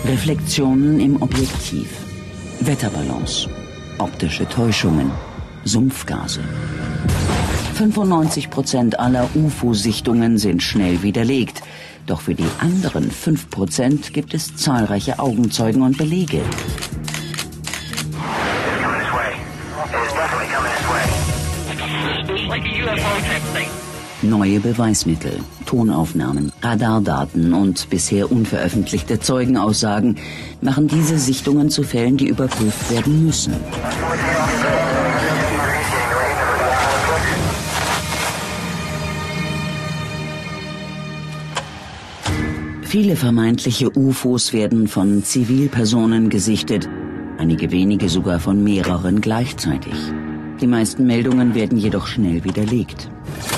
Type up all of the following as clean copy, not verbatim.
Reflexionen im Objektiv, Wetterbalance, optische Täuschungen, Sumpfgase. 95% aller UFO-Sichtungen sind schnell widerlegt. Doch für die anderen 5% gibt es zahlreiche Augenzeugen und Belege. Neue Beweismittel, Tonaufnahmen, Radardaten und bisher unveröffentlichte Zeugenaussagen machen diese Sichtungen zu Fällen, die überprüft werden müssen. Viele vermeintliche UFOs werden von Zivilpersonen gesichtet, einige wenige sogar von mehreren gleichzeitig. Die meisten Meldungen werden jedoch schnell widerlegt.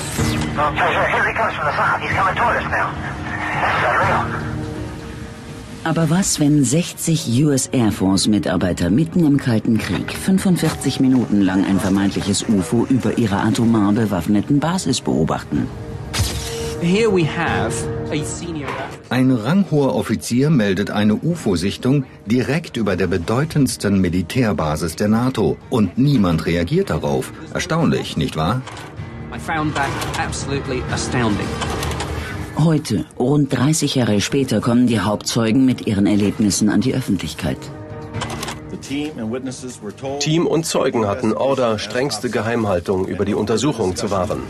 Aber was, wenn 60 US Air Force Mitarbeiter mitten im Kalten Krieg 45 Minuten lang ein vermeintliches UFO über ihrer atomar bewaffneten Basis beobachten? Ein ranghoher Offizier meldet eine UFO-Sichtung direkt über der bedeutendsten Militärbasis der NATO und niemand reagiert darauf. Erstaunlich, nicht wahr? Heute, rund 30 Jahre später, kommen die Hauptzeugen mit ihren Erlebnissen an die Öffentlichkeit. Team und Zeugen hatten Order, strengste Geheimhaltung über die Untersuchung zu wahren.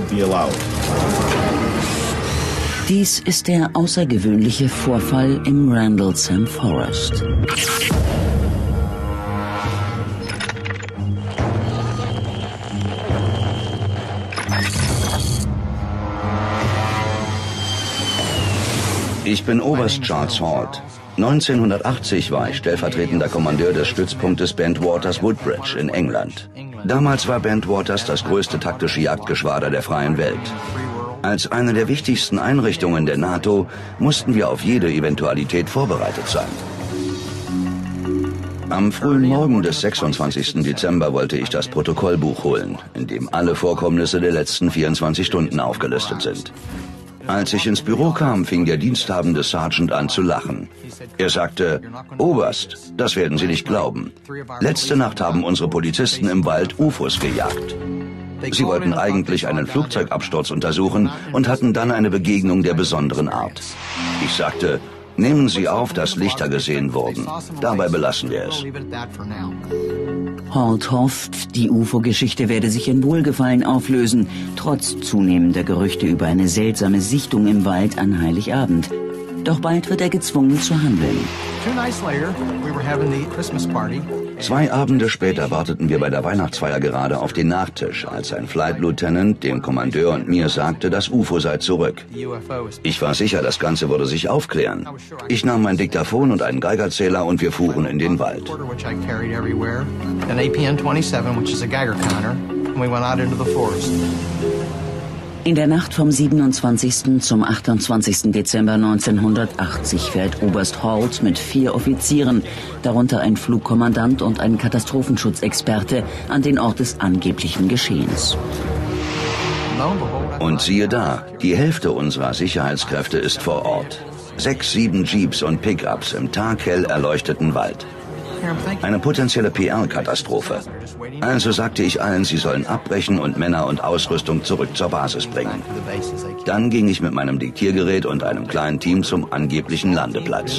Dies ist der außergewöhnliche Vorfall im Rendlesham Forest. Ich bin Oberst Charles Halt. 1980 war ich stellvertretender Kommandeur des Stützpunktes Bentwaters Woodbridge in England. Damals war Bentwaters das größte taktische Jagdgeschwader der freien Welt. Als eine der wichtigsten Einrichtungen der NATO mussten wir auf jede Eventualität vorbereitet sein. Am frühen Morgen des 26. Dezember wollte ich das Protokollbuch holen, in dem alle Vorkommnisse der letzten 24 Stunden aufgelistet sind. Als ich ins Büro kam, fing der diensthabende Sergeant an zu lachen. Er sagte: Oberst, das werden Sie nicht glauben. Letzte Nacht haben unsere Polizisten im Wald UFOs gejagt. Sie wollten eigentlich einen Flugzeugabsturz untersuchen und hatten dann eine Begegnung der besonderen Art. Ich sagte: Nehmen Sie auf, dass Lichter gesehen wurden. Dabei belassen wir es. Halt hofft, die UFO-Geschichte werde sich in Wohlgefallen auflösen, trotz zunehmender Gerüchte über eine seltsame Sichtung im Wald an Heiligabend. Doch bald wird er gezwungen zu handeln. 2 Abende später warteten wir bei der Weihnachtsfeier gerade auf den Nachtisch, als ein Flight Lieutenant dem Kommandeur und mir sagte, das UFO sei zurück. Ich war sicher, das Ganze würde sich aufklären. Ich nahm mein Diktaphon und einen Geigerzähler und wir fuhren in den Wald. In der Nacht vom 27. zum 28. Dezember 1980 fährt Oberst Halt mit 4 Offizieren, darunter ein Flugkommandant und ein Katastrophenschutzexperte, an den Ort des angeblichen Geschehens. Und siehe da, die Hälfte unserer Sicherheitskräfte ist vor Ort. 6, 7 Jeeps und Pickups im taghell erleuchteten Wald. Eine potenzielle PR-Katastrophe. Also sagte ich allen, sie sollen abbrechen und Männer und Ausrüstung zurück zur Basis bringen. Dann ging ich mit meinem Diktiergerät und einem kleinen Team zum angeblichen Landeplatz.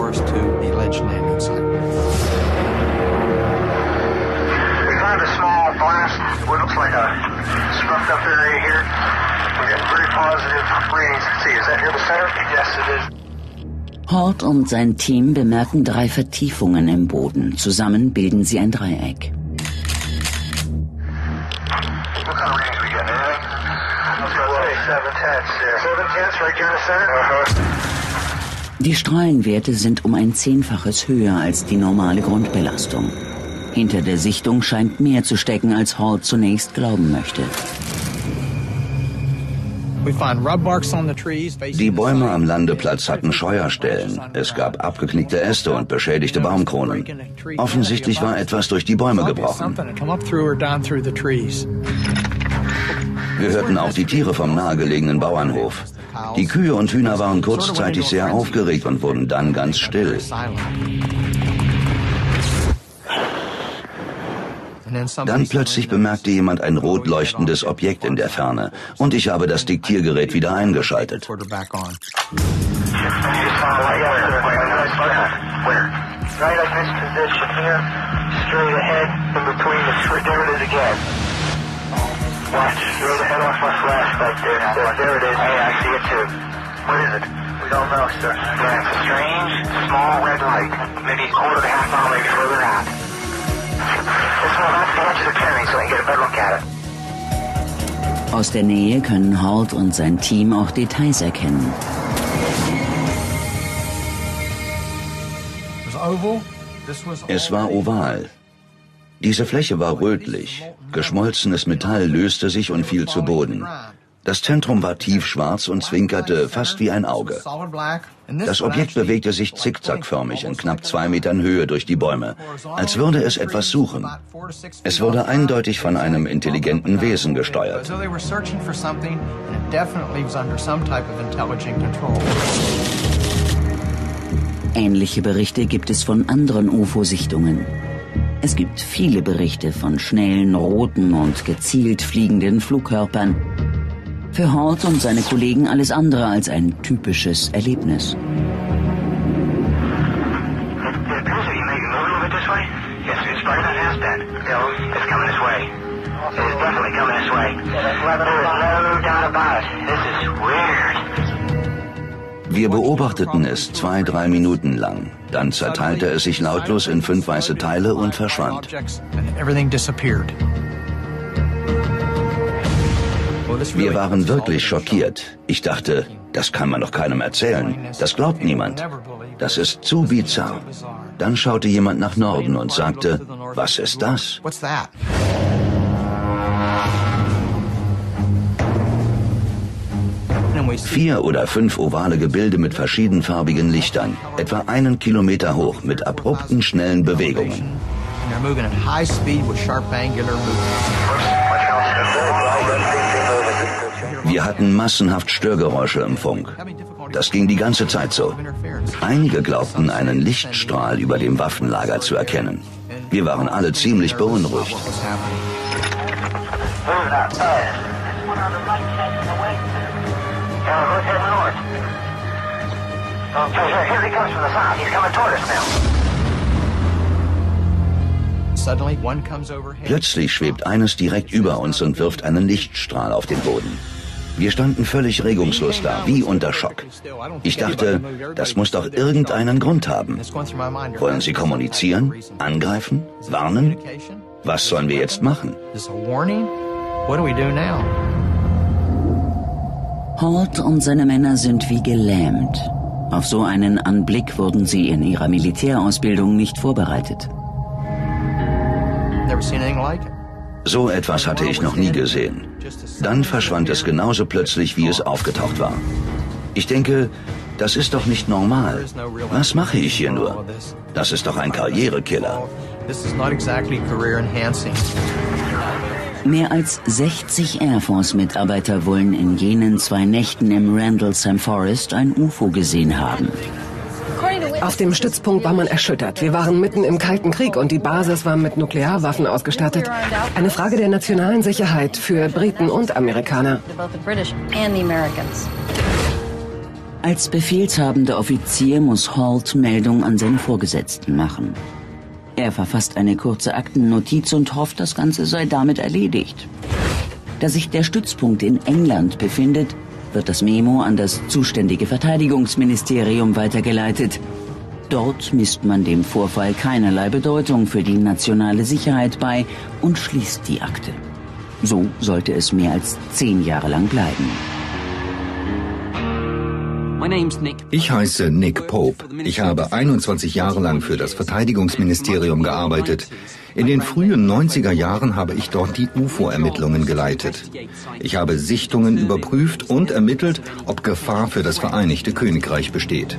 Halt und sein Team bemerken 3 Vertiefungen im Boden. Zusammen bilden sie ein Dreieck. Die Strahlenwerte sind um ein 10-faches höher als die normale Grundbelastung. Hinter der Sichtung scheint mehr zu stecken, als Halt zunächst glauben möchte. Die Bäume am Landeplatz hatten Scheuerstellen. Es gab abgeknickte Äste und beschädigte Baumkronen. Offensichtlich war etwas durch die Bäume gebrochen. Wir hörten auch die Tiere vom nahegelegenen Bauernhof. Die Kühe und Hühner waren kurzzeitig sehr aufgeregt und wurden dann ganz still. Dann plötzlich bemerkte jemand ein rot leuchtendes Objekt in der Ferne und ich habe das Diktiergerät wieder eingeschaltet. Aus der Nähe können Holt und sein Team auch Details erkennen. Es war oval. Diese Fläche war rötlich. Geschmolzenes Metall löste sich und fiel zu Boden. Das Zentrum war tiefschwarz und zwinkerte fast wie ein Auge. Das Objekt bewegte sich zickzackförmig in knapp 2 Metern Höhe durch die Bäume, als würde es etwas suchen. Es wurde eindeutig von einem intelligenten Wesen gesteuert. Ähnliche Berichte gibt es von anderen UFO-Sichtungen. Es gibt viele Berichte von schnellen, roten und gezielt fliegenden Flugkörpern. Für Holt und seine Kollegen alles andere als ein typisches Erlebnis. Wir beobachteten es 2-3 Minuten lang. Dann zerteilte es sich lautlos in 5 weiße Teile und verschwand. Wir waren wirklich schockiert. Ich dachte, das kann man doch keinem erzählen. Das glaubt niemand. Das ist zu bizarr. Dann schaute jemand nach Norden und sagte, was ist das? 4 oder 5 ovale Gebilde mit verschiedenfarbigen Lichtern, etwa 1 Kilometer hoch, mit abrupten, schnellen Bewegungen. Wir hatten massenhaft Störgeräusche im Funk. Das ging die ganze Zeit so. Einige glaubten, einen Lichtstrahl über dem Waffenlager zu erkennen. Wir waren alle ziemlich beunruhigt. Plötzlich schwebt eines direkt über uns und wirft einen Lichtstrahl auf den Boden. Wir standen völlig regungslos da, wie unter Schock. Ich dachte, das muss doch irgendeinen Grund haben. Wollen sie kommunizieren? Angreifen? Warnen? Was sollen wir jetzt machen? Holt und seine Männer sind wie gelähmt. Auf so einen Anblick wurden sie in ihrer Militärausbildung nicht vorbereitet. So etwas hatte ich noch nie gesehen. Dann verschwand es genauso plötzlich, wie es aufgetaucht war. Ich denke, das ist doch nicht normal. Was mache ich hier nur? Das ist doch ein Karrierekiller. Mehr als 60 Air Force-Mitarbeiter wollen in jenen 2 Nächten im Rendlesham Forest ein UFO gesehen haben. Auf dem Stützpunkt war man erschüttert. Wir waren mitten im Kalten Krieg und die Basis war mit Nuklearwaffen ausgestattet. Eine Frage der nationalen Sicherheit für Briten und Amerikaner. Als befehlshabender Offizier muss Holt Meldung an seine Vorgesetzten machen. Er verfasst eine kurze Aktennotiz und hofft, das Ganze sei damit erledigt. Da sich der Stützpunkt in England befindet, wird das Memo an das zuständige Verteidigungsministerium weitergeleitet. Dort misst man dem Vorfall keinerlei Bedeutung für die nationale Sicherheit bei und schließt die Akte. So sollte es mehr als 10 Jahre lang bleiben. Ich heiße Nick Pope. Ich habe 21 Jahre lang für das Verteidigungsministerium gearbeitet. In den frühen 90er Jahren habe ich dort die UFO-Ermittlungen geleitet. Ich habe Sichtungen überprüft und ermittelt, ob Gefahr für das Vereinigte Königreich besteht.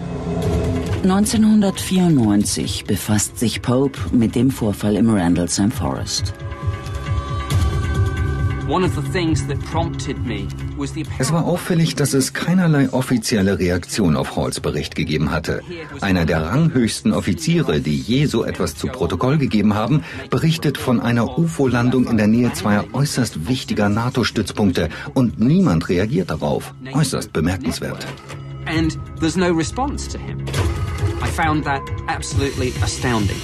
1994 befasst sich Pope mit dem Vorfall im Rendlesham Forest. Es war auffällig, dass es keinerlei offizielle Reaktion auf Halls Bericht gegeben hatte. Einer der ranghöchsten Offiziere, die je so etwas zu Protokoll gegeben haben, berichtet von einer UFO-Landung in der Nähe zweier äußerst wichtiger NATO-Stützpunkte und niemand reagiert darauf. Äußerst bemerkenswert. And there's no response to him. I found that absolutely astounding.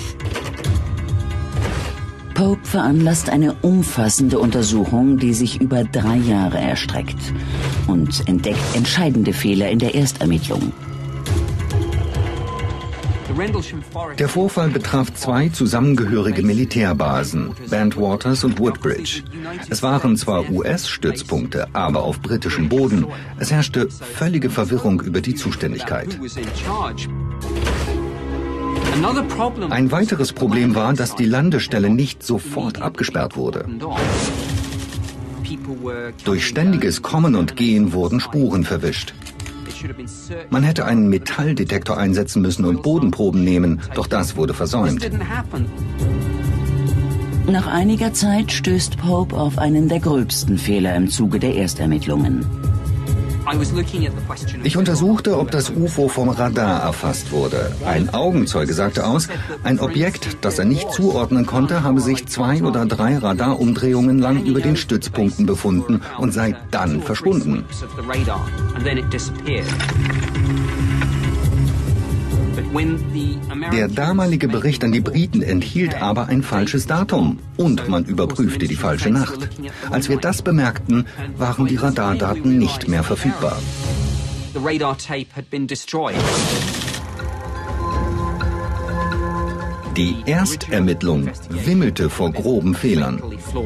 Pope veranlasst eine umfassende Untersuchung, die sich über 3 Jahre erstreckt und entdeckt entscheidende Fehler in der Erstermittlung. Der Vorfall betraf 2 zusammengehörige Militärbasen, Bentwaters und Woodbridge. Es waren zwar US-Stützpunkte, aber auf britischem Boden. Es herrschte völlige Verwirrung über die Zuständigkeit. Ein weiteres Problem war, dass die Landestelle nicht sofort abgesperrt wurde. Durch ständiges Kommen und Gehen wurden Spuren verwischt. Man hätte einen Metalldetektor einsetzen müssen und Bodenproben nehmen, doch das wurde versäumt. Nach einiger Zeit stößt Pope auf einen der gröbsten Fehler im Zuge der Erstermittlungen. Ich untersuchte, ob das UFO vom Radar erfasst wurde. Ein Augenzeuge sagte aus, ein Objekt, das er nicht zuordnen konnte, habe sich 2 oder 3 Radarumdrehungen lang über den Stützpunkten befunden und sei dann verschwunden. Der damalige Bericht an die Briten enthielt aber ein falsches Datum und man überprüfte die falsche Nacht. Als wir das bemerkten, waren die Radardaten nicht mehr verfügbar. Die Erstermittlung wimmelte vor groben Fehlern.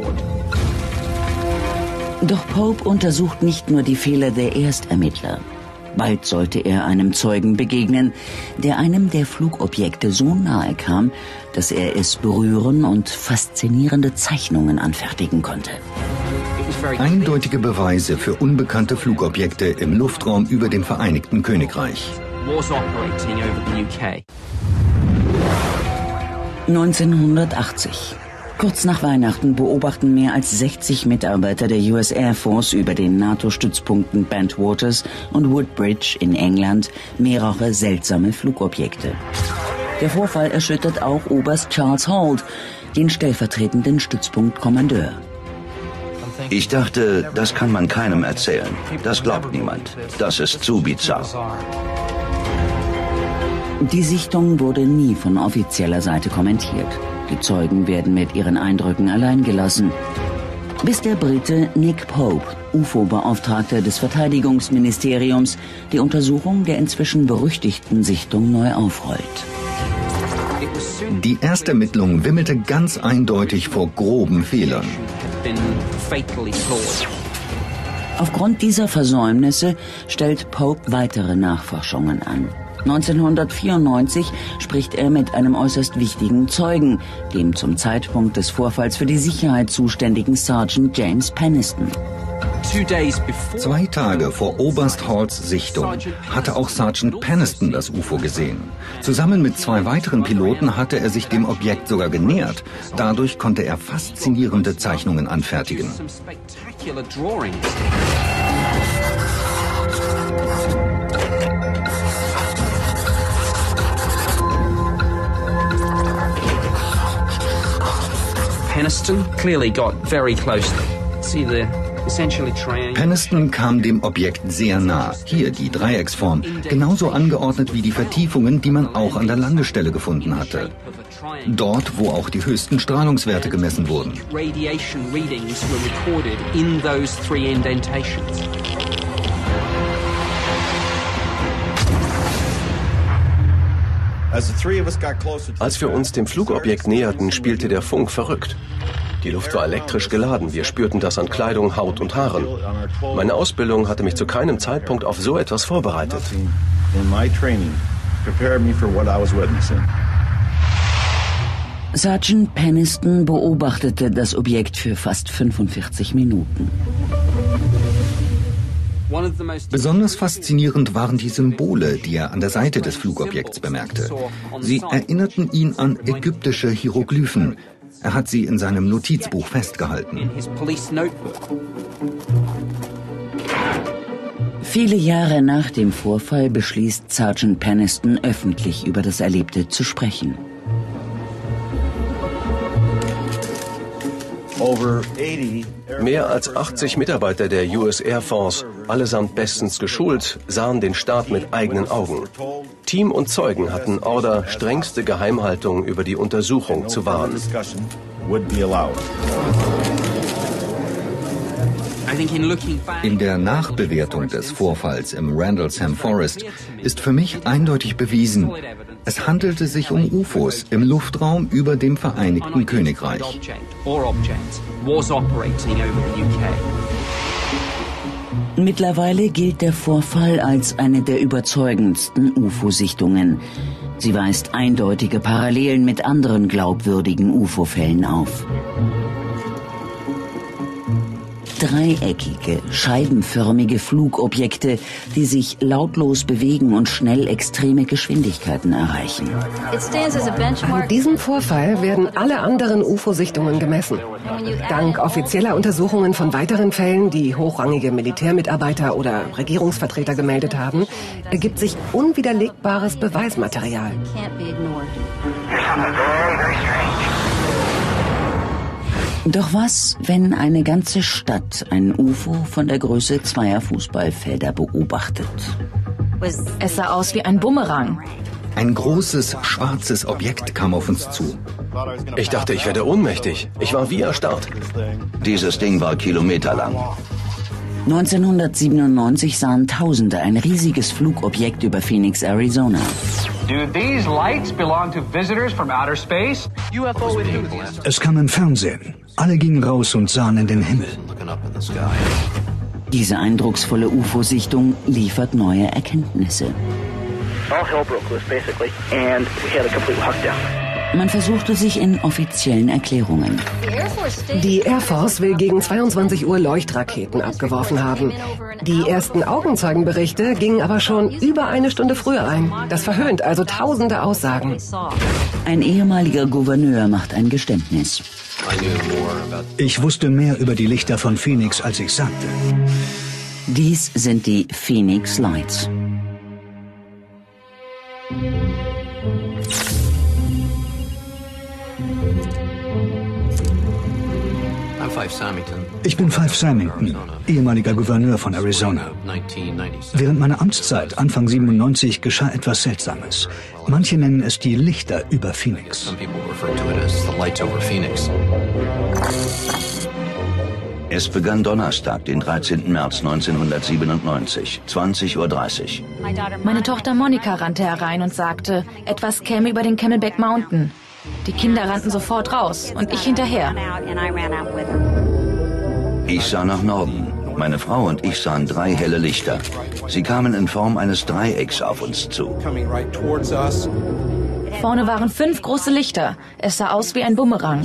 Doch Pope untersucht nicht nur die Fehler der Erstermittler. Bald sollte er einem Zeugen begegnen, der einem der Flugobjekte so nahe kam, dass er es berühren und faszinierende Zeichnungen anfertigen konnte. Eindeutige Beweise für unbekannte Flugobjekte im Luftraum über dem Vereinigten Königreich. 1980. Kurz nach Weihnachten beobachten mehr als 60 Mitarbeiter der US Air Force über den NATO-Stützpunkten Bentwaters und Woodbridge in England mehrere seltsame Flugobjekte. Der Vorfall erschüttert auch Oberst Charles Halt, den stellvertretenden Stützpunktkommandeur. Ich dachte, das kann man keinem erzählen. Das glaubt niemand. Das ist zu bizarr. Die Sichtung wurde nie von offizieller Seite kommentiert. Die Zeugen werden mit ihren Eindrücken allein gelassen. Bis der Brite Nick Pope, UFO-Beauftragter des Verteidigungsministeriums, die Untersuchung der inzwischen berüchtigten Sichtung neu aufrollt. Die Erstermittlung wimmelte ganz eindeutig vor groben Fehlern. Aufgrund dieser Versäumnisse stellt Pope weitere Nachforschungen an. 1994 spricht er mit einem äußerst wichtigen Zeugen, dem zum Zeitpunkt des Vorfalls für die Sicherheit zuständigen Sergeant James Penniston. 2 Tage vor Oberst Halls Sichtung hatte auch Sergeant Penniston das UFO gesehen. Zusammen mit 2 weiteren Piloten hatte er sich dem Objekt sogar genähert. Dadurch konnte er faszinierende Zeichnungen anfertigen. Penniston clearly got very close. See the essentially triangle. Penniston kam dem Objekt sehr nah. Hier die Dreiecksform, genauso angeordnet wie die Vertiefungen, die man auch an der Landestelle gefunden hatte. Dort, wo auch die höchsten Strahlungswerte gemessen wurden. Radiation readings were recorded in those 3 indentations. Als wir uns dem Flugobjekt näherten, spielte der Funk verrückt. Die Luft war elektrisch geladen. Wir spürten das an Kleidung, Haut und Haaren. Meine Ausbildung hatte mich zu keinem Zeitpunkt auf so etwas vorbereitet. Sergeant Penniston beobachtete das Objekt für fast 45 Minuten. Besonders faszinierend waren die Symbole, die er an der Seite des Flugobjekts bemerkte. Sie erinnerten ihn an ägyptische Hieroglyphen. Er hat sie in seinem Notizbuch festgehalten. Viele Jahre nach dem Vorfall beschließt Sergeant Peniston, öffentlich über das Erlebte zu sprechen. Mehr als 80 Mitarbeiter der US Air Force, allesamt bestens geschult, sahen den Start mit eigenen Augen. Team und Zeugen hatten Order, strengste Geheimhaltung über die Untersuchung zu wahren. In der Nachbewertung des Vorfalls im Rendlesham Forest ist für mich eindeutig bewiesen, es handelte sich um UFOs im Luftraum über dem Vereinigten Königreich. Mittlerweile gilt der Vorfall als eine der überzeugendsten UFO-Sichtungen. Sie weist eindeutige Parallelen mit anderen glaubwürdigen UFO-Fällen auf. Dreieckige, scheibenförmige Flugobjekte, die sich lautlos bewegen und schnell extreme Geschwindigkeiten erreichen. An diesem Vorfall werden alle anderen UFO-Sichtungen gemessen. Dank offizieller Untersuchungen von weiteren Fällen, die hochrangige Militärmitarbeiter oder Regierungsvertreter gemeldet haben, ergibt sich unwiderlegbares Beweismaterial. Doch was, wenn eine ganze Stadt ein UFO von der Größe 2 Fußballfelder beobachtet? Es sah aus wie ein Bumerang. Ein großes, schwarzes Objekt kam auf uns zu. Ich dachte, ich werde ohnmächtig. Ich war wie erstarrt. Dieses Ding war kilometerlang. 1997 sahen Tausende ein riesiges Flugobjekt über Phoenix, Arizona. Do these lights belong to visitors from outer space? Es kam im Fernsehen. Alle gingen raus und sahen in den Himmel. Diese eindrucksvolle UFO-Sichtung liefert neue Erkenntnisse. Man versuchte sich in offiziellen Erklärungen. Die Air Force will gegen 22 Uhr Leuchtraketen abgeworfen haben. Die ersten Augenzeugenberichte gingen aber schon über eine Stunde früher ein. Das verhöhnt also tausende Aussagen. Ein ehemaliger Gouverneur macht ein Geständnis. Ich wusste mehr über die Lichter von Phoenix, als ich sagte. Dies sind die Phoenix Lights. Ich bin Fife Symington, ehemaliger Gouverneur von Arizona. Während meiner Amtszeit, Anfang 97, geschah etwas Seltsames. Manche nennen es die Lichter über Phoenix. Es begann Donnerstag, den 13. März 1997, 20:30 Uhr. Meine Tochter Monika rannte herein und sagte, etwas käme über den Camelback Mountain. Die Kinder rannten sofort raus und ich hinterher. Ich sah nach Norden. Meine Frau und ich sahen 3 helle Lichter. Sie kamen in Form eines Dreiecks auf uns zu. Vorne waren 5 große Lichter. Es sah aus wie ein Bumerang.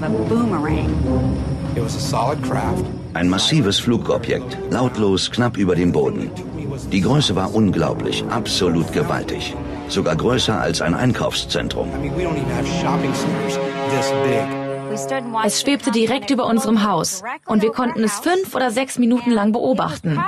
Ein massives Flugobjekt, lautlos knapp über dem Boden. Die Größe war unglaublich, absolut gewaltig. Sogar größer als ein Einkaufszentrum. Es schwebte direkt über unserem Haus und wir konnten es 5 oder 6 Minuten lang beobachten.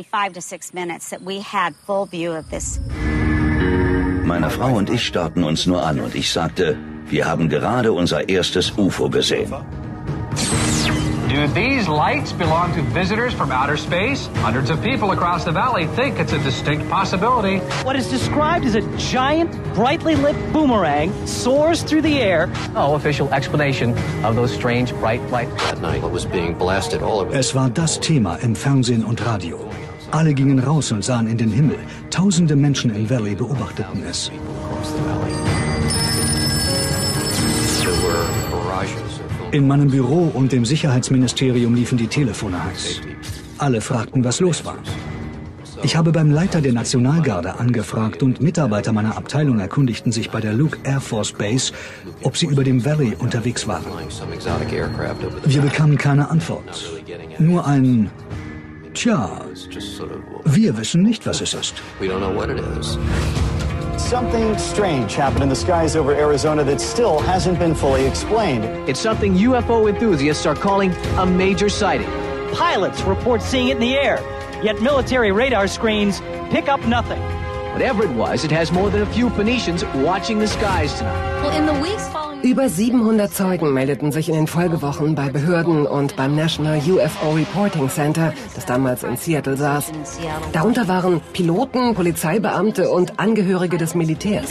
Meine Frau und ich starrten uns nur an und ich sagte, wir haben gerade unser erstes UFO gesehen. Do these lights belong to visitors from outer space? Hundreds of people across the valley think it's a distinct possibility. What is described as a giant, brightly lit boomerang soars through the air. No official explanation of those strange bright lights. That night it was being blasted all over. Es war das Thema im Fernsehen und Radio. Alle gingen raus und sahen in den Himmel. Tausende Menschen im Valley beobachteten es. In meinem Büro und dem Sicherheitsministerium liefen die Telefone heiß. Alle fragten, was los war. Ich habe beim Leiter der Nationalgarde angefragt und Mitarbeiter meiner Abteilung erkundigten sich bei der Luke Air Force Base, ob sie über dem Valley unterwegs waren. Wir bekamen keine Antwort. Nur ein Tja, wir wissen nicht, was es ist. Something strange happened in the skies over Arizona that still hasn't been fully explained. It's something UFO enthusiasts are calling a major sighting. Pilots report seeing it in the air, yet military radar screens pick up nothing. Whatever it was, it has more than a few Phoenicians watching the skies tonight. Über 700 Zeugen meldeten sich in den Folgewochen bei Behörden und beim National UFO Reporting Center, das damals in Seattle saß. Darunter waren Piloten, Polizeibeamte und Angehörige des Militärs.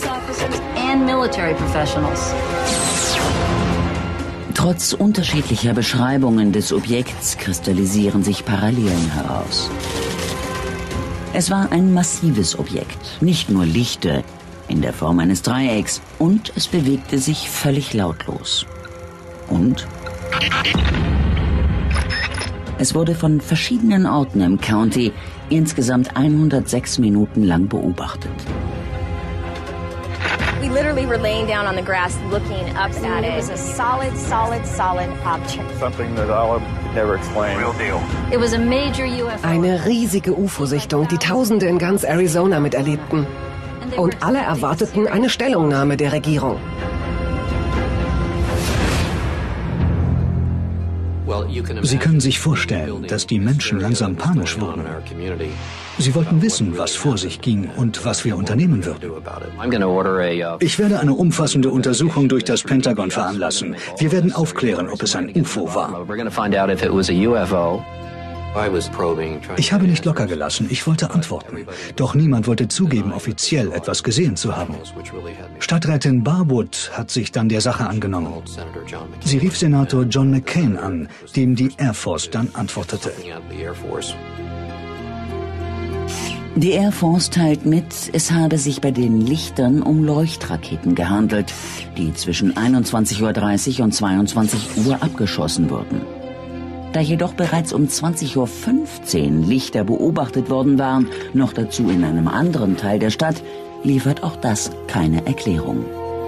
Trotz unterschiedlicher Beschreibungen des Objekts kristallisieren sich Parallelen heraus. Es war ein massives Objekt, nicht nur lichte, in der Form eines Dreiecks, und es bewegte sich völlig lautlos. Und es wurde von verschiedenen Orten im County insgesamt 106 Minuten lang beobachtet. We literally were laying down on the grass looking up at it. It was a solid object. Something that I'll never explain. Real deal. It was a major UFO. Eine riesige UFO-Sichtung, die Tausende in ganz Arizona miterlebten. Und alle erwarteten eine Stellungnahme der Regierung. Sie können sich vorstellen, dass die Menschen langsam panisch wurden. Sie wollten wissen, was vor sich ging und was wir unternehmen würden. Ich werde eine umfassende Untersuchung durch das Pentagon veranlassen. Wir werden aufklären, ob es ein UFO war. Ich habe nicht locker gelassen, ich wollte antworten. Doch niemand wollte zugeben, offiziell etwas gesehen zu haben. Stadträtin Barwood hat sich dann der Sache angenommen. Sie rief Senator John McCain an, dem die Air Force dann antwortete. Die Air Force teilt mit, es habe sich bei den Lichtern um Leuchtraketen gehandelt, die zwischen 21:30 und 22 Uhr abgeschossen wurden. Da jedoch bereits um 20:15 Uhr Lichter beobachtet worden waren, noch dazu in einem anderen Teil der Stadt, liefert auch das keine Erklärung.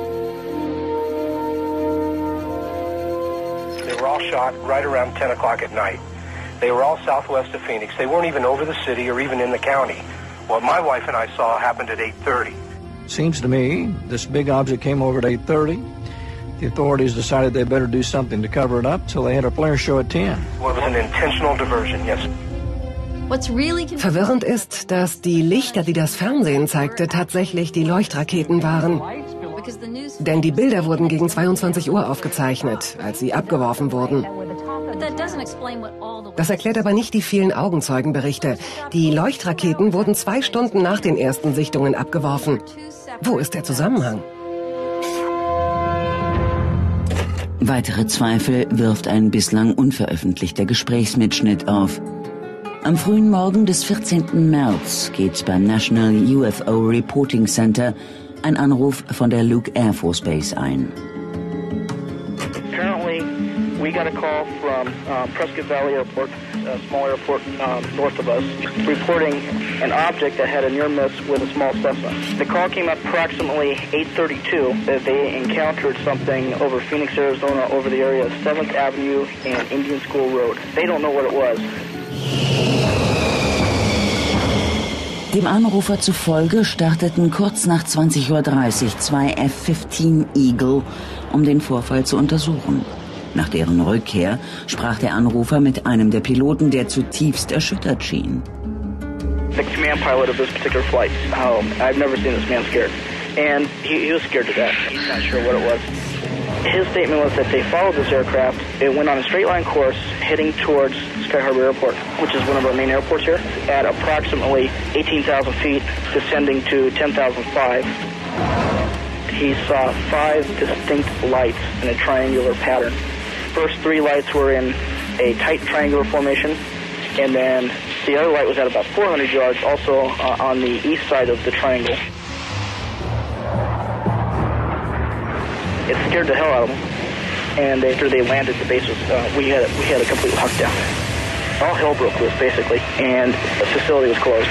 They were all shot right around 10 o'clock at night. They were all southwest of Phoenix. They weren't even over the city or even in the county. What my wife and I saw happened at 8:30. Seems to me this big object came over at 8:30. The authorities decided they better do something to cover it up, so they had a flare show at 10. Well, it was an intentional diversion, yes. Verwirrend ist, dass die Lichter, die das Fernsehen zeigte, tatsächlich die Leuchtraketen waren. Denn die Bilder wurden gegen 22 Uhr aufgezeichnet, als sie abgeworfen wurden. Das erklärt aber nicht die vielen Augenzeugenberichte. Die Leuchtraketen wurden 2 Stunden nach den ersten Sichtungen abgeworfen. Wo ist der Zusammenhang? Weitere Zweifel wirft ein bislang unveröffentlichter Gesprächsmitschnitt auf. Am frühen Morgen des 14. März geht beim National UFO Reporting Center ein Anruf von der Luke Air Force Base ein. Currently, we got a call from Prescott Valley Airport, a small airport north of us, reporting an object that had a near miss with a small Cessna. The call came up approximately 8:32 that they encountered something over Phoenix, Arizona, over the area of 7th Avenue and Indian School Road. They don't know what it was. Dem Anrufer zufolge starteten kurz nach 20:30 Uhr 2 F-15 Eagle, um den Vorfall zu untersuchen. Nach deren Rückkehr sprach der Anrufer mit einem der Piloten, der zutiefst erschüttert schien. The command pilot of this particular flight, I've never seen this man scared. And he was scared to death. He's not sure what it was. His statement was that they followed this aircraft. It went on a straight line course heading towards Sky Harbor Airport, which is one of our main airports here, at approximately 18,000 feet, descending to 10,005. He saw 5 distinct lights in a triangular pattern. First 3 lights were in a tight triangular formation, and then the other light was at about 400 yards, also on the east side of the triangle. It scared the hell out of them, and after they landed, the base was we had a complete lockdown. All hell broke loose basically, and the facility was closed.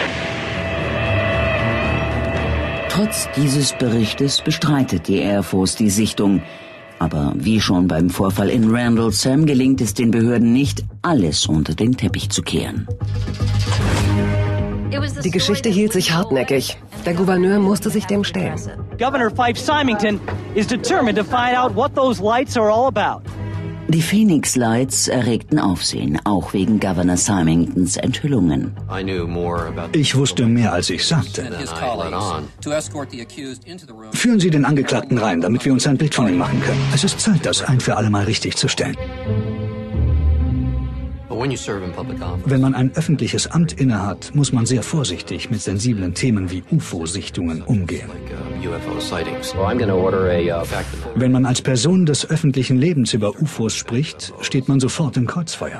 Trotz dieses Berichtes bestreitet die Air Force die Sichtung. Aber wie schon beim Vorfall in Randallsham gelingt es den Behörden nicht, alles unter den Teppich zu kehren. Die Geschichte hielt sich hartnäckig. Der Gouverneur musste sich dem stellen. Governor Fife Symington is determined to find out what those lights are all about. Die Phoenix Lights erregten Aufsehen, auch wegen Governor Symingtons Enthüllungen. Ich wusste mehr, als ich sagte. Führen Sie den Angeklagten rein, damit wir uns ein Bild von ihm machen können. Es ist Zeit, das ein für alle Mal richtig zu stellen. Wenn man ein öffentliches Amt innehat, muss man sehr vorsichtig mit sensiblen Themen wie UFO-Sichtungen umgehen. Wenn man als Person des öffentlichen Lebens über UFOs spricht, steht man sofort im Kreuzfeuer.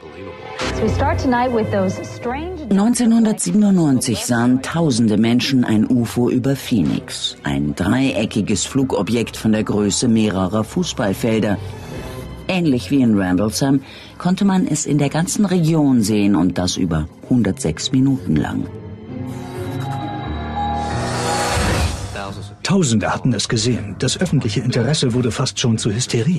1997 sahen tausende Menschen ein UFO über Phoenix, ein dreieckiges Flugobjekt von der Größe mehrerer Fußballfelder. Ähnlich wie in Randlesham konnte man es in der ganzen Region sehen und das über 106 Minuten lang. Tausende hatten es gesehen. Das öffentliche Interesse wurde fast schon zu Hysterie.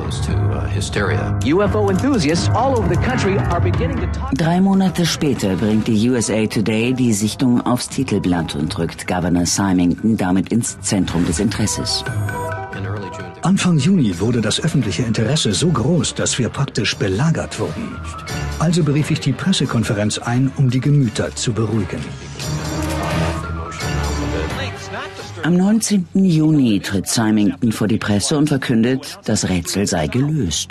3 Monate später bringt die USA Today die Sichtung aufs Titelblatt und rückt Governor Symington damit ins Zentrum des Interesses. Anfang Juni wurde das öffentliche Interesse so groß, dass wir praktisch belagert wurden. Also berief ich die Pressekonferenz ein, um die Gemüter zu beruhigen. Am 19. Juni tritt Symington vor die Presse und verkündet, das Rätsel sei gelöst.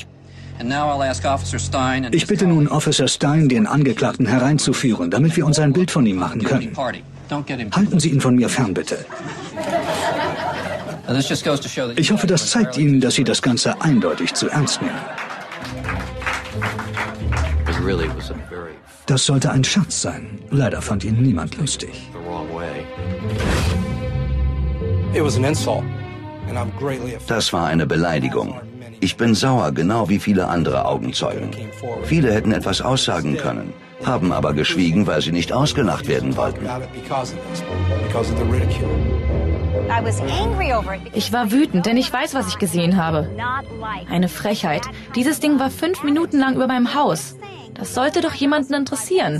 Ich bitte nun Officer Stein, den Angeklagten hereinzuführen, damit wir uns ein Bild von ihm machen können. Halten Sie ihn von mir fern, bitte. Ich hoffe, das zeigt Ihnen, dass Sie das Ganze eindeutig zu ernst nehmen. Das sollte ein Scherz sein. Leider fand ihn niemand lustig. Das war eine Beleidigung. Ich bin sauer, genau wie viele andere Augenzeugen. Viele hätten etwas aussagen können, haben aber geschwiegen, weil sie nicht ausgelacht werden wollten. Ich war wütend, denn ich weiß, was ich gesehen habe. Eine Frechheit. Dieses Ding war 5 Minuten lang über meinem Haus. Das sollte doch jemanden interessieren.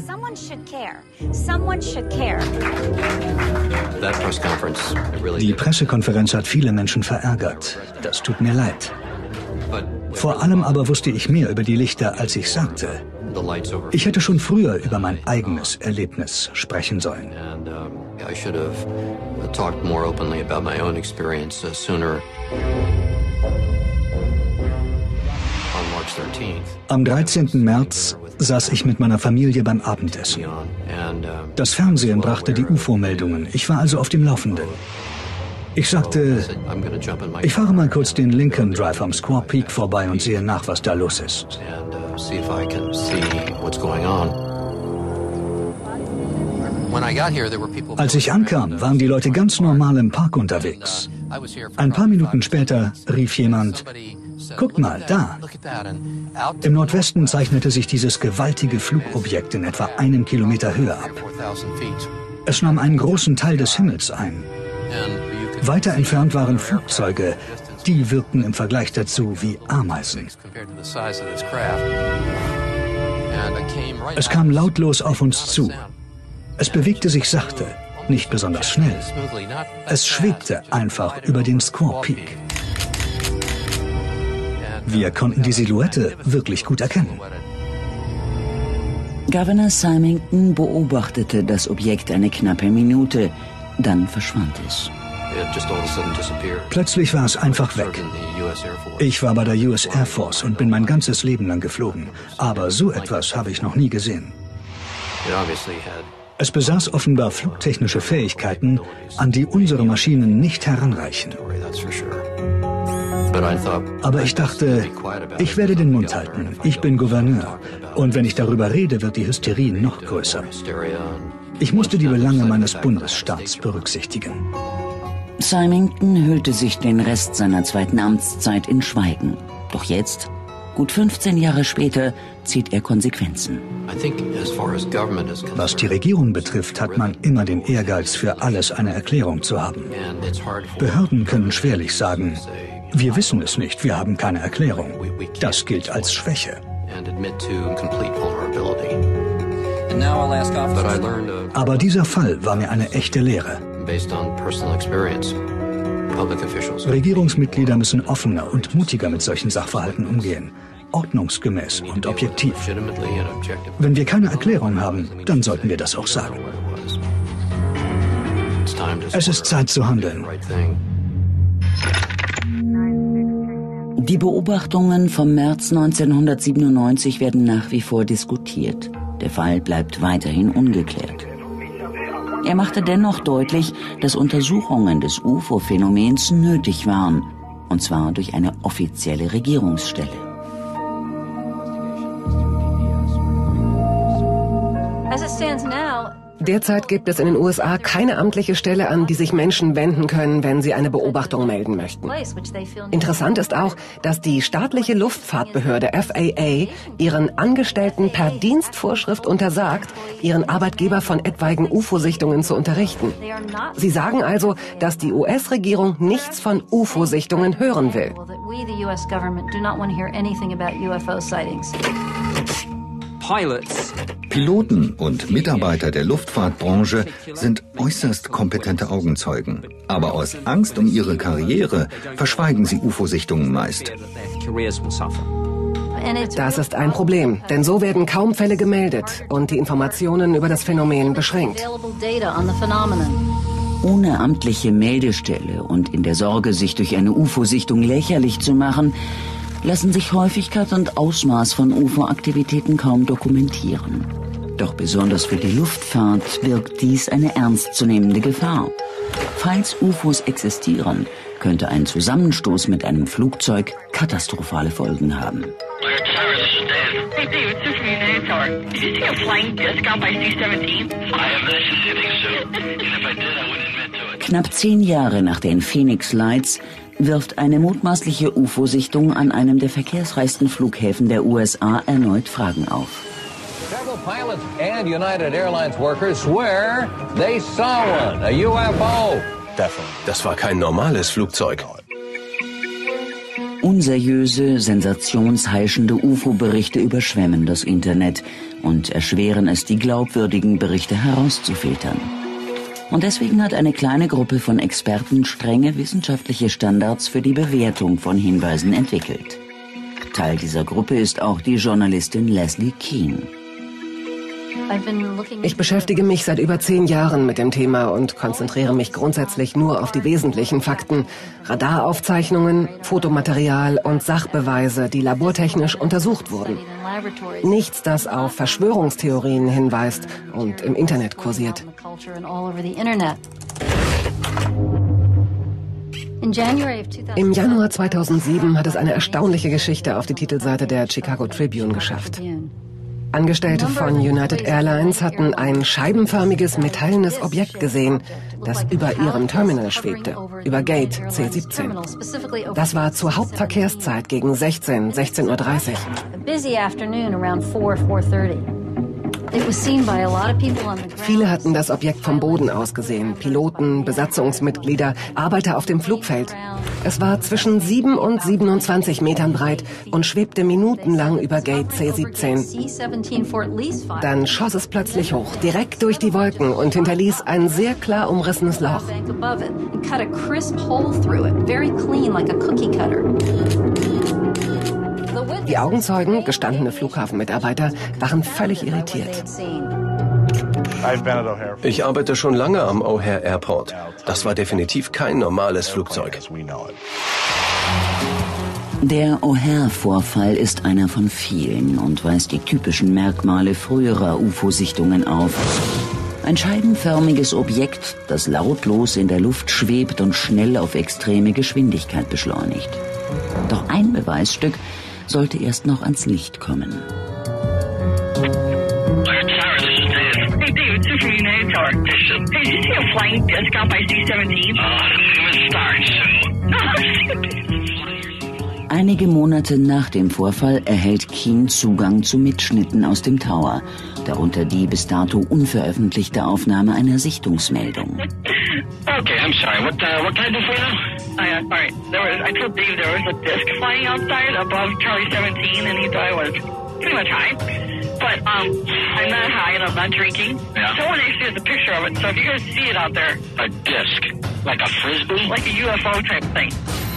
Die Pressekonferenz hat viele Menschen verärgert. Das tut mir leid. Vor allem aber wusste ich mehr über die Lichter, als ich sagte. Ich hätte schon früher über mein eigenes Erlebnis sprechen sollen. Am 13. März saß ich mit meiner Familie beim Abendessen. Das Fernsehen brachte die UFO-Meldungen. Ich war also auf dem Laufenden. Ich sagte, ich fahre mal kurz den Lincoln Drive am Squaw Peak vorbei und sehe nach, was da los ist. Als ich ankam, waren die Leute ganz normal im Park unterwegs. Ein paar Minuten später rief jemand, guckt mal, da. Im Nordwesten zeichnete sich dieses gewaltige Flugobjekt in etwa 1 Kilometer Höhe ab. Es nahm einen großen Teil des Himmels ein. Weiter entfernt waren Flugzeuge, die wirkten im Vergleich dazu wie Ameisen. Es kam lautlos auf uns zu. Es bewegte sich sachte, nicht besonders schnell. Es schwebte einfach über den Squaw Peak. Wir konnten die Silhouette wirklich gut erkennen. Governor Symington beobachtete das Objekt eine knappe Minute, dann verschwand es. Plötzlich war es einfach weg. Ich war bei der US Air Force und bin mein ganzes Leben lang geflogen. Aber so etwas habe ich noch nie gesehen. Es besaß offenbar flugtechnische Fähigkeiten, an die unsere Maschinen nicht heranreichen. Aber ich dachte, ich werde den Mund halten. Ich bin Gouverneur. Und wenn ich darüber rede, wird die Hysterie noch größer. Ich musste die Belange meines Bundesstaats berücksichtigen. Symington hüllte sich den Rest seiner 2. Amtszeit in Schweigen. Doch jetzt, gut 15 Jahre später, zieht er Konsequenzen. Was die Regierung betrifft, hat man immer den Ehrgeiz, für alles eine Erklärung zu haben. Behörden können schwerlich sagen, wir wissen es nicht, wir haben keine Erklärung. Das gilt als Schwäche. Aber dieser Fall war mir eine echte Lehre. Regierungsmitglieder müssen offener und mutiger mit solchen Sachverhalten umgehen. Ordnungsgemäß und objektiv. Wenn wir keine Erklärung haben, dann sollten wir das auch sagen. Es ist Zeit zu handeln. Die Beobachtungen vom März 1997 werden nach wie vor diskutiert. Der Fall bleibt weiterhin ungeklärt. Er machte dennoch deutlich, dass Untersuchungen des UFO-Phänomens nötig waren, und zwar durch eine offizielle Regierungsstelle. As it stands now, Derzeit gibt es in den USA keine amtliche Stelle, an die sich Menschen wenden können, wenn sie eine Beobachtung melden möchten. Interessant ist auch, dass die staatliche Luftfahrtbehörde FAA ihren Angestellten per Dienstvorschrift untersagt, ihren Arbeitgeber von etwaigen UFO-Sichtungen zu unterrichten. Sie sagen also, dass die US-Regierung nichts von UFO-Sichtungen hören will. Piloten und Mitarbeiter der Luftfahrtbranche sind äußerst kompetente Augenzeugen. Aber aus Angst um ihre Karriere verschweigen sie UFO-Sichtungen meist. Das ist ein Problem, denn so werden kaum Fälle gemeldet und die Informationen über das Phänomen beschränkt. Ohne amtliche Meldestelle und in der Sorge, sich durch eine UFO-Sichtung lächerlich zu machen, lassen sich Häufigkeit und Ausmaß von UFO-Aktivitäten kaum dokumentieren. Doch besonders für die Luftfahrt birgt dies eine ernstzunehmende Gefahr. Falls UFOs existieren, könnte ein Zusammenstoß mit einem Flugzeug katastrophale Folgen haben. Knapp 10 Jahre nach den Phoenix Lights wirft eine mutmaßliche UFO-Sichtung an einem der verkehrsreichsten Flughäfen der USA erneut Fragen auf. Several pilots and United Airlines workers swear they saw one, a UFO. Das war kein normales Flugzeug. Unseriöse, sensationsheischende UFO-Berichte überschwemmen das Internet und erschweren es, die glaubwürdigen Berichte herauszufiltern. Und deswegen hat eine kleine Gruppe von Experten strenge wissenschaftliche Standards für die Bewertung von Hinweisen entwickelt. Teil dieser Gruppe ist auch die Journalistin Leslie Kean. Ich beschäftige mich seit über 10 Jahren mit dem Thema und konzentriere mich grundsätzlich nur auf die wesentlichen Fakten, Radaraufzeichnungen, Fotomaterial und Sachbeweise, die labortechnisch untersucht wurden. Nichts, das auf Verschwörungstheorien hinweist und im Internet kursiert. Im Januar 2007 hat es eine erstaunliche Geschichte auf die Titelseite der Chicago Tribune geschafft. Angestellte von United Airlines hatten ein scheibenförmiges metallenes Objekt gesehen, das über ihrem Terminal schwebte, über Gate C17. Das war zur Hauptverkehrszeit gegen 16:30 Uhr. Viele hatten das Objekt vom Boden aus gesehen, Piloten, Besatzungsmitglieder, Arbeiter auf dem Flugfeld. Es war zwischen 7 und 27 Metern breit und schwebte minutenlang über Gate C17. Dann schoss es plötzlich hoch, direkt durch die Wolken und hinterließ ein sehr klar umrissenes Loch. Die Augenzeugen, gestandene Flughafenmitarbeiter, waren völlig irritiert. Ich arbeite schon lange am O'Hare Airport. Das war definitiv kein normales Flugzeug. Der O'Hare-Vorfall ist einer von vielen und weist die typischen Merkmale früherer UFO-Sichtungen auf. Ein scheibenförmiges Objekt, das lautlos in der Luft schwebt und schnell auf extreme Geschwindigkeit beschleunigt. Doch ein Beweisstück sollte erst noch ans Licht kommen. Einige Monate nach dem Vorfall erhält Kean Zugang zu Mitschnitten aus dem Tower, darunter die bis dato unveröffentlichte Aufnahme einer Sichtungsmeldung. Okay, I'm sorry. What can I do for you now? All right. I told Dave there was a disc flying outside above Charlie 17, and he thought it was Pretty much high. But I'm not high and I'm not drinking. Yeah. Someone actually has a picture of it, so if you guys see it out there. A disc? Like a frisbee? Like a UFO type thing.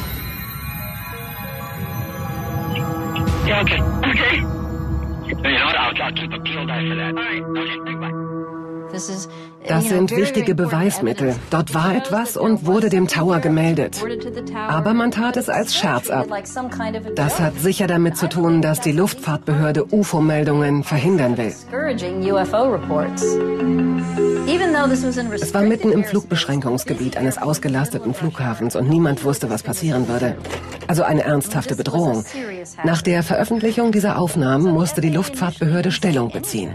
Yeah, okay. Okay. You know what, I'll keep a peeled eye for that. All right, okay, bye. Das sind wichtige Beweismittel. Dort war etwas und wurde dem Tower gemeldet. Aber man tat es als Scherz ab. Das hat sicher damit zu tun, dass die Luftfahrtbehörde UFO-Meldungen verhindern will. Es war mitten im Flugbeschränkungsgebiet eines ausgelasteten Flughafens und niemand wusste, was passieren würde. Also eine ernsthafte Bedrohung. Nach der Veröffentlichung dieser Aufnahmen musste die Luftfahrtbehörde Stellung beziehen.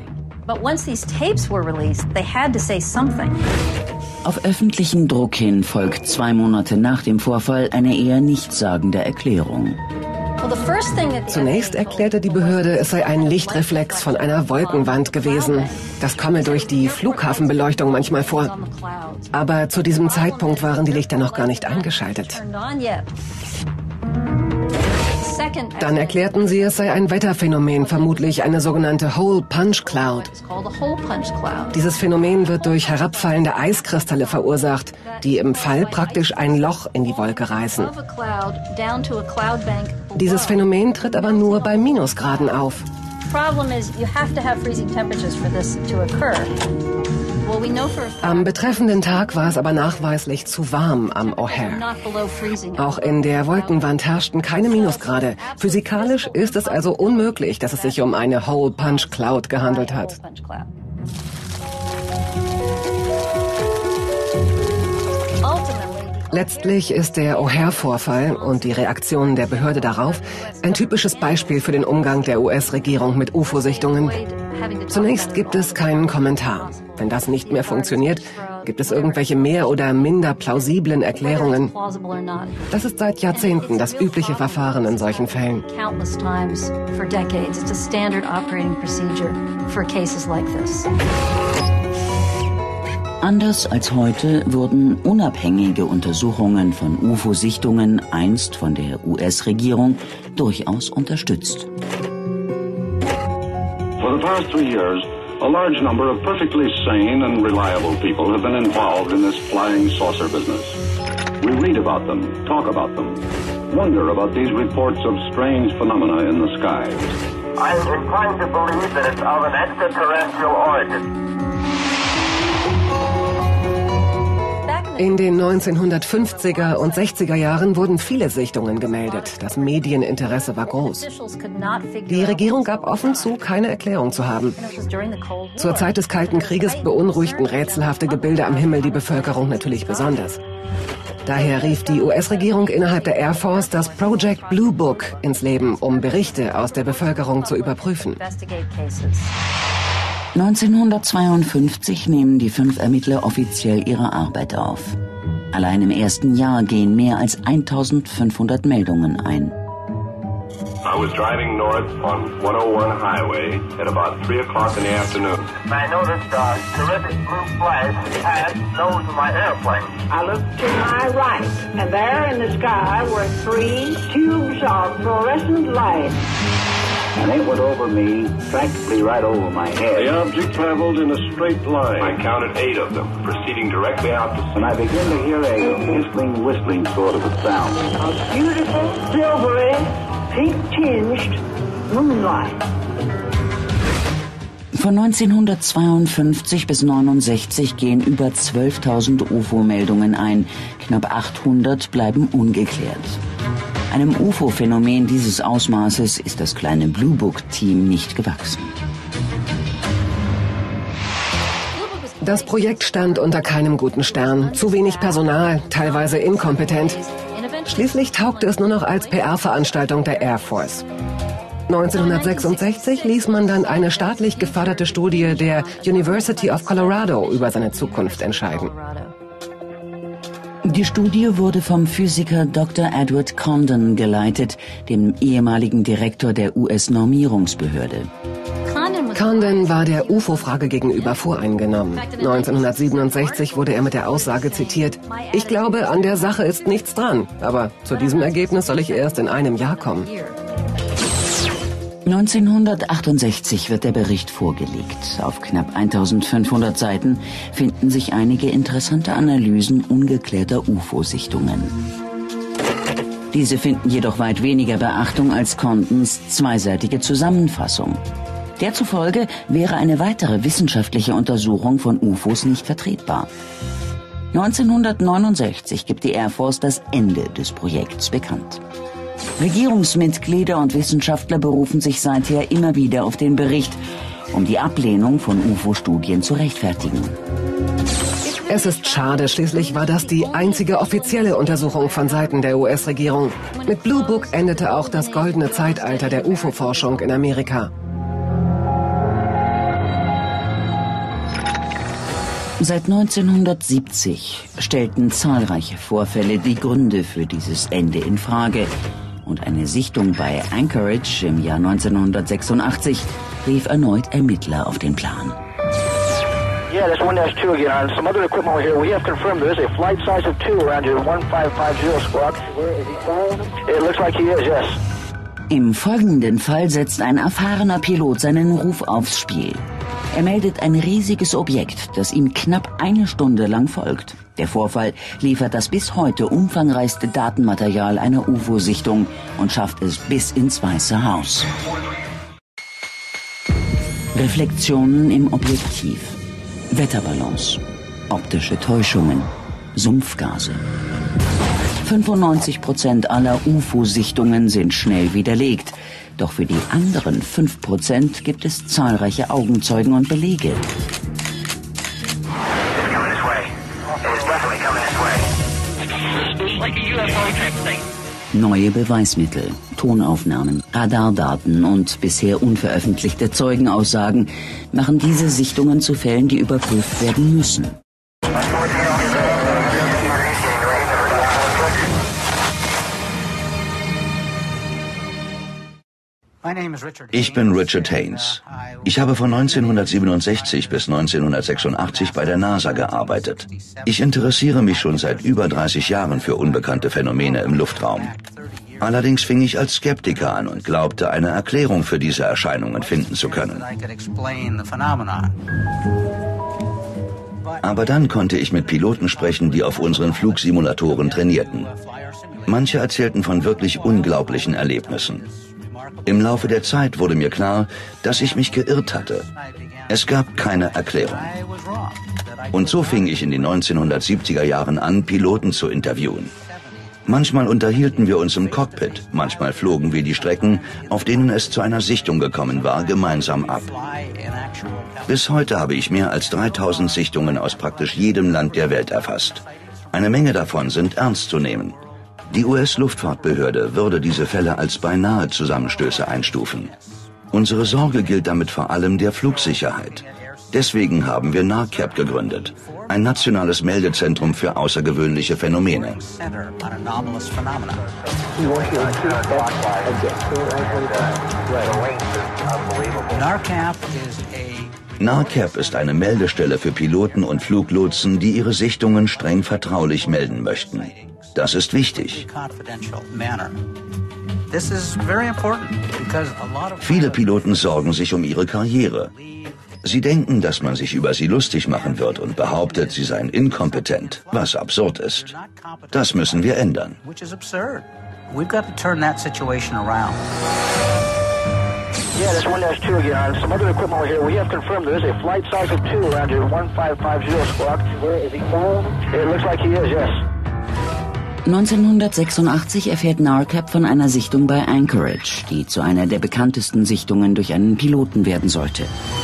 Auf öffentlichen Druck hin folgt 2 Monate nach dem Vorfall eine eher nichtssagende Erklärung. Zunächst erklärte die Behörde, es sei ein Lichtreflex von einer Wolkenwand gewesen. Das komme durch die Flughafenbeleuchtung manchmal vor. Aber zu diesem Zeitpunkt waren die Lichter noch gar nicht eingeschaltet. Dann erklärten sie, es sei ein Wetterphänomen, vermutlich eine sogenannte Hole Punch Cloud. Dieses Phänomen wird durch herabfallende Eiskristalle verursacht, die im Fall praktisch ein Loch in die Wolke reißen. Dieses Phänomen tritt aber nur bei Minusgraden auf. Am betreffenden Tag war es aber nachweislich zu warm am O'Hare. Auch in der Wolkenwand herrschten keine Minusgrade. Physikalisch ist es also unmöglich, dass es sich um eine Hole Punch Cloud gehandelt hat. Letztlich ist der O'Hare-Vorfall und die Reaktion der Behörde darauf ein typisches Beispiel für den Umgang der US-Regierung mit UFO-Sichtungen. Zunächst gibt es keinen Kommentar. Wenn das nicht mehr funktioniert, gibt es irgendwelche mehr oder minder plausiblen Erklärungen. Das ist seit Jahrzehnten das übliche Verfahren in solchen Fällen. Anders als heute wurden unabhängige Untersuchungen von UFO-Sichtungen einst von der US-Regierung durchaus unterstützt. For the past 3 years, a large number of perfectly sane and reliable people have been involved in this flying saucer business. We read about them, talk about them, wonder about these reports of strange phenomena in the skies. I'm inclined to believe that it's of an extraterrestrial origin. In den 1950er und 60er Jahren wurden viele Sichtungen gemeldet. Das Medieninteresse war groß. Die Regierung gab offen zu, keine Erklärung zu haben. Zur Zeit des Kalten Krieges beunruhigten rätselhafte Gebilde am Himmel die Bevölkerung natürlich besonders. Daher rief die US-Regierung innerhalb der Air Force das Project Blue Book ins Leben, um Berichte aus der Bevölkerung zu überprüfen. 1952 nehmen die 5 Ermittler offiziell ihre Arbeit auf. Allein im ersten Jahr gehen mehr als 1500 Meldungen ein. I was driving north on 101 highway at about 3 o'clock in the afternoon. I noticed a terrific blue flash past nose of my airplane. I looked to my right, and there in the sky were 3 tubes of fluorescent light. And it went over me, practically right over my head. The object traveled in a straight line. I counted 8 of them, proceeding directly out to sea. And I began to hear a whistling sort of a sound. A beautiful, silvery, pink-tinged moonlight. Von 1952 bis 1969 gehen über 12.000 UFO-Meldungen ein. Knapp 800 bleiben ungeklärt. Einem UFO-Phänomen dieses Ausmaßes ist das kleine Blue Book-Team nicht gewachsen. Das Projekt stand unter keinem guten Stern. Zu wenig Personal, teilweise inkompetent. Schließlich taugte es nur noch als PR-Veranstaltung der Air Force. 1966 ließ man dann eine staatlich geförderte Studie der University of Colorado über seine Zukunft entscheiden. Die Studie wurde vom Physiker Dr. Edward Condon geleitet, dem ehemaligen Direktor der US-Normierungsbehörde. Condon war der UFO-Frage gegenüber voreingenommen. 1967 wurde er mit der Aussage zitiert: „Ich glaube, an der Sache ist nichts dran, aber zu diesem Ergebnis soll ich erst in einem Jahr kommen." 1968 wird der Bericht vorgelegt. Auf knapp 1500 Seiten finden sich einige interessante Analysen ungeklärter UFO-Sichtungen. Diese finden jedoch weit weniger Beachtung als Condons zweiseitige Zusammenfassung. Der zufolge wäre eine weitere wissenschaftliche Untersuchung von UFOs nicht vertretbar. 1969 gibt die Air Force das Ende des Projekts bekannt. Regierungsmitglieder und Wissenschaftler berufen sich seither immer wieder auf den Bericht, um die Ablehnung von UFO-Studien zu rechtfertigen. Es ist schade, schließlich war das die einzige offizielle Untersuchung von Seiten der US-Regierung. Mit Blue Book endete auch das goldene Zeitalter der UFO-Forschung in Amerika. Seit 1970 stellten zahlreiche Vorfälle die Gründe für dieses Ende in Frage. Und eine Sichtung bei Anchorage im Jahr 1986 rief erneut Ermittler auf den Plan. Yeah, this 1-2 again. On some other equipment here, we have confirmed there is a flight size of 2 around your 1550 squawk. It looks like he is, yes. Im folgenden Fall setzt ein erfahrener Pilot seinen Ruf aufs Spiel. Er meldet ein riesiges Objekt, das ihm knapp eine Stunde lang folgt. Der Vorfall liefert das bis heute umfangreichste Datenmaterial einer UFO-Sichtung und schafft es bis ins Weiße Haus. Reflexionen im Objektiv, Wetterballons, optische Täuschungen, Sumpfgase. 95% aller UFO-Sichtungen sind schnell widerlegt. Doch für die anderen 5% gibt es zahlreiche Augenzeugen und Belege. Neue Beweismittel, Tonaufnahmen, Radardaten und bisher unveröffentlichte Zeugenaussagen machen diese Sichtungen zu Fällen, die überprüft werden müssen. Ich bin Richard Haynes. Ich habe von 1967 bis 1986 bei der NASA gearbeitet. Ich interessiere mich schon seit über 30 Jahren für unbekannte Phänomene im Luftraum. Allerdings fing ich als Skeptiker an und glaubte, eine Erklärung für diese Erscheinungen finden zu können. Aber dann konnte ich mit Piloten sprechen, die auf unseren Flugsimulatoren trainierten. Manche erzählten von wirklich unglaublichen Erlebnissen. Im Laufe der Zeit wurde mir klar, dass ich mich geirrt hatte. Es gab keine Erklärung. Und so fing ich in den 1970er Jahren an, Piloten zu interviewen. Manchmal unterhielten wir uns im Cockpit, manchmal flogen wir die Strecken, auf denen es zu einer Sichtung gekommen war, gemeinsam ab. Bis heute habe ich mehr als 3000 Sichtungen aus praktisch jedem Land der Welt erfasst. Eine Menge davon sind ernst zu nehmen. Die US-Luftfahrtbehörde würde diese Fälle als beinahe Zusammenstöße einstufen. Unsere Sorge gilt damit vor allem der Flugsicherheit. Deswegen haben wir NARCAP gegründet, ein nationales Meldezentrum für außergewöhnliche Phänomene. NARCAP ist eine Meldestelle für Piloten und Fluglotsen, die ihre Sichtungen streng vertraulich melden möchten. Das ist wichtig. Viele Piloten sorgen sich um ihre Karriere. Sie denken, dass man sich über sie lustig machen wird und behauptet, sie seien inkompetent, was absurd ist. Das müssen wir ändern. Yeah, this 1-2 again. On some other equipment here, we have confirmed there is a flight size of 2 around your 1550 squawk. Where is he flying? It looks like he is, yes. 1986 erfährt NARCAP von einer Sichtung bei Anchorage, die zu einer der bekanntesten Sichtungen durch einen Piloten werden sollte.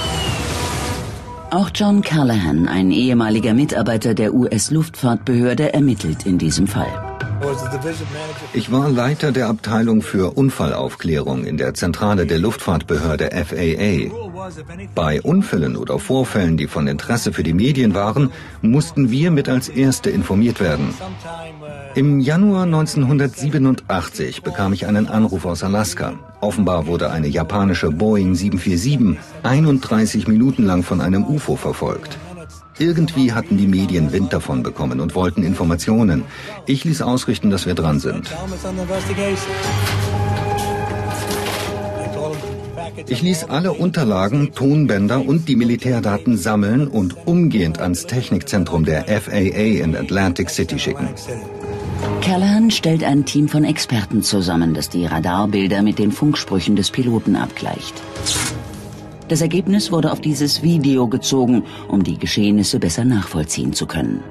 Auch John Callahan, ein ehemaliger Mitarbeiter der US-Luftfahrtbehörde, ermittelt in diesem Fall. Ich war Leiter der Abteilung für Unfallaufklärung in der Zentrale der Luftfahrtbehörde FAA. Bei Unfällen oder Vorfällen, die von Interesse für die Medien waren, mussten wir mit als Erste informiert werden. Im Januar 1987 bekam ich einen Anruf aus Alaska. Offenbar wurde eine japanische Boeing 747 31 Minuten lang von einem UFO verfolgt. Irgendwie hatten die Medien Wind davon bekommen und wollten Informationen. Ich ließ ausrichten, dass wir dran sind. Ich ließ alle Unterlagen, Tonbänder und die Militärdaten sammeln und umgehend ans Technikzentrum der FAA in Atlantic City schicken. Callahan stellt ein Team von Experten zusammen, das die Radarbilder mit den Funksprüchen des Piloten abgleicht. Das Ergebnis wurde auf dieses Video gezogen, um die Geschehnisse besser nachvollziehen zu können.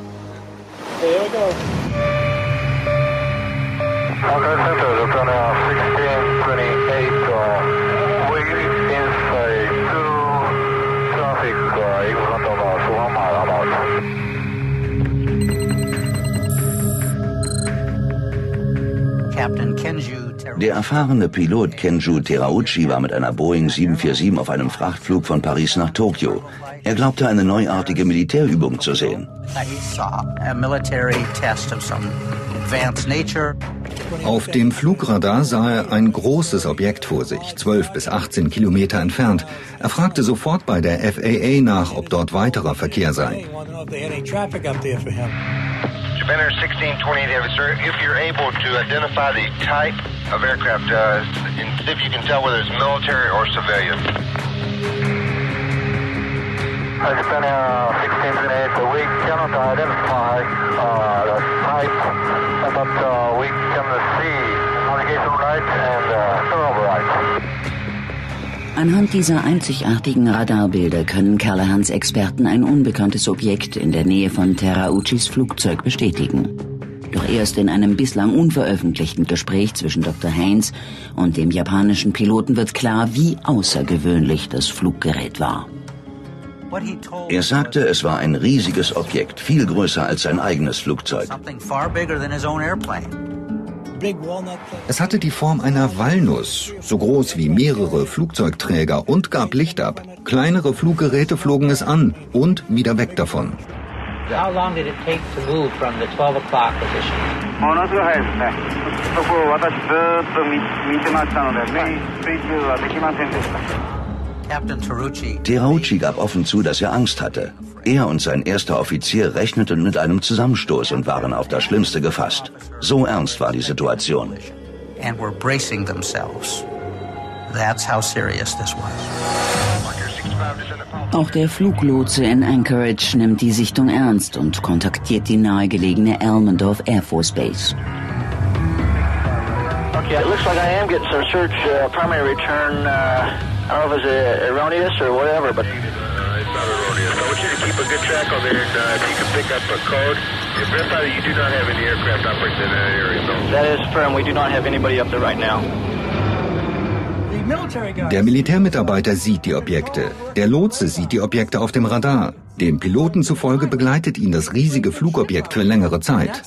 Der erfahrene Pilot Kenju Terauchi war mit einer Boeing 747 auf einem Frachtflug von Paris nach Tokio. Er glaubte, eine neuartige Militärübung zu sehen. Auf dem Flugradar sah er ein großes Objekt vor sich, 12 bis 18 Kilometer entfernt. Er fragte sofort bei der FAA nach, ob dort weiterer Verkehr sei. Japaner 1628, sir, if you're able to identify the type of aircraft, and see if you can tell whether it's military or civilian. Japaner 1628, we cannot identify the type, but we can see navigation right and turnover right. Anhand dieser einzigartigen Radarbilder können Callahans Experten ein unbekanntes Objekt in der Nähe von Terauchis Flugzeug bestätigen. Doch erst in einem bislang unveröffentlichten Gespräch zwischen Dr. Haynes und dem japanischen Piloten wird klar, wie außergewöhnlich das Fluggerät war. Er sagte, es war ein riesiges Objekt, viel größer als sein eigenes Flugzeug. Es hatte die Form einer Walnuss, so groß wie mehrere Flugzeugträger und gab Licht ab. Kleinere Fluggeräte flogen es an und wieder weg davon. How long did it take to move from the 12 o'clock position? Terauchi gab offen zu, dass er Angst hatte. Er und sein erster Offizier rechneten mit einem Zusammenstoß und waren auf das Schlimmste gefasst. So ernst war die Situation. And were bracing themselves. That's how serious this was. Auch der Fluglotse in Anchorage nimmt die Sichtung ernst und kontaktiert die nahegelegene Elmendorf Air Force Base. Okay, it looks like I am getting some search primary return. I don't know if it's erroneous or whatever, but It's not erroneous. I want you to keep a good track on there, and if you can pick up a code, verify that you do not have any aircraft operating in that area. So. That is firm. We do not have anybody up there right now. Der Militärmitarbeiter sieht die Objekte. Der Lotse sieht die Objekte auf dem Radar. Dem Piloten zufolge begleitet ihn das riesige Flugobjekt für längere Zeit.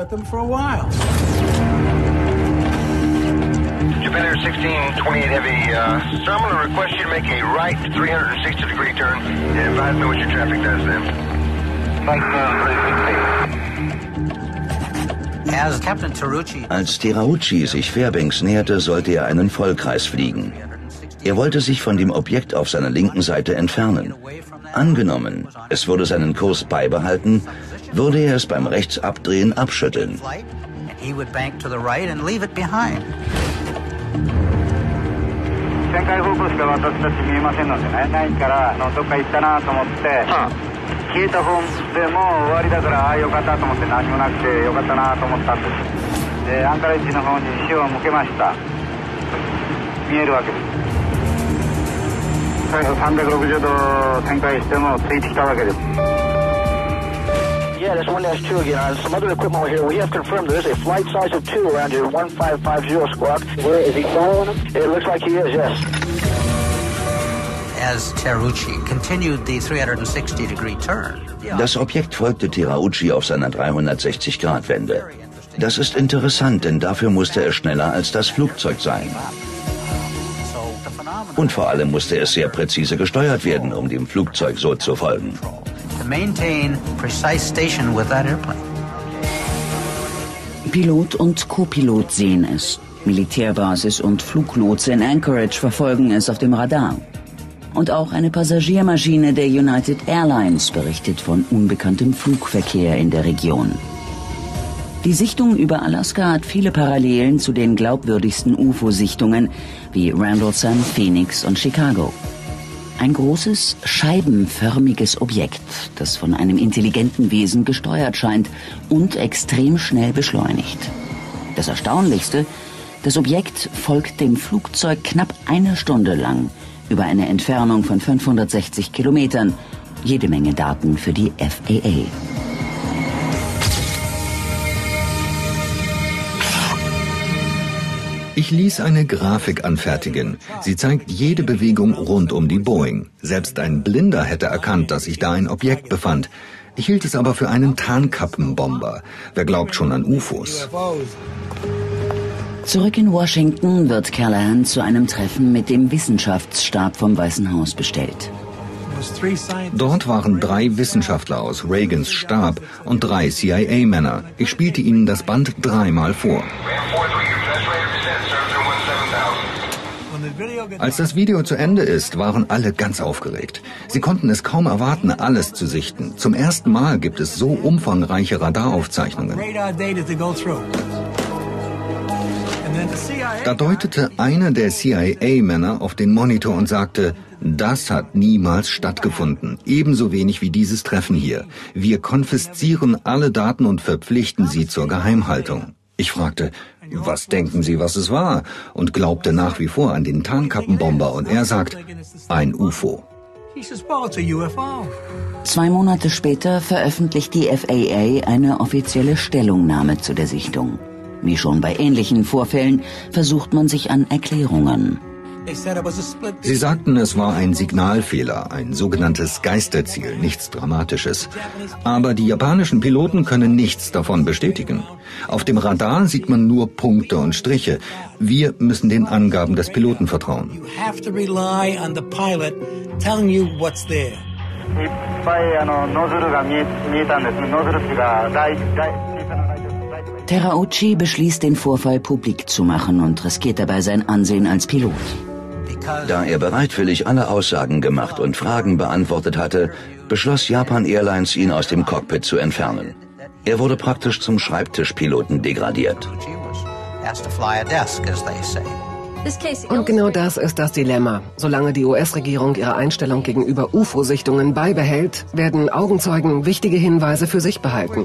Japaner 1628 Heavy, so I'm going to request you to make a right 360-degree turn and advise me what your traffic does then. Als Terauchi sich Fairbanks näherte, sollte er einen Vollkreis fliegen. Er wollte sich von dem Objekt auf seiner linken Seite entfernen. Angenommen, es würde seinen Kurs beibehalten, würde er es beim Rechtsabdrehen abschütteln. Yeah, that's 1-2 again. On some other equipment over here, we have confirmed there is a flight size of 2 around your 1550 squawk. Where is he following him? It looks like he is, yes. As Terauchi continued the 360-degree turn. Das Objekt folgte Terauchi auf seiner 360-Grad-Wende. Das ist interessant, denn dafür musste es schneller als das Flugzeug sein. Und vor allem musste es sehr präzise gesteuert werden, um dem Flugzeug so zu folgen. Pilot und Co-Pilot sehen es. Militärbasis und Fluglotse in Anchorage verfolgen es auf dem Radar. Und auch eine Passagiermaschine der United Airlines berichtet von unbekanntem Flugverkehr in der Region. Die Sichtung über Alaska hat viele Parallelen zu den glaubwürdigsten UFO-Sichtungen wie Rendlesham, Phoenix und Chicago. Ein großes, scheibenförmiges Objekt, das von einem intelligenten Wesen gesteuert scheint und extrem schnell beschleunigt. Das Erstaunlichste: das Objekt folgt dem Flugzeug knapp 1 Stunde lang über eine Entfernung von 560 Kilometern. Jede Menge Daten für die FAA. Ich ließ eine Grafik anfertigen. Sie zeigt jede Bewegung rund um die Boeing. Selbst ein Blinder hätte erkannt, dass sich da ein Objekt befand. Ich hielt es aber für einen Tarnkappenbomber. Wer glaubt schon an UFOs? Zurück in Washington wird Callahan zu einem Treffen mit dem Wissenschaftsstab vom Weißen Haus bestellt. Dort waren 3 Wissenschaftler aus Reagans Stab und 3 CIA-Männer. Ich spielte ihnen das Band 3-mal vor. Als das Video zu Ende ist, waren alle ganz aufgeregt. Sie konnten es kaum erwarten, alles zu sichten. Zum ersten Mal gibt es so umfangreiche Radaraufzeichnungen. Da deutete einer der CIA-Männer auf den Monitor und sagte: Das hat niemals stattgefunden, ebenso wenig wie dieses Treffen hier. Wir konfiszieren alle Daten und verpflichten sie zur Geheimhaltung. Ich fragte: Was denken Sie, was es war? Und glaubte nach wie vor an den Tarnkappenbomber. Und er sagt: Ein UFO. 2 Monate später veröffentlicht die FAA eine offizielle Stellungnahme zu der Sichtung. Wie schon bei ähnlichen Vorfällen versucht man sich an Erklärungen. Sie sagten, es war ein Signalfehler, ein sogenanntes Geisterziel, nichts Dramatisches. Aber die japanischen Piloten können nichts davon bestätigen. Auf dem Radar sieht man nur Punkte und Striche. Wir müssen den Angaben des Piloten vertrauen. Terauchi beschließt, den Vorfall publik zu machen und riskiert dabei sein Ansehen als Pilot. Da er bereitwillig alle Aussagen gemacht und Fragen beantwortet hatte, beschloss Japan Airlines, ihn aus dem Cockpit zu entfernen. Er wurde praktisch zum Schreibtischpiloten degradiert. Und genau das ist das Dilemma. Solange die US-Regierung ihre Einstellung gegenüber UFO-Sichtungen beibehält, werden Augenzeugen wichtige Hinweise für sich behalten.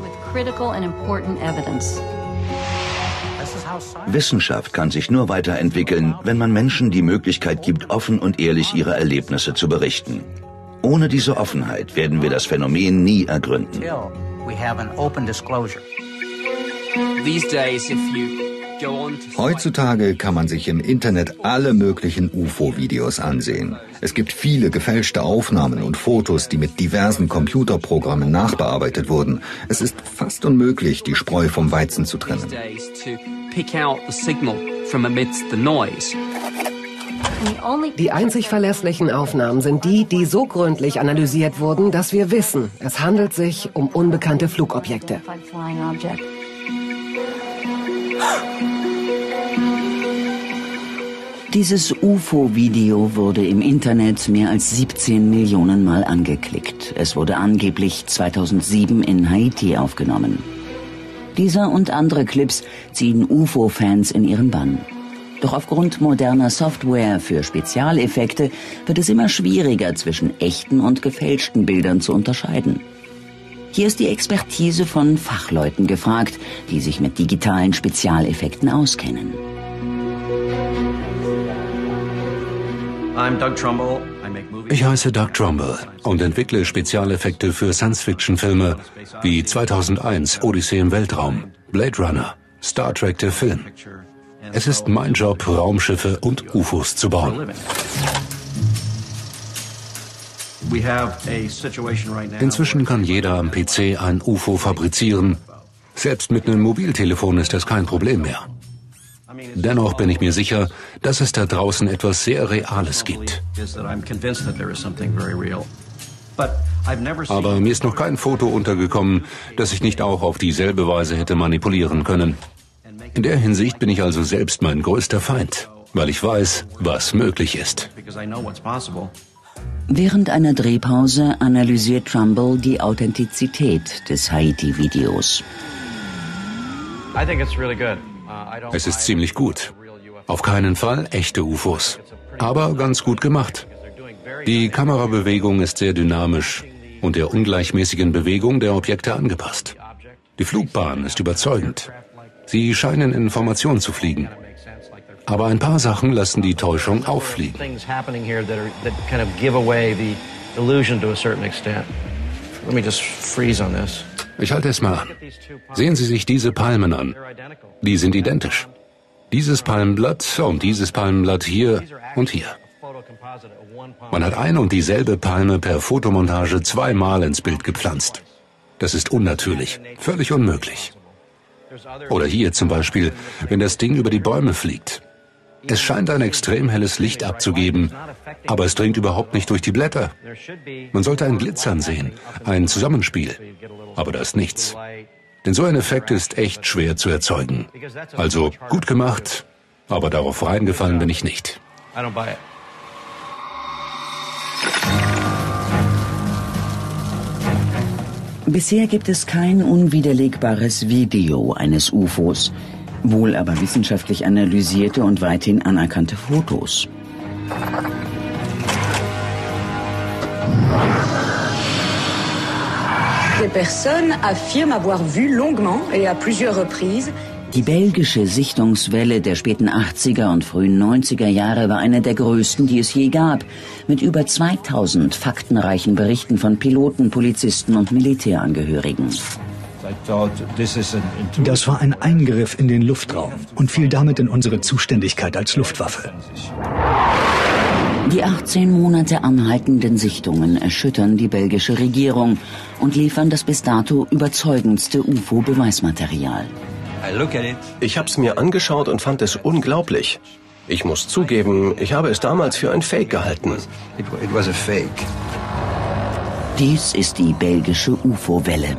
Wissenschaft kann sich nur weiterentwickeln, wenn man Menschen die Möglichkeit gibt, offen und ehrlich ihre Erlebnisse zu berichten. Ohne diese Offenheit werden wir das Phänomen nie ergründen. Heutzutage kann man sich im Internet alle möglichen UFO-Videos ansehen. Es gibt viele gefälschte Aufnahmen und Fotos, die mit diversen Computerprogrammen nachbearbeitet wurden. Es ist fast unmöglich, die Spreu vom Weizen zu trennen. Die einzig verlässlichen Aufnahmen sind die, die so gründlich analysiert wurden, dass wir wissen, es handelt sich um unbekannte Flugobjekte. Dieses UFO-Video wurde im Internet mehr als 17 Millionen Mal angeklickt. Es wurde angeblich 2007 in Haiti aufgenommen. Dieser und andere Clips ziehen UFO-Fans in ihren Bann. Doch aufgrund moderner Software für Spezialeffekte wird es immer schwieriger, zwischen echten und gefälschten Bildern zu unterscheiden. Hier ist die Expertise von Fachleuten gefragt, die sich mit digitalen Spezialeffekten auskennen. Ich heiße Doug Trumbull und entwickle Spezialeffekte für Science-Fiction-Filme wie 2001 Odyssee im Weltraum, Blade Runner, Star Trek der Film. Es ist mein Job, Raumschiffe und UFOs zu bauen. Inzwischen kann jeder am PC ein UFO fabrizieren. Selbst mit einem Mobiltelefon ist das kein Problem mehr. Dennoch bin ich mir sicher, dass es da draußen etwas sehr Reales gibt. Aber mir ist noch kein Foto untergekommen, das ich nicht auch auf dieselbe Weise hätte manipulieren können. In der Hinsicht bin ich also selbst mein größter Feind, weil ich weiß, was möglich ist. Während einer Drehpause analysiert Trumbull die Authentizität des Haiti-Videos. Es ist ziemlich gut. Auf keinen Fall echte UFOs. Aber ganz gut gemacht. Die Kamerabewegung ist sehr dynamisch und der ungleichmäßigen Bewegung der Objekte angepasst. Die Flugbahn ist überzeugend. Sie scheinen in Formation zu fliegen. Aber ein paar Sachen lassen die Täuschung auffliegen. Ich halte es mal an. Sehen Sie sich diese Palmen an. Die sind identisch. Dieses Palmenblatt und dieses Palmenblatt hier und hier. Man hat eine und dieselbe Palme per Fotomontage zweimal ins Bild gepflanzt. Das ist unnatürlich, völlig unmöglich. Oder hier zum Beispiel, wenn das Ding über die Bäume fliegt. Es scheint ein extrem helles Licht abzugeben, aber es dringt überhaupt nicht durch die Blätter. Man sollte ein Glitzern sehen, ein Zusammenspiel. Aber da ist nichts. Denn so ein Effekt ist echt schwer zu erzeugen. Also gut gemacht, aber darauf reingefallen bin ich nicht. Bisher gibt es kein unwiderlegbares Video eines UFOs, wohl aber wissenschaftlich analysierte und weithin anerkannte Fotos. Des personnes affirment avoir vu longuement et à plusieurs reprises. Die belgische Sichtungswelle der späten 80er und frühen 90er Jahre war eine der größten, die es je gab, mit über 2000 faktenreichen Berichten von Piloten, Polizisten und Militärangehörigen. Das war ein Eingriff in den Luftraum und fiel damit in unsere Zuständigkeit als Luftwaffe. Die 18 Monate anhaltenden Sichtungen erschüttern die belgische Regierung und liefern das bis dato überzeugendste UFO-Beweismaterial. Ich habe es mir angeschaut und fand es unglaublich. Ich muss zugeben, ich habe es damals für ein Fake gehalten. Dies ist die belgische UFO-Welle.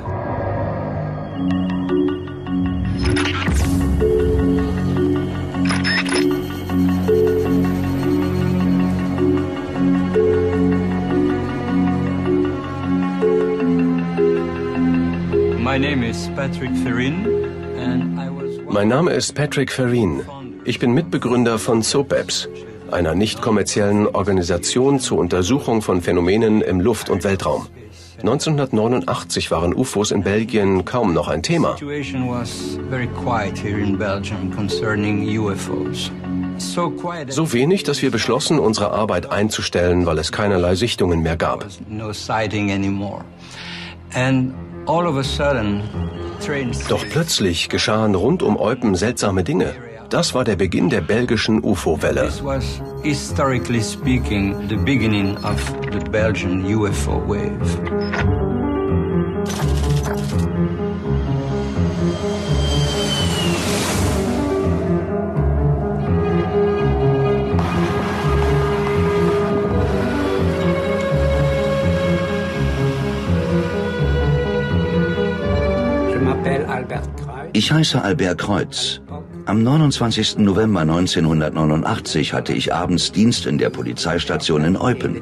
Mein Name ist Patrick Ferrin. Ich bin Mitbegründer von SOPEPS, einer nicht kommerziellen Organisation zur Untersuchung von Phänomenen im Luft- und Weltraum. 1989 waren UFOs in Belgien kaum noch ein Thema. So wenig, dass wir beschlossen, unsere Arbeit einzustellen, weil es keinerlei Sichtungen mehr gab. Doch plötzlich geschahen rund um Eupen seltsame Dinge. Das war der Beginn der belgischen UFO-Welle. Historically speaking, the beginning of the Belgian UFO wave. Ich heiße Albert Kreuz. Am 29. November 1989 hatte ich abends Dienst in der Polizeistation in Eupen.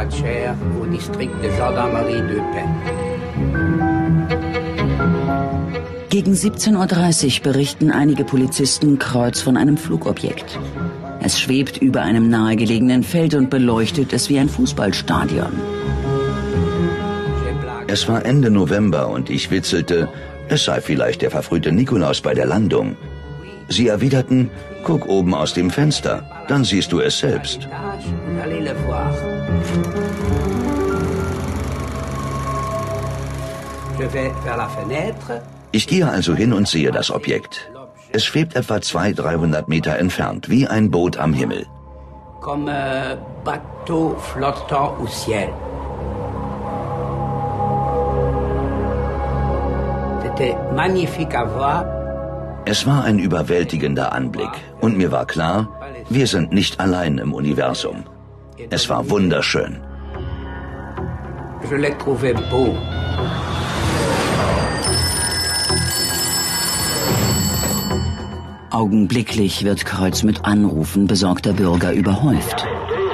Gegen 17:30 Uhr berichten einige Polizisten Kreuz von einem Flugobjekt. Es schwebt über einem nahegelegenen Feld und beleuchtet es wie ein Fußballstadion. Es war Ende November und ich witzelte, es sei vielleicht der verfrühte Nikolaus bei der Landung. Sie erwiderten, guck oben aus dem Fenster, dann siehst du es selbst. Ich gehe also hin und sehe das Objekt. Es schwebt etwa 200-300 Meter entfernt, wie ein Boot am Himmel. Comme un bateau flottant au ciel. C'était magnifique à voir. Es war ein überwältigender Anblick und mir war klar, wir sind nicht allein im Universum. Es war wunderschön. Je l'ai trouvé beau. Augenblicklich wird Kreuz mit Anrufen besorgter Bürger überhäuft.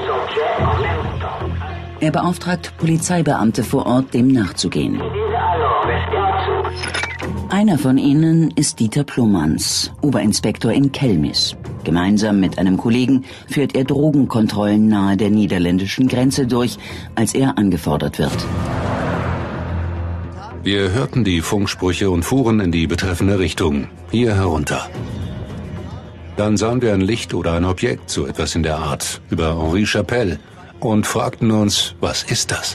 Er beauftragt Polizeibeamte vor Ort, dem nachzugehen. Einer von ihnen ist Dieter Plumans, Oberinspektor in Kelmis. Gemeinsam mit einem Kollegen führt er Drogenkontrollen nahe der niederländischen Grenze durch, als er angefordert wird. Wir hörten die Funksprüche und fuhren in die betreffende Richtung, hier herunter. Dann sahen wir ein Licht oder ein Objekt, so etwas in der Art, über Henri Chapelle und fragten uns, was ist das?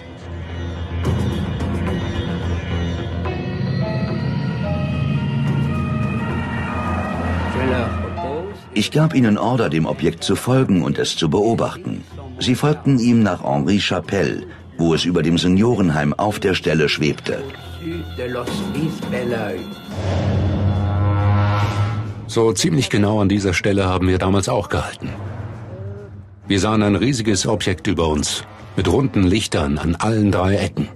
Ich gab ihnen Order, dem Objekt zu folgen und es zu beobachten. Sie folgten ihm nach Henri Chapelle, wo es über dem Seniorenheim auf der Stelle schwebte. So ziemlich genau an dieser Stelle haben wir damals auch gehalten. Wir sahen ein riesiges Objekt über uns, mit runden Lichtern an allen 3 Ecken.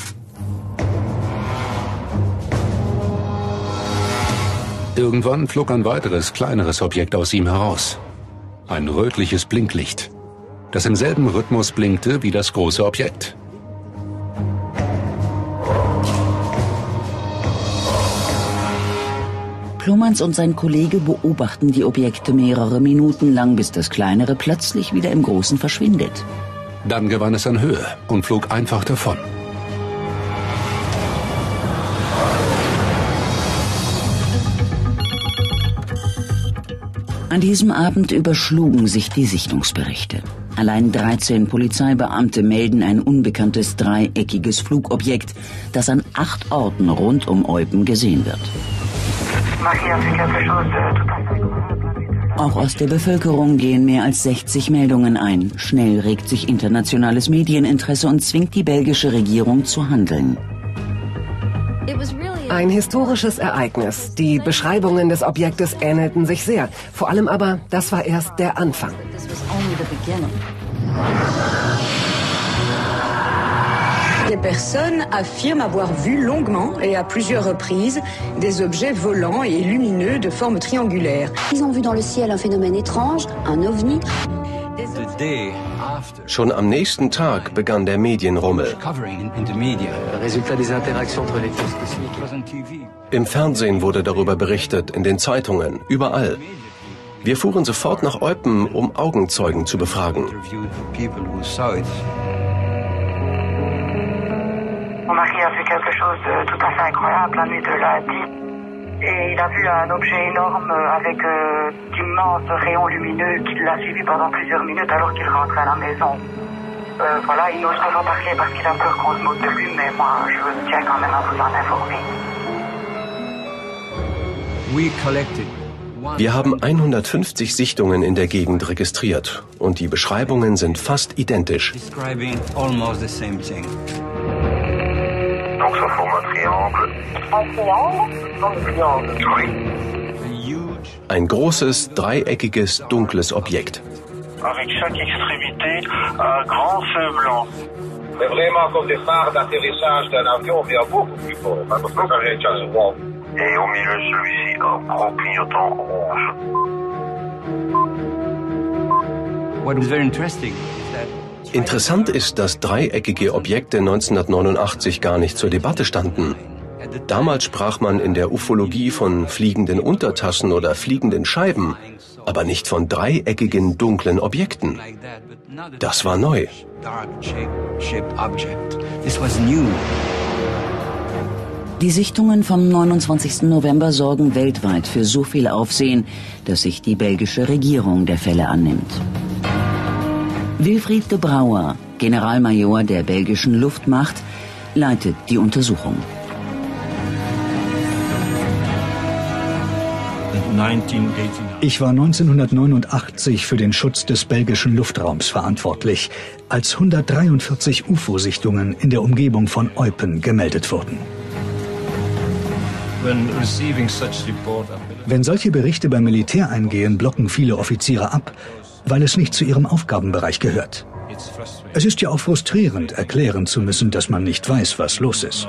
Irgendwann flog ein weiteres, kleineres Objekt aus ihm heraus. Ein rötliches Blinklicht, das im selben Rhythmus blinkte wie das große Objekt. Plumans und sein Kollege beobachten die Objekte mehrere Minuten lang, bis das kleinere plötzlich wieder im Großen verschwindet. Dann gewann es an Höhe und flog einfach davon. An diesem Abend überschlugen sich die Sichtungsberichte. Allein 13 Polizeibeamte melden ein unbekanntes dreieckiges Flugobjekt, das an 8 Orten rund um Eupen gesehen wird. Auch aus der Bevölkerung gehen mehr als 60 Meldungen ein. Schnell regt sich internationales Medieninteresse und zwingt die belgische Regierung zu handeln. Ein historisches Ereignis. Die Beschreibungen des Objektes ähnelten sich sehr. Vor allem aber, das war erst der Anfang. Des personnes affirment avoir vu longuement et à plusieurs reprises des objets volants et lumineux de forme triangulaire. Ils ont vu dans le ciel un phénomène étrange, un ovni. Schon am nächsten Tag begann der Medienrummel. Im Fernsehen wurde darüber berichtet, in den Zeitungen, überall. Wir fuhren sofort nach Eupen, um Augenzeugen zu befragen. Mon mari a vu quelque chose de tout à fait incroyable la nuit de lundi. Et il a vu un objet énorme avec d'immenses rayons lumineux qui l'a suivi pendant plusieurs minutes alors qu'il rentrait à la maison. Voilà, il n'ose pas en parler parce qu'il a peur qu'on se moque de lui, mais moi, je tiens quand même à vous en informer. Wir haben 150 Sichtungen in der Gegend registriert und die Beschreibungen sind fast identisch. Donc ça forme un triangle. Un triangle? Un triangle. Oui. Ein großes, dreieckiges, dunkles Objekt. Avec chaque extrémité, un grand feu blanc. C'est vraiment comme des phares d'atterrissage d'un avion, mais beaucoup plus fort. Parce que ça vient de souvent. Et au milieu de celui-ci, un gros clignotant rouge. What was very interesting is that Interessant ist, dass dreieckige Objekte 1989 gar nicht zur Debatte standen. Damals sprach man in der Ufologie von fliegenden Untertassen oder fliegenden Scheiben, aber nicht von dreieckigen, dunklen Objekten. Das war neu. Die Sichtungen vom 29. November sorgen weltweit für so viel Aufsehen, dass sich die belgische Regierung der Fälle annimmt. Wilfried de Brouwer, Generalmajor der belgischen Luftmacht, leitet die Untersuchung. Ich war 1989 für den Schutz des belgischen Luftraums verantwortlich, als 143 UFO-Sichtungen in der Umgebung von Eupen gemeldet wurden. Wenn solche Berichte beim Militär eingehen, blocken viele Offiziere ab, weil es nicht zu ihrem Aufgabenbereich gehört. Es ist ja auch frustrierend, erklären zu müssen, dass man nicht weiß, was los ist.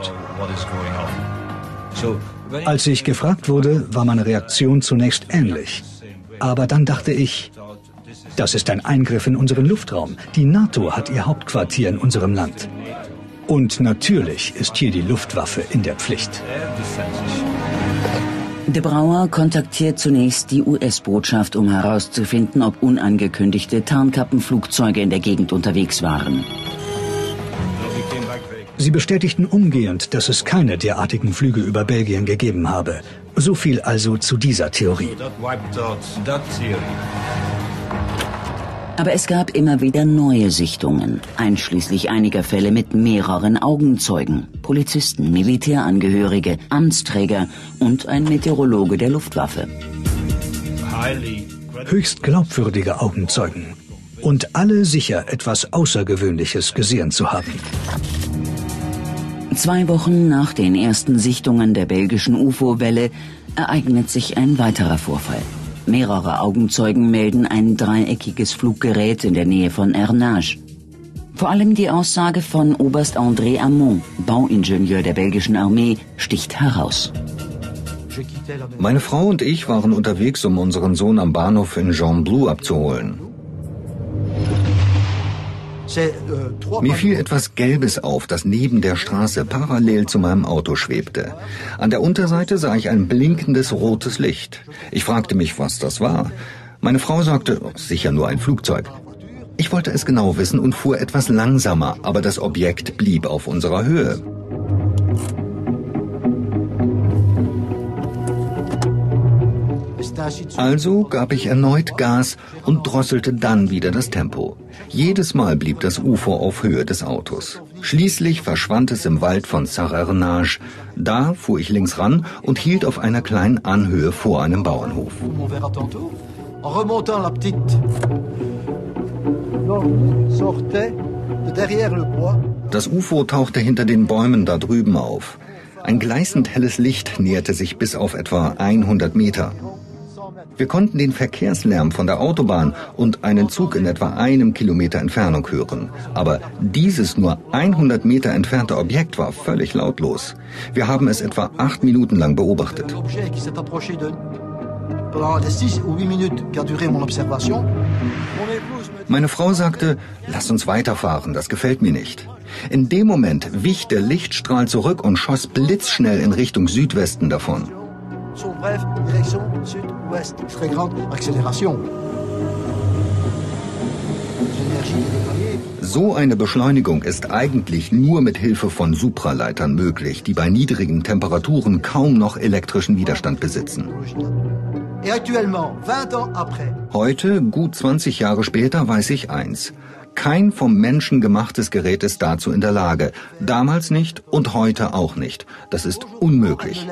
Als ich gefragt wurde, war meine Reaktion zunächst ähnlich. Aber dann dachte ich, das ist ein Eingriff in unseren Luftraum. Die NATO hat ihr Hauptquartier in unserem Land. Und natürlich ist hier die Luftwaffe in der Pflicht. De Brouwer kontaktiert zunächst die US-Botschaft, um herauszufinden, ob unangekündigte Tarnkappenflugzeuge in der Gegend unterwegs waren. Sie bestätigten umgehend, dass es keine derartigen Flüge über Belgien gegeben habe. So viel also zu dieser Theorie. Aber es gab immer wieder neue Sichtungen, einschließlich einiger Fälle mit mehreren Augenzeugen, Polizisten, Militärangehörige, Amtsträger und ein Meteorologe der Luftwaffe. Höchst glaubwürdige Augenzeugen. Und alle sicher etwas Außergewöhnliches gesehen zu haben. 2 Wochen nach den ersten Sichtungen der belgischen UFO-Welle ereignet sich ein weiterer Vorfall. Mehrere Augenzeugen melden ein dreieckiges Fluggerät in der Nähe von Ernage. Vor allem die Aussage von Oberst André Amont, Bauingenieur der belgischen Armee, sticht heraus. Meine Frau und ich waren unterwegs, um unseren Sohn am Bahnhof in Gembloux abzuholen. Mir fiel etwas Gelbes auf, das neben der Straße parallel zu meinem Auto schwebte. An der Unterseite sah ich ein blinkendes rotes Licht. Ich fragte mich, was das war. Meine Frau sagte, sicher nur ein Flugzeug. Ich wollte es genau wissen und fuhr etwas langsamer, aber das Objekt blieb auf unserer Höhe. Also gab ich erneut Gas und drosselte dann wieder das Tempo. Jedes Mal blieb das UFO auf Höhe des Autos. Schließlich verschwand es im Wald von Sarre-Ernage. Da fuhr ich links ran und hielt auf einer kleinen Anhöhe vor einem Bauernhof. Das UFO tauchte hinter den Bäumen da drüben auf. Ein gleißend helles Licht näherte sich bis auf etwa 100 Meter. Wir konnten den Verkehrslärm von der Autobahn und einen Zug in etwa 1 Kilometer Entfernung hören. Aber dieses nur 100 Meter entfernte Objekt war völlig lautlos. Wir haben es etwa 8 Minuten lang beobachtet. Meine Frau sagte, lass uns weiterfahren, das gefällt mir nicht. In dem Moment wich der Lichtstrahl zurück und schoss blitzschnell in Richtung Südwesten davon. So eine Beschleunigung ist eigentlich nur mit Hilfe von Supraleitern möglich, die bei niedrigen Temperaturen kaum noch elektrischen Widerstand besitzen. Heute, gut 20 Jahre später, weiß ich eins. Kein vom Menschen gemachtes Gerät ist dazu in der Lage. Damals nicht und heute auch nicht. Das ist unmöglich.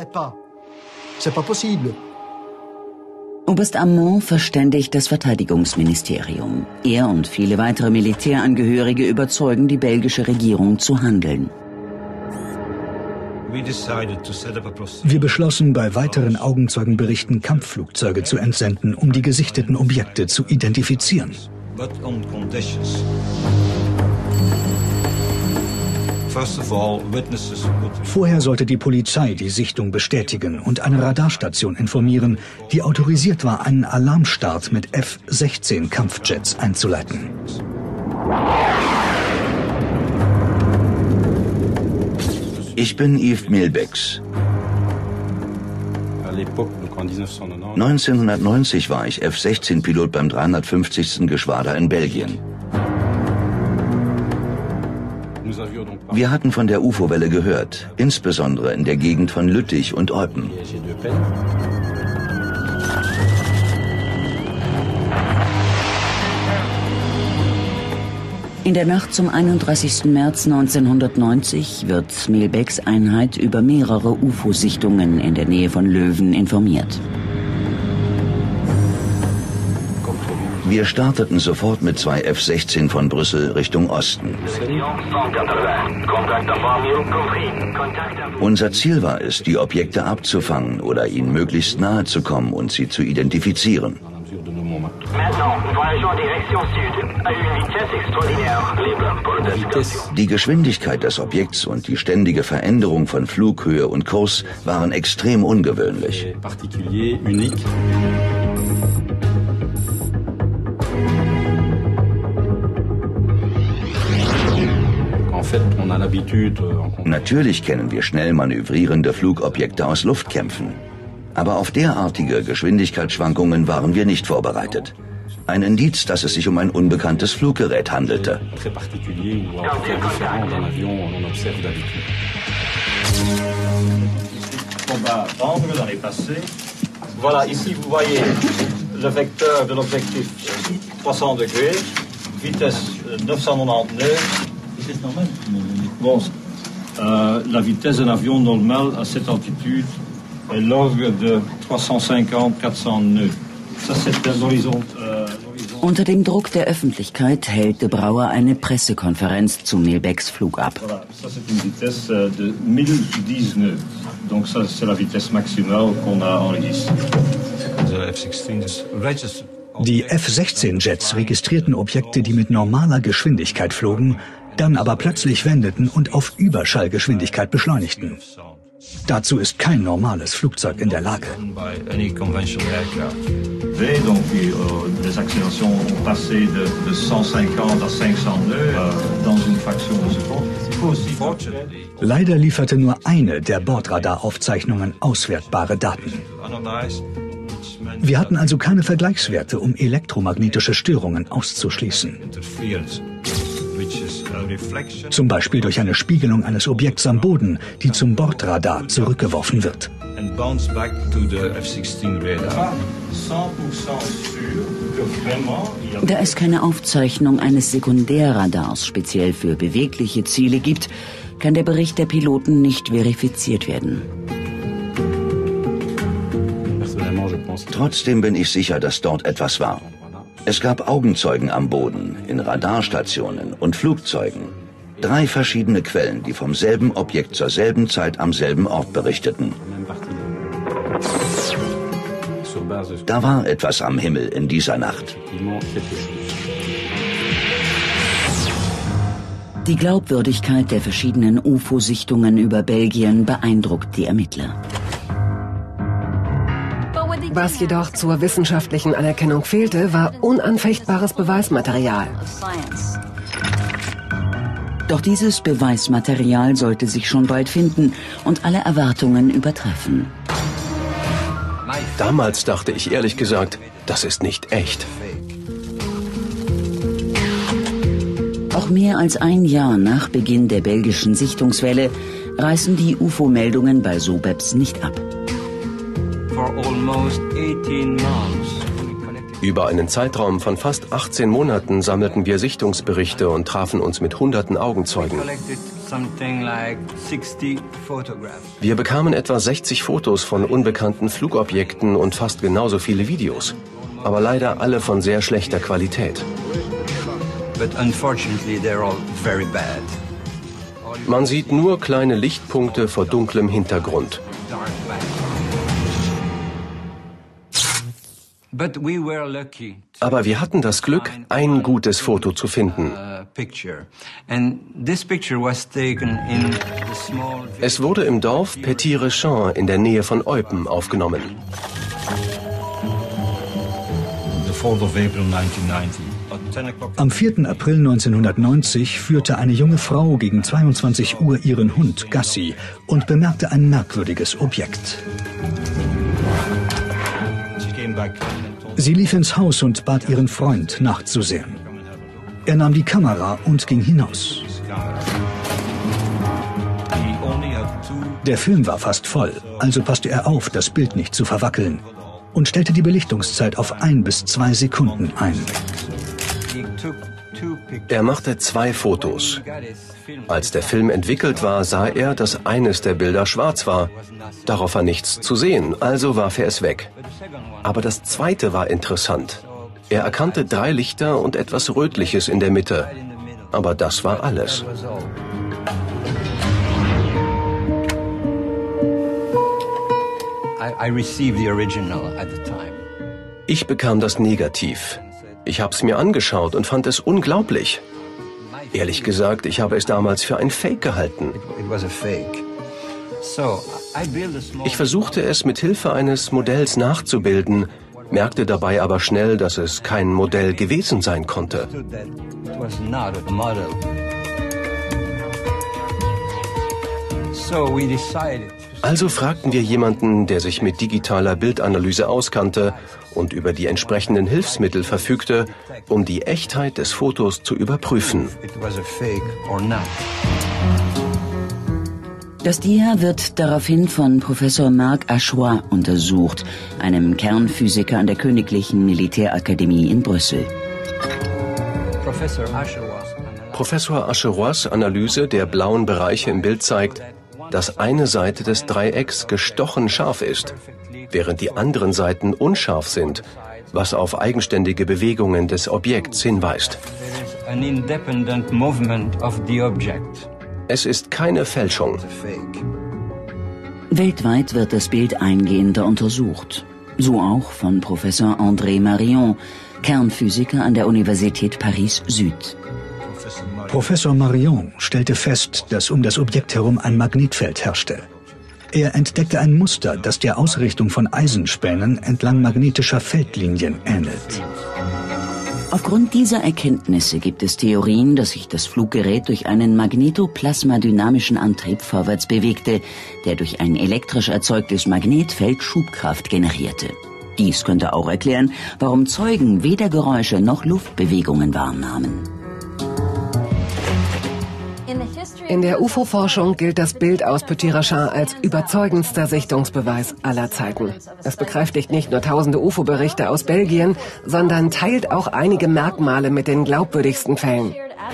Oberst Amont verständigt das Verteidigungsministerium. Er und viele weitere Militärangehörige überzeugen die belgische Regierung zu handeln. Wir beschlossen, bei weiteren Augenzeugenberichten Kampfflugzeuge zu entsenden, um die gesichteten Objekte zu identifizieren. Vorher sollte die Polizei die Sichtung bestätigen und eine Radarstation informieren, die autorisiert war, einen Alarmstart mit F-16 Kampfjets einzuleiten. Ich bin Yves Milbex. 1990 war ich F-16-Pilot beim 350. Geschwader in Belgien. Wir hatten von der UFO-Welle gehört, insbesondere in der Gegend von Lüttich und Eupen. In der Nacht zum 31. März 1990 wird Milbex Einheit über mehrere UFO-Sichtungen in der Nähe von Löwen informiert. Wir starteten sofort mit 2 F-16 von Brüssel Richtung Osten. Unser Ziel war es, die Objekte abzufangen oder ihnen möglichst nahe zu kommen und sie zu identifizieren. Die Geschwindigkeit des Objekts und die ständige Veränderung von Flughöhe und Kurs waren extrem ungewöhnlich. Natürlich kennen wir schnell manövrierende Flugobjekte aus Luftkämpfen. Aber auf derartige Geschwindigkeitsschwankungen waren wir nicht vorbereitet. Ein Indiz, dass es sich um ein unbekanntes Fluggerät handelte. Voilà, ici vous voyez le vecteur de l'objectif 300 degrés, vitesse 999. Vitesse normale? Bon, la vitesse d'un avion normal à cette altitude est l'ordre de 350-400 nœuds. Ça c'est l'horizon. Unter dem Druck der Öffentlichkeit hält de Brouwer eine Pressekonferenz zu Milbecks Flug ab. Voilà, ça c'est une vitesse de 1010 nœuds. Donc ça c'est la vitesse maximale qu'on a enregistrée. Die F-16-Jets registrierten Objekte, die mit normaler Geschwindigkeit flogen, dann aber plötzlich wendeten und auf Überschallgeschwindigkeit beschleunigten. Dazu ist kein normales Flugzeug in der Lage. Donc les accélérations ont passé de 150 à 500 nœuds dans une fraction de seconde. Leider lieferte nur eine der Bordradaraufzeichnungen auswertbare Daten. Wir hatten also keine Vergleichswerte, um elektromagnetische Störungen auszuschließen. Zum Beispiel durch eine Spiegelung eines Objekts am Boden, die zum Bordradar zurückgeworfen wird. Da es keine Aufzeichnung eines Sekundärradars speziell für bewegliche Ziele gibt, kann der Bericht der Piloten nicht verifiziert werden. Trotzdem bin ich sicher, dass dort etwas war. Es gab Augenzeugen am Boden, in Radarstationen und Flugzeugen. 3 verschiedene Quellen, die vom selben Objekt zur selben Zeit am selben Ort berichteten. Da war etwas am Himmel in dieser Nacht. Die Glaubwürdigkeit der verschiedenen UFO-Sichtungen über Belgien beeindruckt die Ermittler. Was jedoch zur wissenschaftlichen Anerkennung fehlte, war unanfechtbares Beweismaterial. Doch dieses Beweismaterial sollte sich schon bald finden und alle Erwartungen übertreffen. Damals dachte ich ehrlich gesagt, das ist nicht echt. Auch mehr als ein Jahr nach Beginn der belgischen Sichtungswelle reißen die UFO-Meldungen bei SOBEPS nicht ab. Über einen Zeitraum von fast 18 Monaten sammelten wir Sichtungsberichte und trafen uns mit hunderten Augenzeugen. Wir bekamen etwa 60 Fotos von unbekannten Flugobjekten und fast genauso viele Videos. Aber leider alle von sehr schlechter Qualität. Man sieht nur kleine Lichtpunkte vor dunklem Hintergrund. Aber wir hatten das Glück, ein gutes Foto zu finden. Es wurde im Dorf Petit-Rechamp in der Nähe von Eupen aufgenommen. Am 4. April 1990 führte eine junge Frau gegen 22 Uhr ihren Hund Gassi und bemerkte ein merkwürdiges Objekt. Sie lief ins Haus und bat ihren Freund nachzusehen. Er nahm die Kamera und ging hinaus. Der Film war fast voll, also passte er auf, das Bild nicht zu verwackeln und stellte die Belichtungszeit auf 1 bis 2 Sekunden ein. Er machte 2 Fotos. Als der Film entwickelt war, sah er, dass eines der Bilder schwarz war. Darauf war nichts zu sehen, also warf er es weg. Aber das zweite war interessant. Er erkannte 3 Lichter und etwas Rötliches in der Mitte. Aber das war alles. Ich bekam das Negativ. Ich habe es mir angeschaut und fand es unglaublich. Ehrlich gesagt, ich habe es damals für ein Fake gehalten. Ich versuchte es mit Hilfe eines Modells nachzubilden, merkte dabei aber schnell, dass es kein Modell gewesen sein konnte. Also fragten wir jemanden, der sich mit digitaler Bildanalyse auskannte und über die entsprechenden Hilfsmittel verfügte, um die Echtheit des Fotos zu überprüfen. Das Dia wird daraufhin von Professor Marc Achois untersucht, einem Kernphysiker an der Königlichen Militärakademie in Brüssel. Professor Achois' Analyse der blauen Bereiche im Bild zeigt, dass eine Seite des Dreiecks gestochen scharf ist, während die anderen Seiten unscharf sind, was auf eigenständige Bewegungen des Objekts hinweist. Es ist keine Fälschung. Weltweit wird das Bild eingehender untersucht. So auch von Professor André Marion, Kernphysiker an der Universität Paris-Süd. Professor Marion stellte fest, dass um das Objekt herum ein Magnetfeld herrschte. Er entdeckte ein Muster, das der Ausrichtung von Eisenspänen entlang magnetischer Feldlinien ähnelt. Aufgrund dieser Erkenntnisse gibt es Theorien, dass sich das Fluggerät durch einen magnetoplasmadynamischen Antrieb vorwärts bewegte, der durch ein elektrisch erzeugtes Magnetfeld Schubkraft generierte. Dies könnte auch erklären, warum Zeugen weder Geräusche noch Luftbewegungen wahrnahmen. In der UFO-Forschung gilt das Bild aus Petit-Rachin als überzeugendster Sichtungsbeweis aller Zeiten. Es bekräftigt nicht nur tausende UFO-Berichte aus Belgien, sondern teilt auch einige Merkmale mit den glaubwürdigsten Fällen.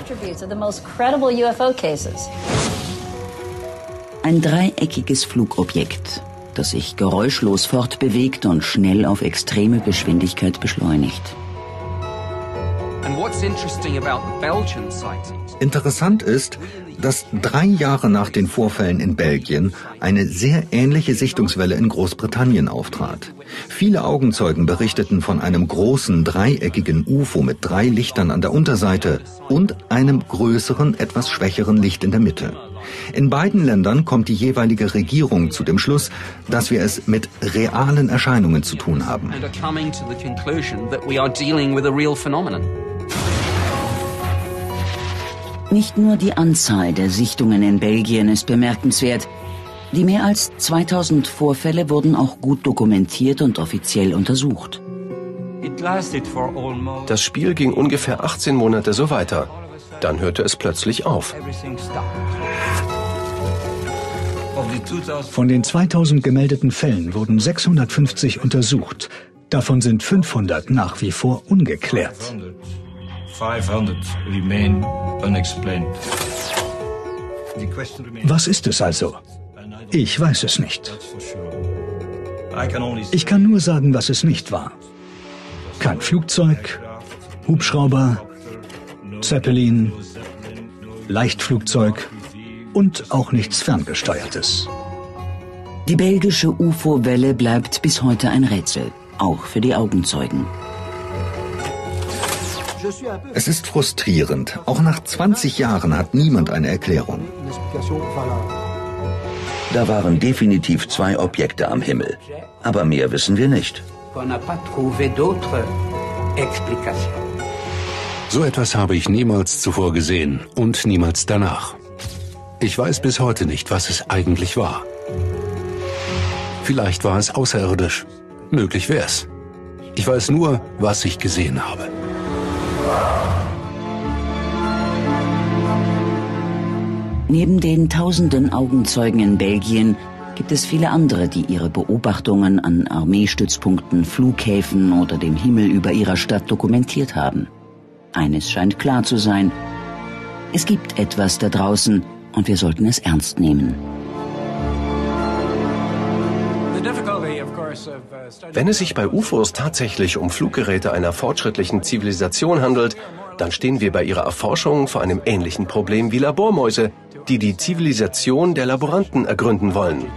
Ein dreieckiges Flugobjekt, das sich geräuschlos fortbewegt und schnell auf extreme Geschwindigkeit beschleunigt. Interessant ist, dass 3 Jahre nach den Vorfällen in Belgien eine sehr ähnliche Sichtungswelle in Großbritannien auftrat. Viele Augenzeugen berichteten von einem großen dreieckigen UFO mit 3 Lichtern an der Unterseite und einem größeren, etwas schwächeren Licht in der Mitte. In beiden Ländern kommt die jeweilige Regierung zu dem Schluss, dass wir es mit realen Erscheinungen zu tun haben. Nicht nur die Anzahl der Sichtungen in Belgien ist bemerkenswert. Die mehr als 2000 Vorfälle wurden auch gut dokumentiert und offiziell untersucht. Das Spiel ging ungefähr 18 Monate so weiter. Dann hörte es plötzlich auf. Von den 2000 gemeldeten Fällen wurden 650 untersucht. Davon sind 500 nach wie vor ungeklärt. 500 remain unexplained. Was ist es also? Ich weiß es nicht. Ich kann nur sagen, was es nicht war. Kein Flugzeug, Hubschrauber, Zeppelin, Leichtflugzeug und auch nichts Ferngesteuertes. Die belgische UFO-Welle bleibt bis heute ein Rätsel, auch für die Augenzeugen. Es ist frustrierend. Auch nach 20 Jahren hat niemand eine Erklärung. Da waren definitiv 2 Objekte am Himmel. Aber mehr wissen wir nicht. So etwas habe ich niemals zuvor gesehen und niemals danach. Ich weiß bis heute nicht, was es eigentlich war. Vielleicht war es außerirdisch. Möglich wär's. Ich weiß nur, was ich gesehen habe. Neben den tausenden Augenzeugen in Belgien gibt es viele andere, die ihre Beobachtungen an Armeestützpunkten, Flughäfen oder dem Himmel über ihrer Stadt dokumentiert haben. Eines scheint klar zu sein: Es gibt etwas da draußen und wir sollten es ernst nehmen. Wenn es sich bei UFOs tatsächlich um Fluggeräte einer fortschrittlichen Zivilisation handelt, dann stehen wir bei ihrer Erforschung vor einem ähnlichen Problem wie Labormäuse, die die Zivilisation der Laboranten ergründen wollen.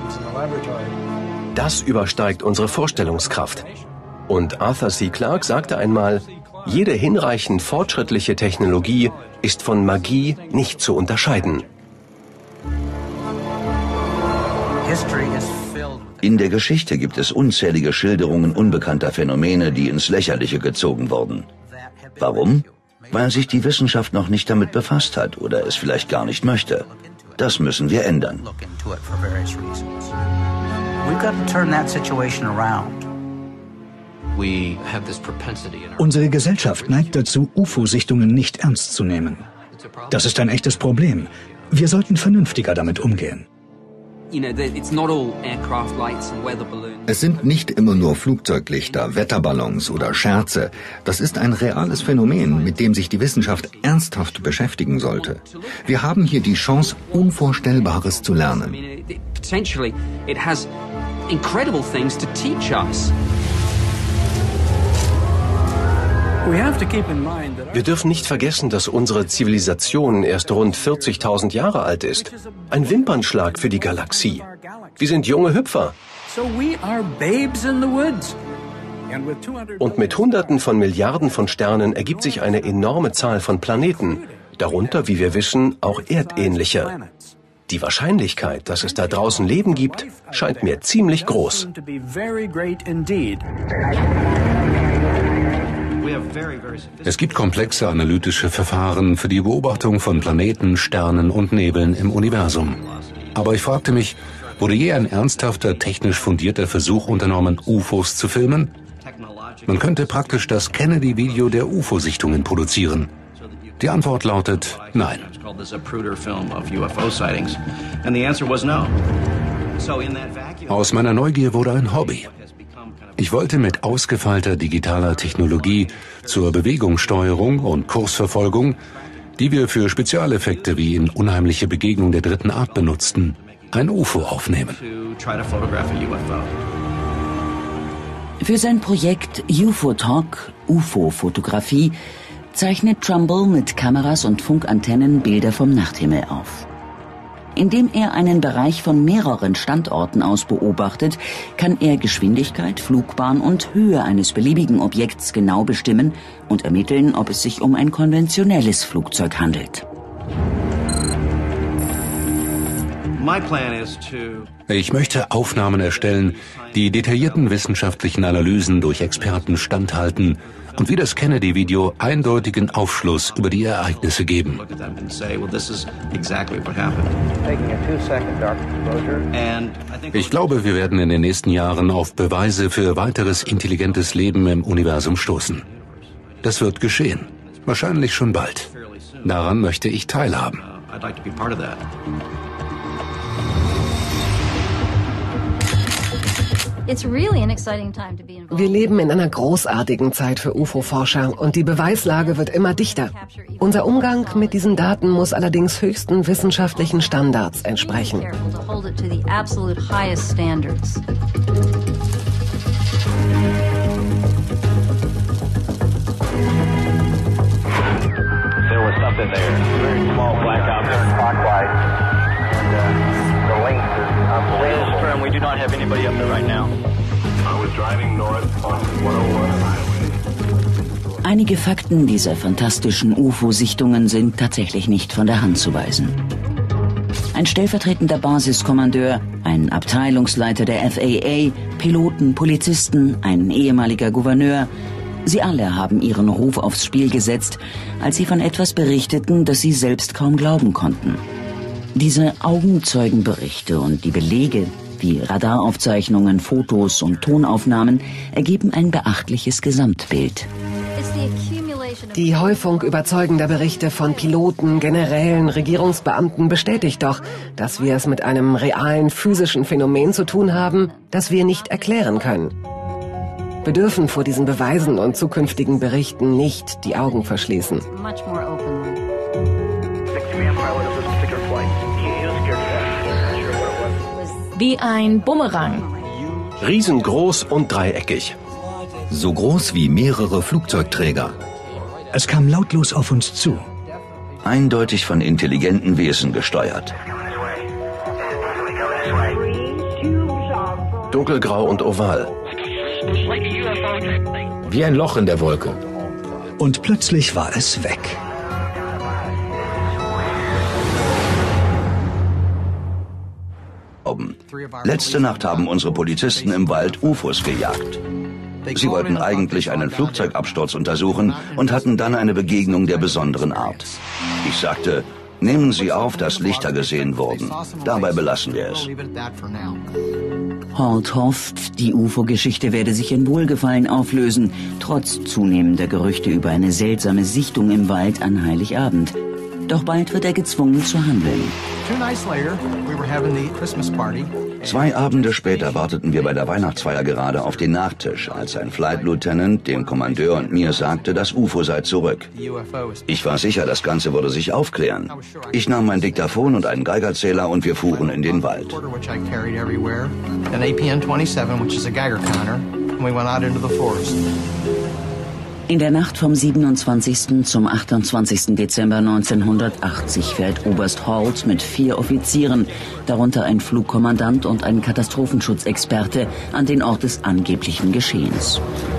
Das übersteigt unsere Vorstellungskraft. Und Arthur C. Clarke sagte einmal, jede hinreichend fortschrittliche Technologie ist von Magie nicht zu unterscheiden. In der Geschichte gibt es unzählige Schilderungen unbekannter Phänomene, die ins Lächerliche gezogen wurden. Warum? Weil sich die Wissenschaft noch nicht damit befasst hat oder es vielleicht gar nicht möchte. Das müssen wir ändern. Unsere Gesellschaft neigt dazu, UFO-Sichtungen nicht ernst zu nehmen. Das ist ein echtes Problem. Wir sollten vernünftiger damit umgehen. Es sind nicht immer nur Flugzeuglichter, Wetterballons oder Scherze. Das ist ein reales Phänomen, mit dem sich die Wissenschaft ernsthaft beschäftigen sollte. Wir haben hier die Chance, Unvorstellbares zu lernen. Wir dürfen nicht vergessen, dass unsere Zivilisation erst rund 40.000 Jahre alt ist. Ein Wimpernschlag für die Galaxie. Wir sind junge Hüpfer. Und mit Hunderten von Milliarden von Sternen ergibt sich eine enorme Zahl von Planeten. Darunter, wie wir wissen, auch erdähnliche. Die Wahrscheinlichkeit, dass es da draußen Leben gibt, scheint mir ziemlich groß. Es gibt komplexe analytische Verfahren für die Beobachtung von Planeten, Sternen und Nebeln im Universum. Aber ich fragte mich, wurde je ein ernsthafter, technisch fundierter Versuch unternommen, UFOs zu filmen? Man könnte praktisch das Kennedy-Video der UFO-Sichtungen produzieren. Die Antwort lautet nein. Aus meiner Neugier wurde ein Hobby. Ich wollte mit ausgefeilter digitaler Technologie zur Bewegungssteuerung und Kursverfolgung, die wir für Spezialeffekte wie in Unheimliche Begegnung der dritten Art benutzten, ein UFO aufnehmen. Für sein Projekt UFO-Talk, UFO-Fotografie, zeichnet Trumbull mit Kameras und Funkantennen Bilder vom Nachthimmel auf. Indem er einen Bereich von mehreren Standorten aus beobachtet, kann er Geschwindigkeit, Flugbahn und Höhe eines beliebigen Objekts genau bestimmen und ermitteln, ob es sich um ein konventionelles Flugzeug handelt. Ich möchte Aufnahmen erstellen, die detaillierten wissenschaftlichen Analysen durch Experten standhalten und wie das Kennedy-Video eindeutigen Aufschluss über die Ereignisse geben. Ich glaube, wir werden in den nächsten Jahren auf Beweise für weiteres intelligentes Leben im Universum stoßen. Das wird geschehen. Wahrscheinlich schon bald. Daran möchte ich teilhaben. Wir leben in einer großartigen Zeit für UFO-Forscher und die Beweislage wird immer dichter. Unser Umgang mit diesen Daten muss allerdings höchsten wissenschaftlichen Standards entsprechen. We do not have anybody up there right now. I was driving north on 101 highway. Einige Fakten dieser fantastischen UFO-Sichtungen sind tatsächlich nicht von der Hand zu weisen. Ein stellvertretender Basiskommandeur, ein Abteilungsleiter der FAA, Piloten, Polizisten, ein ehemaliger Gouverneur. Sie alle haben ihren Ruf aufs Spiel gesetzt, als sie von etwas berichteten, das sie selbst kaum glauben konnten. Diese Augenzeugenberichte und die Belege, wie Radaraufzeichnungen, Fotos und Tonaufnahmen, ergeben ein beachtliches Gesamtbild. Die Häufung überzeugender Berichte von Piloten, Generälen, Regierungsbeamten bestätigt doch, dass wir es mit einem realen physischen Phänomen zu tun haben, das wir nicht erklären können. Wir dürfen vor diesen Beweisen und zukünftigen Berichten nicht die Augen verschließen. Wie ein Bumerang. Riesengroß und dreieckig. So groß wie mehrere Flugzeugträger. Es kam lautlos auf uns zu. Eindeutig von intelligenten Wesen gesteuert. Dunkelgrau und oval. Wie ein Loch in der Wolke. Und plötzlich war es weg. Letzte Nacht haben unsere Polizisten im Wald UFOs gejagt. Sie wollten eigentlich einen Flugzeugabsturz untersuchen und hatten dann eine Begegnung der besonderen Art. Ich sagte, Nehmen Sie auf, dass Lichter gesehen wurden. Dabei belassen wir es. Halt hofft, die UFO-Geschichte werde sich in Wohlgefallen auflösen, trotz zunehmender Gerüchte über eine seltsame Sichtung im Wald an Heiligabend. Doch bald wird er gezwungen zu handeln. 2 Abende später warteten wir bei der Weihnachtsfeier gerade auf den Nachtisch, als ein Flight Lieutenant dem Kommandeur und mir sagte, das UFO sei zurück. Ich war sicher, das Ganze würde sich aufklären. Ich nahm mein Diktaphon und einen Geigerzähler und wir fuhren in den Wald. In der Nacht vom 27. zum 28. Dezember 1980 fährt Oberst Halt mit 4 Offizieren, darunter ein Flugkommandant und ein Katastrophenschutzexperte, an den Ort des angeblichen Geschehens.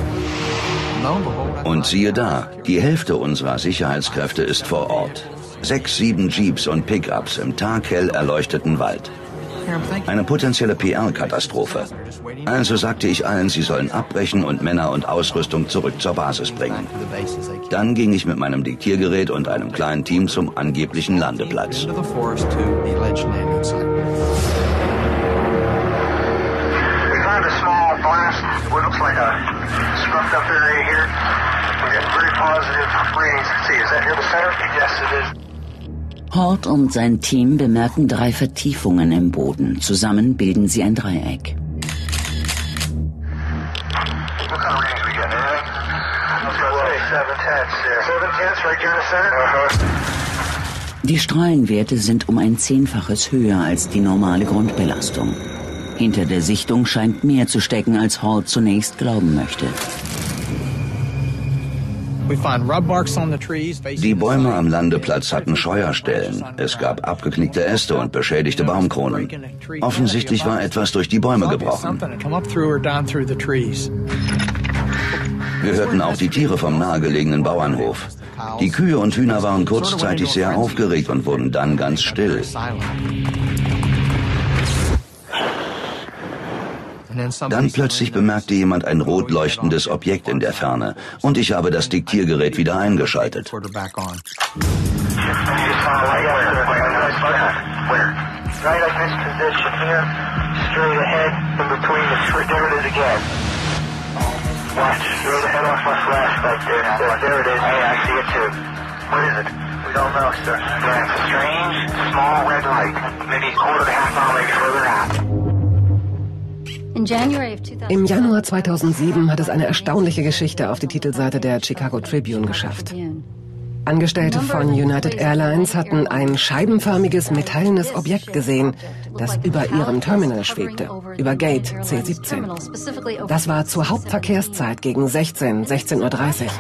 Und siehe da, die Hälfte unserer Sicherheitskräfte ist vor Ort. 6, 7 Jeeps und Pickups im taghell erleuchteten Wald. Eine potenzielle PR-Katastrophe. Also sagte ich allen, sie sollen abbrechen und Männer und Ausrüstung zurück zur Basis bringen. Dann ging ich mit meinem Diktiergerät und einem kleinen Team zum angeblichen Landeplatz. Halt und sein Team bemerken 3 Vertiefungen im Boden. Zusammen bilden sie ein Dreieck. Die Strahlenwerte sind um ein 10-faches höher als die normale Grundbelastung. Hinter der Sichtung scheint mehr zu stecken, als Halt zunächst glauben möchte. Die Bäume am Landeplatz hatten Scheuerstellen. Es gab abgeknickte Äste und beschädigte Baumkronen. Offensichtlich war etwas durch die Bäume gebrochen. Wir hörten auch die Tiere vom nahegelegenen Bauernhof. Die Kühe und Hühner waren kurzzeitig sehr aufgeregt und wurden dann ganz still. Dann plötzlich bemerkte jemand ein rot leuchtendes Objekt in der Ferne und ich habe das Diktiergerät wieder eingeschaltet. Im Januar 2007 hat es eine erstaunliche Geschichte auf die Titelseite der Chicago Tribune geschafft. Angestellte von United Airlines hatten ein scheibenförmiges metallenes Objekt gesehen, das über ihrem Terminal schwebte, über Gate C17. Das war zur Hauptverkehrszeit gegen 16:30 Uhr.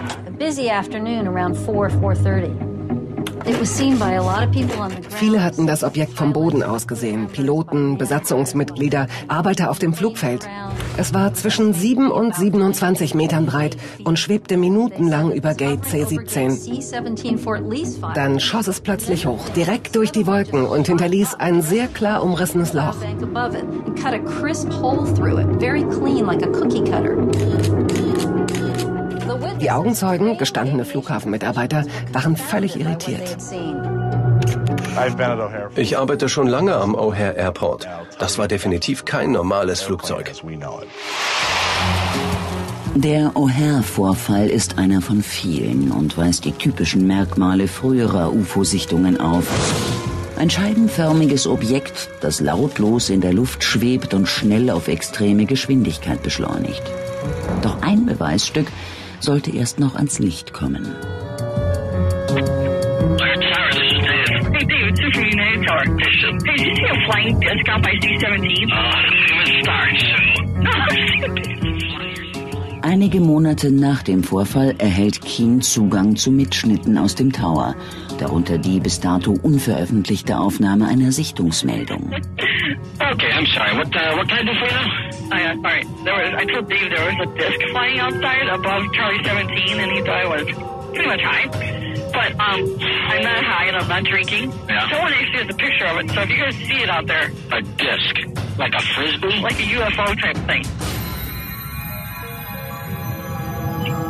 Viele hatten das Objekt vom Boden aus gesehen. Piloten, Besatzungsmitglieder, Arbeiter auf dem Flugfeld. Es war zwischen 7 und 27 Metern breit und schwebte minutenlang über Gate C17. Dann schoss es plötzlich hoch, direkt durch die Wolken und hinterließ ein sehr klar umrissenes Loch. Die Augenzeugen, gestandene Flughafenmitarbeiter, waren völlig irritiert. Ich arbeite schon lange am O'Hare Airport. Das war definitiv kein normales Flugzeug. Der O'Hare-Vorfall ist einer von vielen und weist die typischen Merkmale früherer UFO-Sichtungen auf. Ein scheibenförmiges Objekt, das lautlos in der Luft schwebt und schnell auf extreme Geschwindigkeit beschleunigt. Doch ein Beweisstück sollte erst noch ans Licht kommen. Einige Monate nach dem Vorfall erhält Keen Zugang zu Mitschnitten aus dem Tower, darunter die bis dato unveröffentlichte Aufnahme einer Sichtungsmeldung. Okay, I'm sorry. What can I do for you now? All right. I told Dave there was a disc flying outside above Charlie 17, and he thought it was pretty much high. But I'm not high and I'm not drinking. Yeah. Someone actually has a picture of it. So if you guys see it out there, a disc, like a frisbee, like a UFO type thing.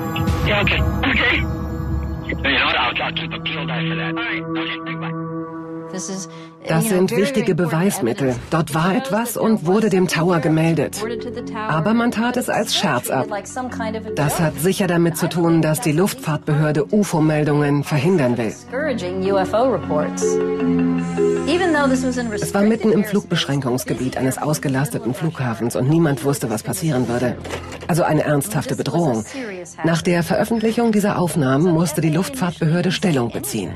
Yeah. Okay. Okay. You know what? I'll keep a peeled eye for that. All right. Okay. Bye. Das sind wichtige Beweismittel. Dort war etwas und wurde dem Tower gemeldet. Aber man tat es als Scherz ab. Das hat sicher damit zu tun, dass die Luftfahrtbehörde UFO-Meldungen verhindern will. Es war mitten im Flugbeschränkungsgebiet eines ausgelasteten Flughafens und niemand wusste, was passieren würde. Also eine ernsthafte Bedrohung. Nach der Veröffentlichung dieser Aufnahmen musste die Luftfahrtbehörde Stellung beziehen.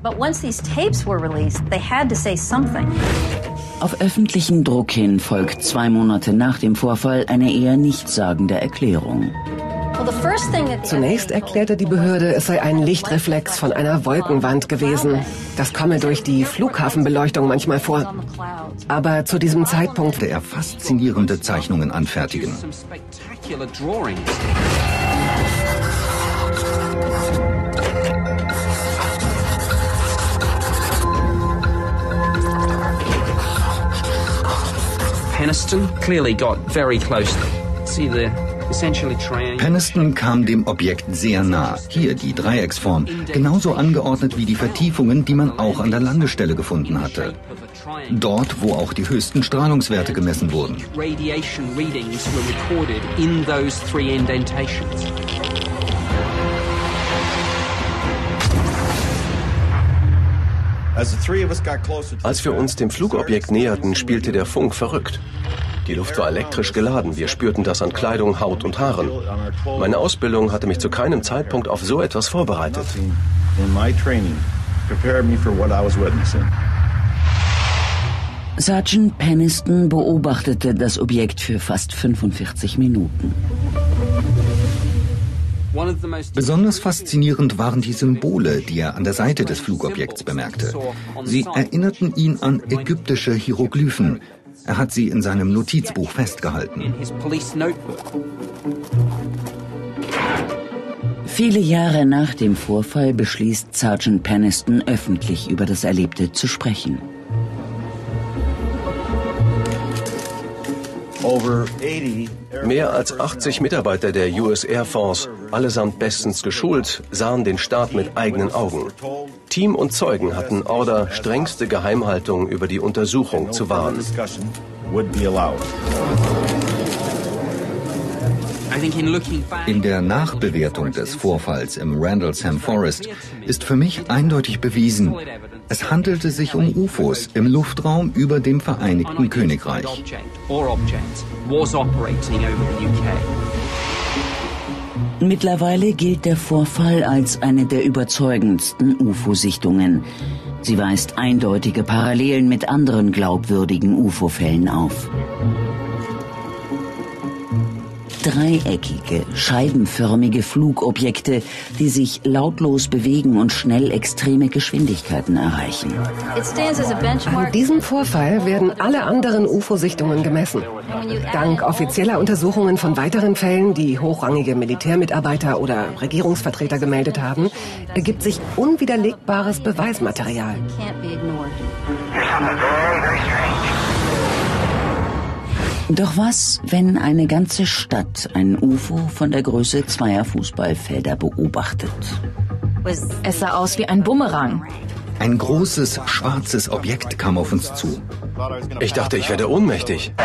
Auf öffentlichen Druck hin folgt 2 Monate nach dem Vorfall eine eher nichtssagende Erklärung. Zunächst erklärte die Behörde, es sei ein Lichtreflex von einer Wolkenwand gewesen. Das komme durch die Flughafenbeleuchtung manchmal vor. Aber zu diesem Zeitpunkt er faszinierende Zeichnungen anfertigen. Penniston clearly got very close. See the Penniston kam dem Objekt sehr nah. Hier die Dreiecksform, genauso angeordnet wie die Vertiefungen, die man auch an der Landestelle gefunden hatte. Dort, wo auch die höchsten Strahlungswerte gemessen wurden. Als wir uns dem Flugobjekt näherten, spielte der Funk verrückt. Die Luft war elektrisch geladen. Wir spürten das an Kleidung, Haut und Haaren. Meine Ausbildung hatte mich zu keinem Zeitpunkt auf so etwas vorbereitet. Sergeant Penniston beobachtete das Objekt für fast 45 Minuten. Besonders faszinierend waren die Symbole, die er an der Seite des Flugobjekts bemerkte. Sie erinnerten ihn an ägyptische Hieroglyphen. Er hat sie in seinem Notizbuch festgehalten. Viele Jahre nach dem Vorfall beschließt Sergeant Penniston, öffentlich über das Erlebte zu sprechen. Mehr als 80 Mitarbeiter der US Air Force, allesamt bestens geschult, sahen den Start mit eigenen Augen. Team und Zeugen hatten Order, strengste Geheimhaltung über die Untersuchung zu wahren. In der Nachbewertung des Vorfalls im Rendlesham Forest ist für mich eindeutig bewiesen, es handelte sich um UFOs im Luftraum über dem Vereinigten Königreich. Mittlerweile gilt der Vorfall als eine der überzeugendsten UFO-Sichtungen. Sie weist eindeutige Parallelen mit anderen glaubwürdigen UFO-Fällen auf. Dreieckige, scheibenförmige Flugobjekte, die sich lautlos bewegen und schnell extreme Geschwindigkeiten erreichen. An diesem Vorfall werden alle anderen UFO-Sichtungen gemessen. Dank offizieller Untersuchungen von weiteren Fällen, die hochrangige Militärmitarbeiter oder Regierungsvertreter gemeldet haben, ergibt sich unwiderlegbares Beweismaterial. Doch was, wenn eine ganze Stadt ein UFO von der Größe 2 Fußballfelder beobachtet? Es sah aus wie ein Bumerang. Ein großes, schwarzes Objekt kam auf uns zu. Ich dachte, ich werde ohnmächtig.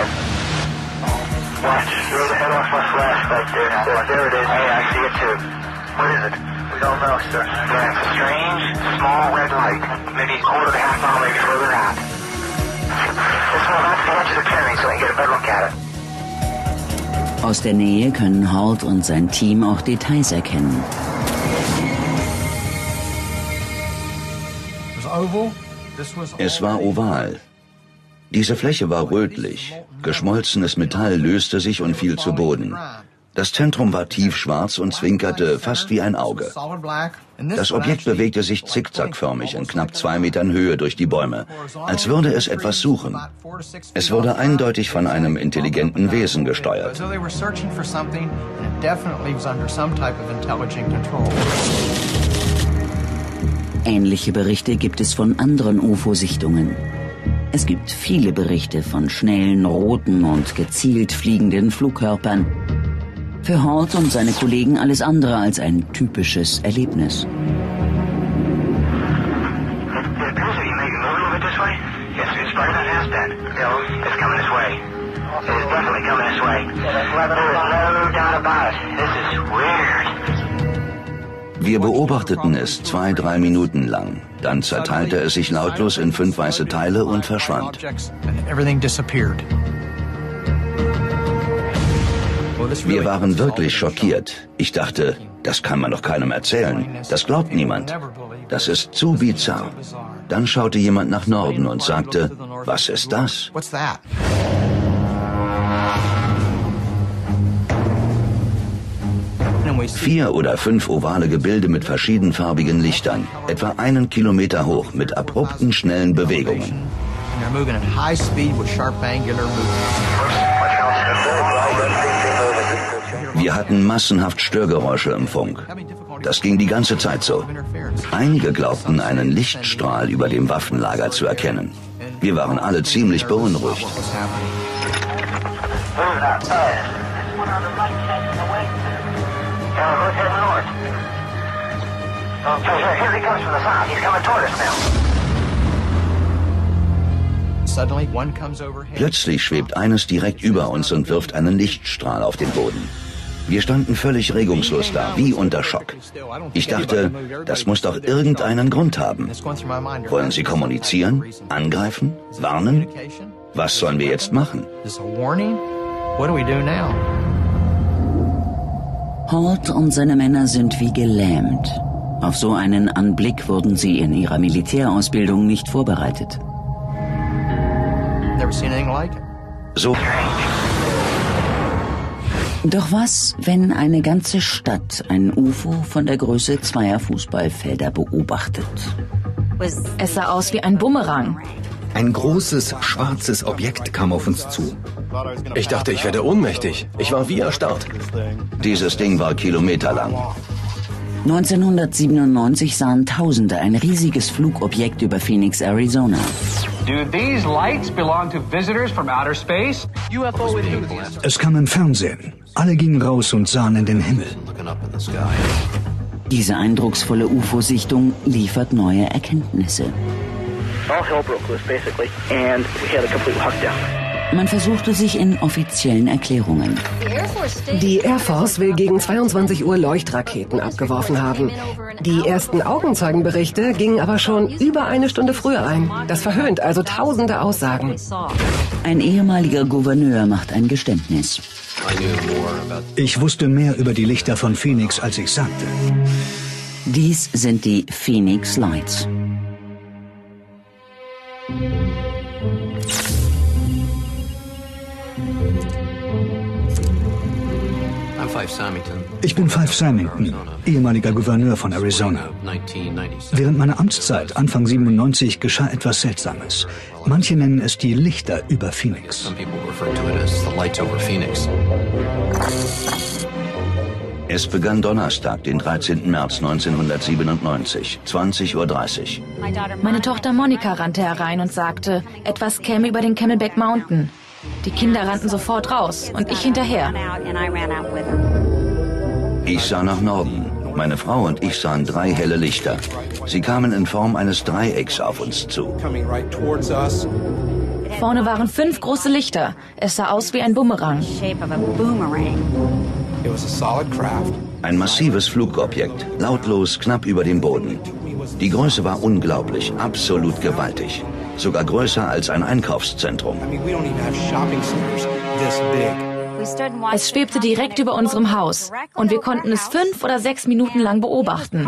Aus der Nähe können Holt und sein Team auch Details erkennen. Es war oval. Diese Fläche war rötlich. Geschmolzenes Metall löste sich und fiel zu Boden. Das Zentrum war tiefschwarz und zwinkerte fast wie ein Auge. Das Objekt bewegte sich zickzackförmig in knapp 2 Metern Höhe durch die Bäume, als würde es etwas suchen. Es wurde eindeutig von einem intelligenten Wesen gesteuert. Ähnliche Berichte gibt es von anderen UFO-Sichtungen. Es gibt viele Berichte von schnellen, roten und gezielt fliegenden Flugkörpern. Für Holt und seine Kollegen alles andere als ein typisches Erlebnis. Right on has been. It's coming this way. It's definitely coming this way. There's no doubt about it. This is weird. Wir beobachteten es 2-3 Minuten lang. Dann zerteilte es sich lautlos in 5 weiße Teile und verschwand. Wir waren wirklich schockiert. Ich dachte, das kann man doch keinem erzählen. Das glaubt niemand. Das ist zu bizarr. Dann schaute jemand nach Norden und sagte, was ist das? 4 oder 5 ovale Gebilde mit verschiedenfarbigen Lichtern, etwa 1 Kilometer hoch, mit abrupten, schnellen Bewegungen. Wir hatten massenhaft Störgeräusche im Funk. Das ging die ganze Zeit so. Einige glaubten, einen Lichtstrahl über dem Waffenlager zu erkennen. Wir waren alle ziemlich beunruhigt. Plötzlich schwebt eines direkt über uns und wirft einen Lichtstrahl auf den Boden. Wir standen völlig regungslos da, wie unter Schock. Ich dachte, das muss doch irgendeinen Grund haben. Wollen sie kommunizieren, angreifen, warnen? Was sollen wir jetzt machen? Holt und seine Männer sind wie gelähmt. Auf so einen Anblick wurden sie in ihrer Militärausbildung nicht vorbereitet. So. Doch was, wenn eine ganze Stadt ein UFO von der Größe 2 Fußballfelder beobachtet? Es sah aus wie ein Bumerang. Ein großes, schwarzes Objekt kam auf uns zu. Ich dachte, ich werde ohnmächtig. Ich war wie erstarrt. Dieses Ding war kilometerlang. 1997 sahen Tausende ein riesiges Flugobjekt über Phoenix, Arizona. Do these lights belong to visitors from outer space? UFO with enthusiasts. Es kam im Fernsehen. Alle gingen raus und sahen in den Himmel. Diese eindrucksvolle UFO-Sichtung liefert neue Erkenntnisse. All hell broke loose, basically, and we had a complete lockdown. Man versuchte sich in offiziellen Erklärungen. Die Air Force will gegen 22 Uhr Leuchtraketen abgeworfen haben. Die ersten Augenzeugenberichte gingen aber schon über eine Stunde früher ein. Das verhöhnt also tausende Aussagen. Ein ehemaliger Gouverneur macht ein Geständnis. Ich wusste mehr über die Lichter von Phoenix, als ich sagte. Dies sind die Phoenix Lights. Ich bin Fife Samington, ehemaliger Gouverneur von Arizona. Während meiner Amtszeit, Anfang 97, geschah etwas Seltsames. Manche nennen es die Lichter über Phoenix. Es begann Donnerstag, den 13. März 1997, 20:30 Uhr. Meine Tochter Monika rannte herein und sagte, etwas käme über den Camelback Mountain. Die Kinder rannten sofort raus und ich hinterher. Ich sah nach Norden. Meine Frau und ich sahen 3 helle Lichter. Sie kamen in Form eines Dreiecks auf uns zu. Vorne waren 5 große Lichter. Es sah aus wie ein Bumerang. Ein massives Flugobjekt, lautlos knapp über dem Boden. Die Größe war unglaublich, absolut gewaltig. Sogar größer als ein Einkaufszentrum. Es schwebte direkt über unserem Haus und wir konnten es 5 oder 6 Minuten lang beobachten.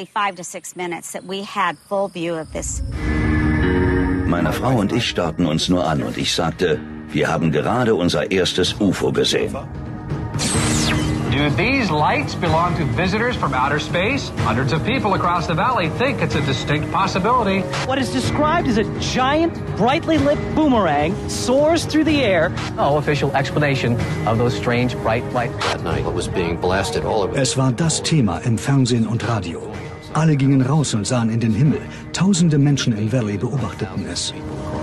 Meine Frau und ich starrten uns nur an und ich sagte, wir haben gerade unser erstes UFO gesehen. Do these lights belong to visitors from outer space? Hundreds of people across the valley think it's a distinct possibility. What is described as a giant, brightly lit boomerang soars through the air. No official explanation of those strange bright lights. That night it was being blasted all over. Es war das Thema im Fernsehen und Radio. Alle gingen raus und sahen in den Himmel. Tausende Menschen im Valley beobachteten es.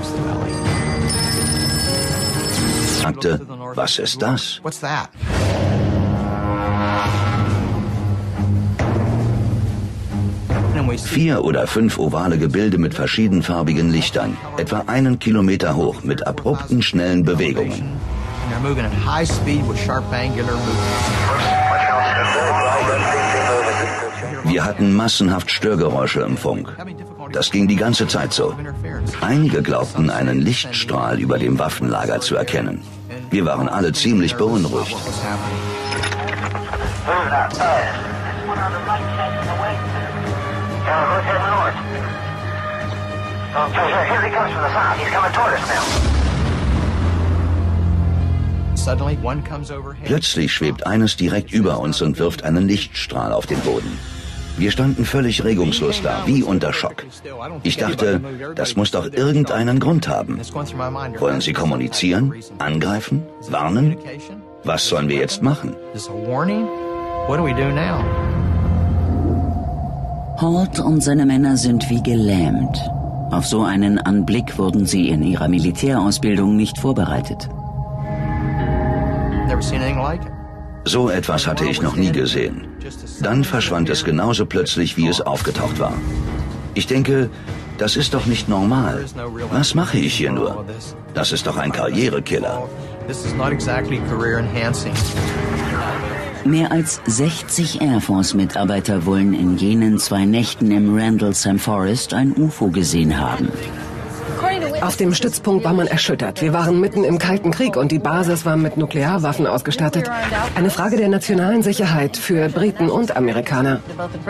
Ich sagte, was ist das? What's that? 4 oder 5 ovale Gebilde mit verschiedenfarbigen Lichtern, etwa 1 Kilometer hoch, mit abrupten, schnellen Bewegungen. Wir hatten massenhaft Störgeräusche im Funk. Das ging die ganze Zeit so. Einige glaubten, einen Lichtstrahl über dem Waffenlager zu erkennen. Wir waren alle ziemlich beunruhigt. Plötzlich schwebt eines direkt über uns und wirft einen Lichtstrahl auf den Boden. Wir standen völlig regungslos da, wie unter Schock. Ich dachte, das muss doch irgendeinen Grund haben. Wollen sie kommunizieren? Angreifen? Warnen? Was sollen wir jetzt machen? Holt und seine Männer sind wie gelähmt. Auf so einen Anblick wurden sie in ihrer Militärausbildung nicht vorbereitet. So etwas hatte ich noch nie gesehen. Dann verschwand es genauso plötzlich, wie es aufgetaucht war. Ich denke, das ist doch nicht normal. Was mache ich hier nur? Das ist doch ein Karrierekiller. Mehr als 60 Air Force-Mitarbeiter wollen in jenen 2 Nächten im Rendlesham Forest ein UFO gesehen haben. Auf dem Stützpunkt war man erschüttert. Wir waren mitten im Kalten Krieg und die Basis war mit Nuklearwaffen ausgestattet. Eine Frage der nationalen Sicherheit für Briten und Amerikaner.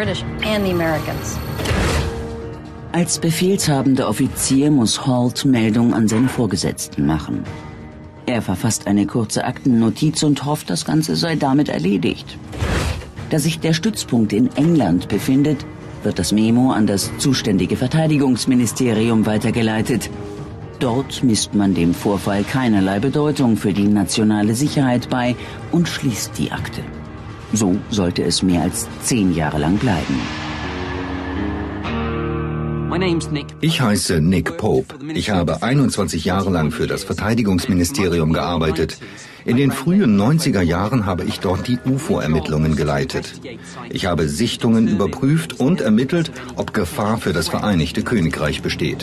Als befehlshabender Offizier muss Holt Meldung an seine Vorgesetzten machen. Er verfasst eine kurze Aktennotiz und hofft, das Ganze sei damit erledigt. Da sich der Stützpunkt in England befindet, wird das Memo an das zuständige Verteidigungsministerium weitergeleitet. Dort misst man dem Vorfall keinerlei Bedeutung für die nationale Sicherheit bei und schließt die Akte. So sollte es mehr als 10 Jahre lang bleiben. Ich heiße Nick Pope. Ich habe 21 Jahre lang für das Verteidigungsministerium gearbeitet. In den frühen 90er Jahren habe ich dort die UFO-Ermittlungen geleitet. Ich habe Sichtungen überprüft und ermittelt, ob Gefahr für das Vereinigte Königreich besteht.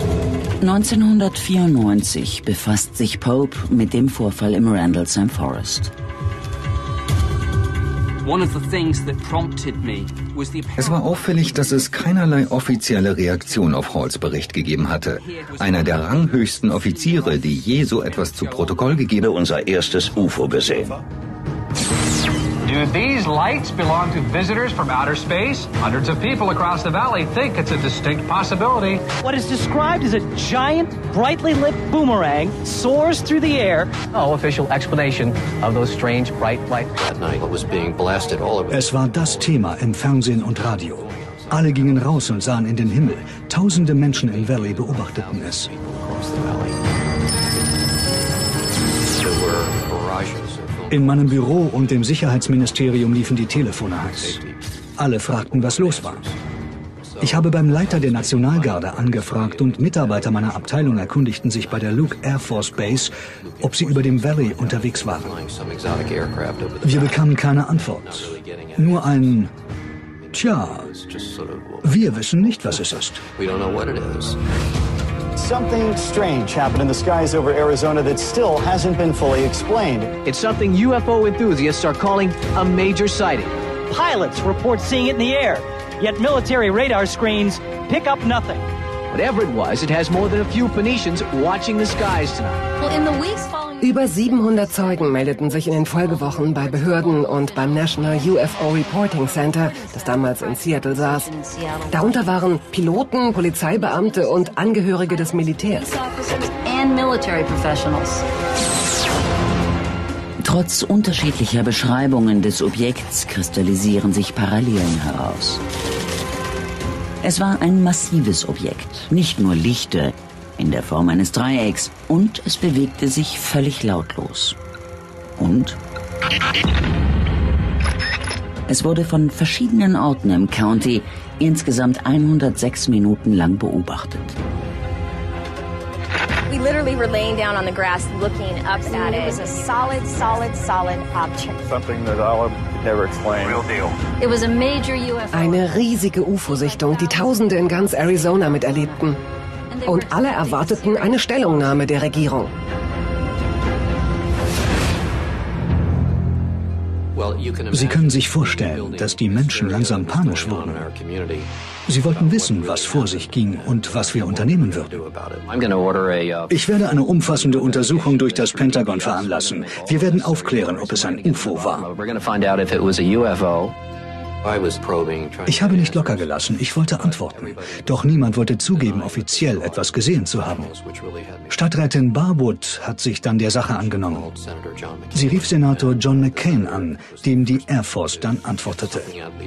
1994 befasst sich Pope mit dem Vorfall im Rendlesham Forest. Es war auffällig, dass es keinerlei offizielle Reaktion auf Halls Bericht gegeben hatte. Einer der ranghöchsten Offiziere, die je so etwas zu Protokoll gegeben, unser erstes UFO gesehen. Do these lights belong to visitors from outer space? Hundreds of people across the valley think it's a distinct possibility. What is described as a giant, brightly lit boomerang soars through the air. No official explanation of those strange bright lights. That night it was being blasted all over. Es war das Thema im Fernsehen und Radio. Alle gingen raus und sahen in den Himmel. Tausende Menschen im Valley beobachteten es. In meinem Büro und dem Sicherheitsministerium liefen die Telefone heiß. Alle fragten, was los war. Ich habe beim Leiter der Nationalgarde angefragt und Mitarbeiter meiner Abteilung erkundigten sich bei der Luke Air Force Base, ob sie über dem Valley unterwegs waren. Wir bekamen keine Antwort. Nur ein Tja, wir wissen nicht, was es ist. Something strange happened in the skies over Arizona that still hasn't been fully explained. It's something UFO enthusiasts are calling a major sighting. Pilots report seeing it in the air, yet military radar screens pick up nothing. Whatever it was, it has more than a few Phoenicians watching the skies tonight. Well, in the weeks following Über 700 Zeugen meldeten sich in den Folgewochen bei Behörden und beim National UFO Reporting Center, das damals in Seattle saß. Darunter waren Piloten, Polizeibeamte und Angehörige des Militärs. Trotz unterschiedlicher Beschreibungen des Objekts kristallisieren sich Parallelen heraus. Es war ein massives Objekt, nicht nur lichte, in der Form eines Dreiecks, und es bewegte sich völlig lautlos. Und es wurde von verschiedenen Orten im County insgesamt 106 Minuten lang beobachtet. We literally were laying down on the grass looking up at it. It was a solid object. Something that I'll never explain. Real deal. It was a major UFO. Eine riesige UFO-Sichtung, die Tausende in ganz Arizona miterlebten. Und alle erwarteten eine Stellungnahme der Regierung. Sie können sich vorstellen, dass die Menschen langsam panisch wurden. Sie wollten wissen, was vor sich ging und was wir unternehmen würden. Ich werde eine umfassende Untersuchung durch das Pentagon veranlassen. Wir werden aufklären, ob es ein UFO war. Ich habe nicht locker gelassen, ich wollte antworten. Doch niemand wollte zugeben, offiziell etwas gesehen zu haben. Stadträtin Barwood hat sich dann der Sache angenommen. Sie rief Senator John McCain an, dem die Air Force dann antwortete.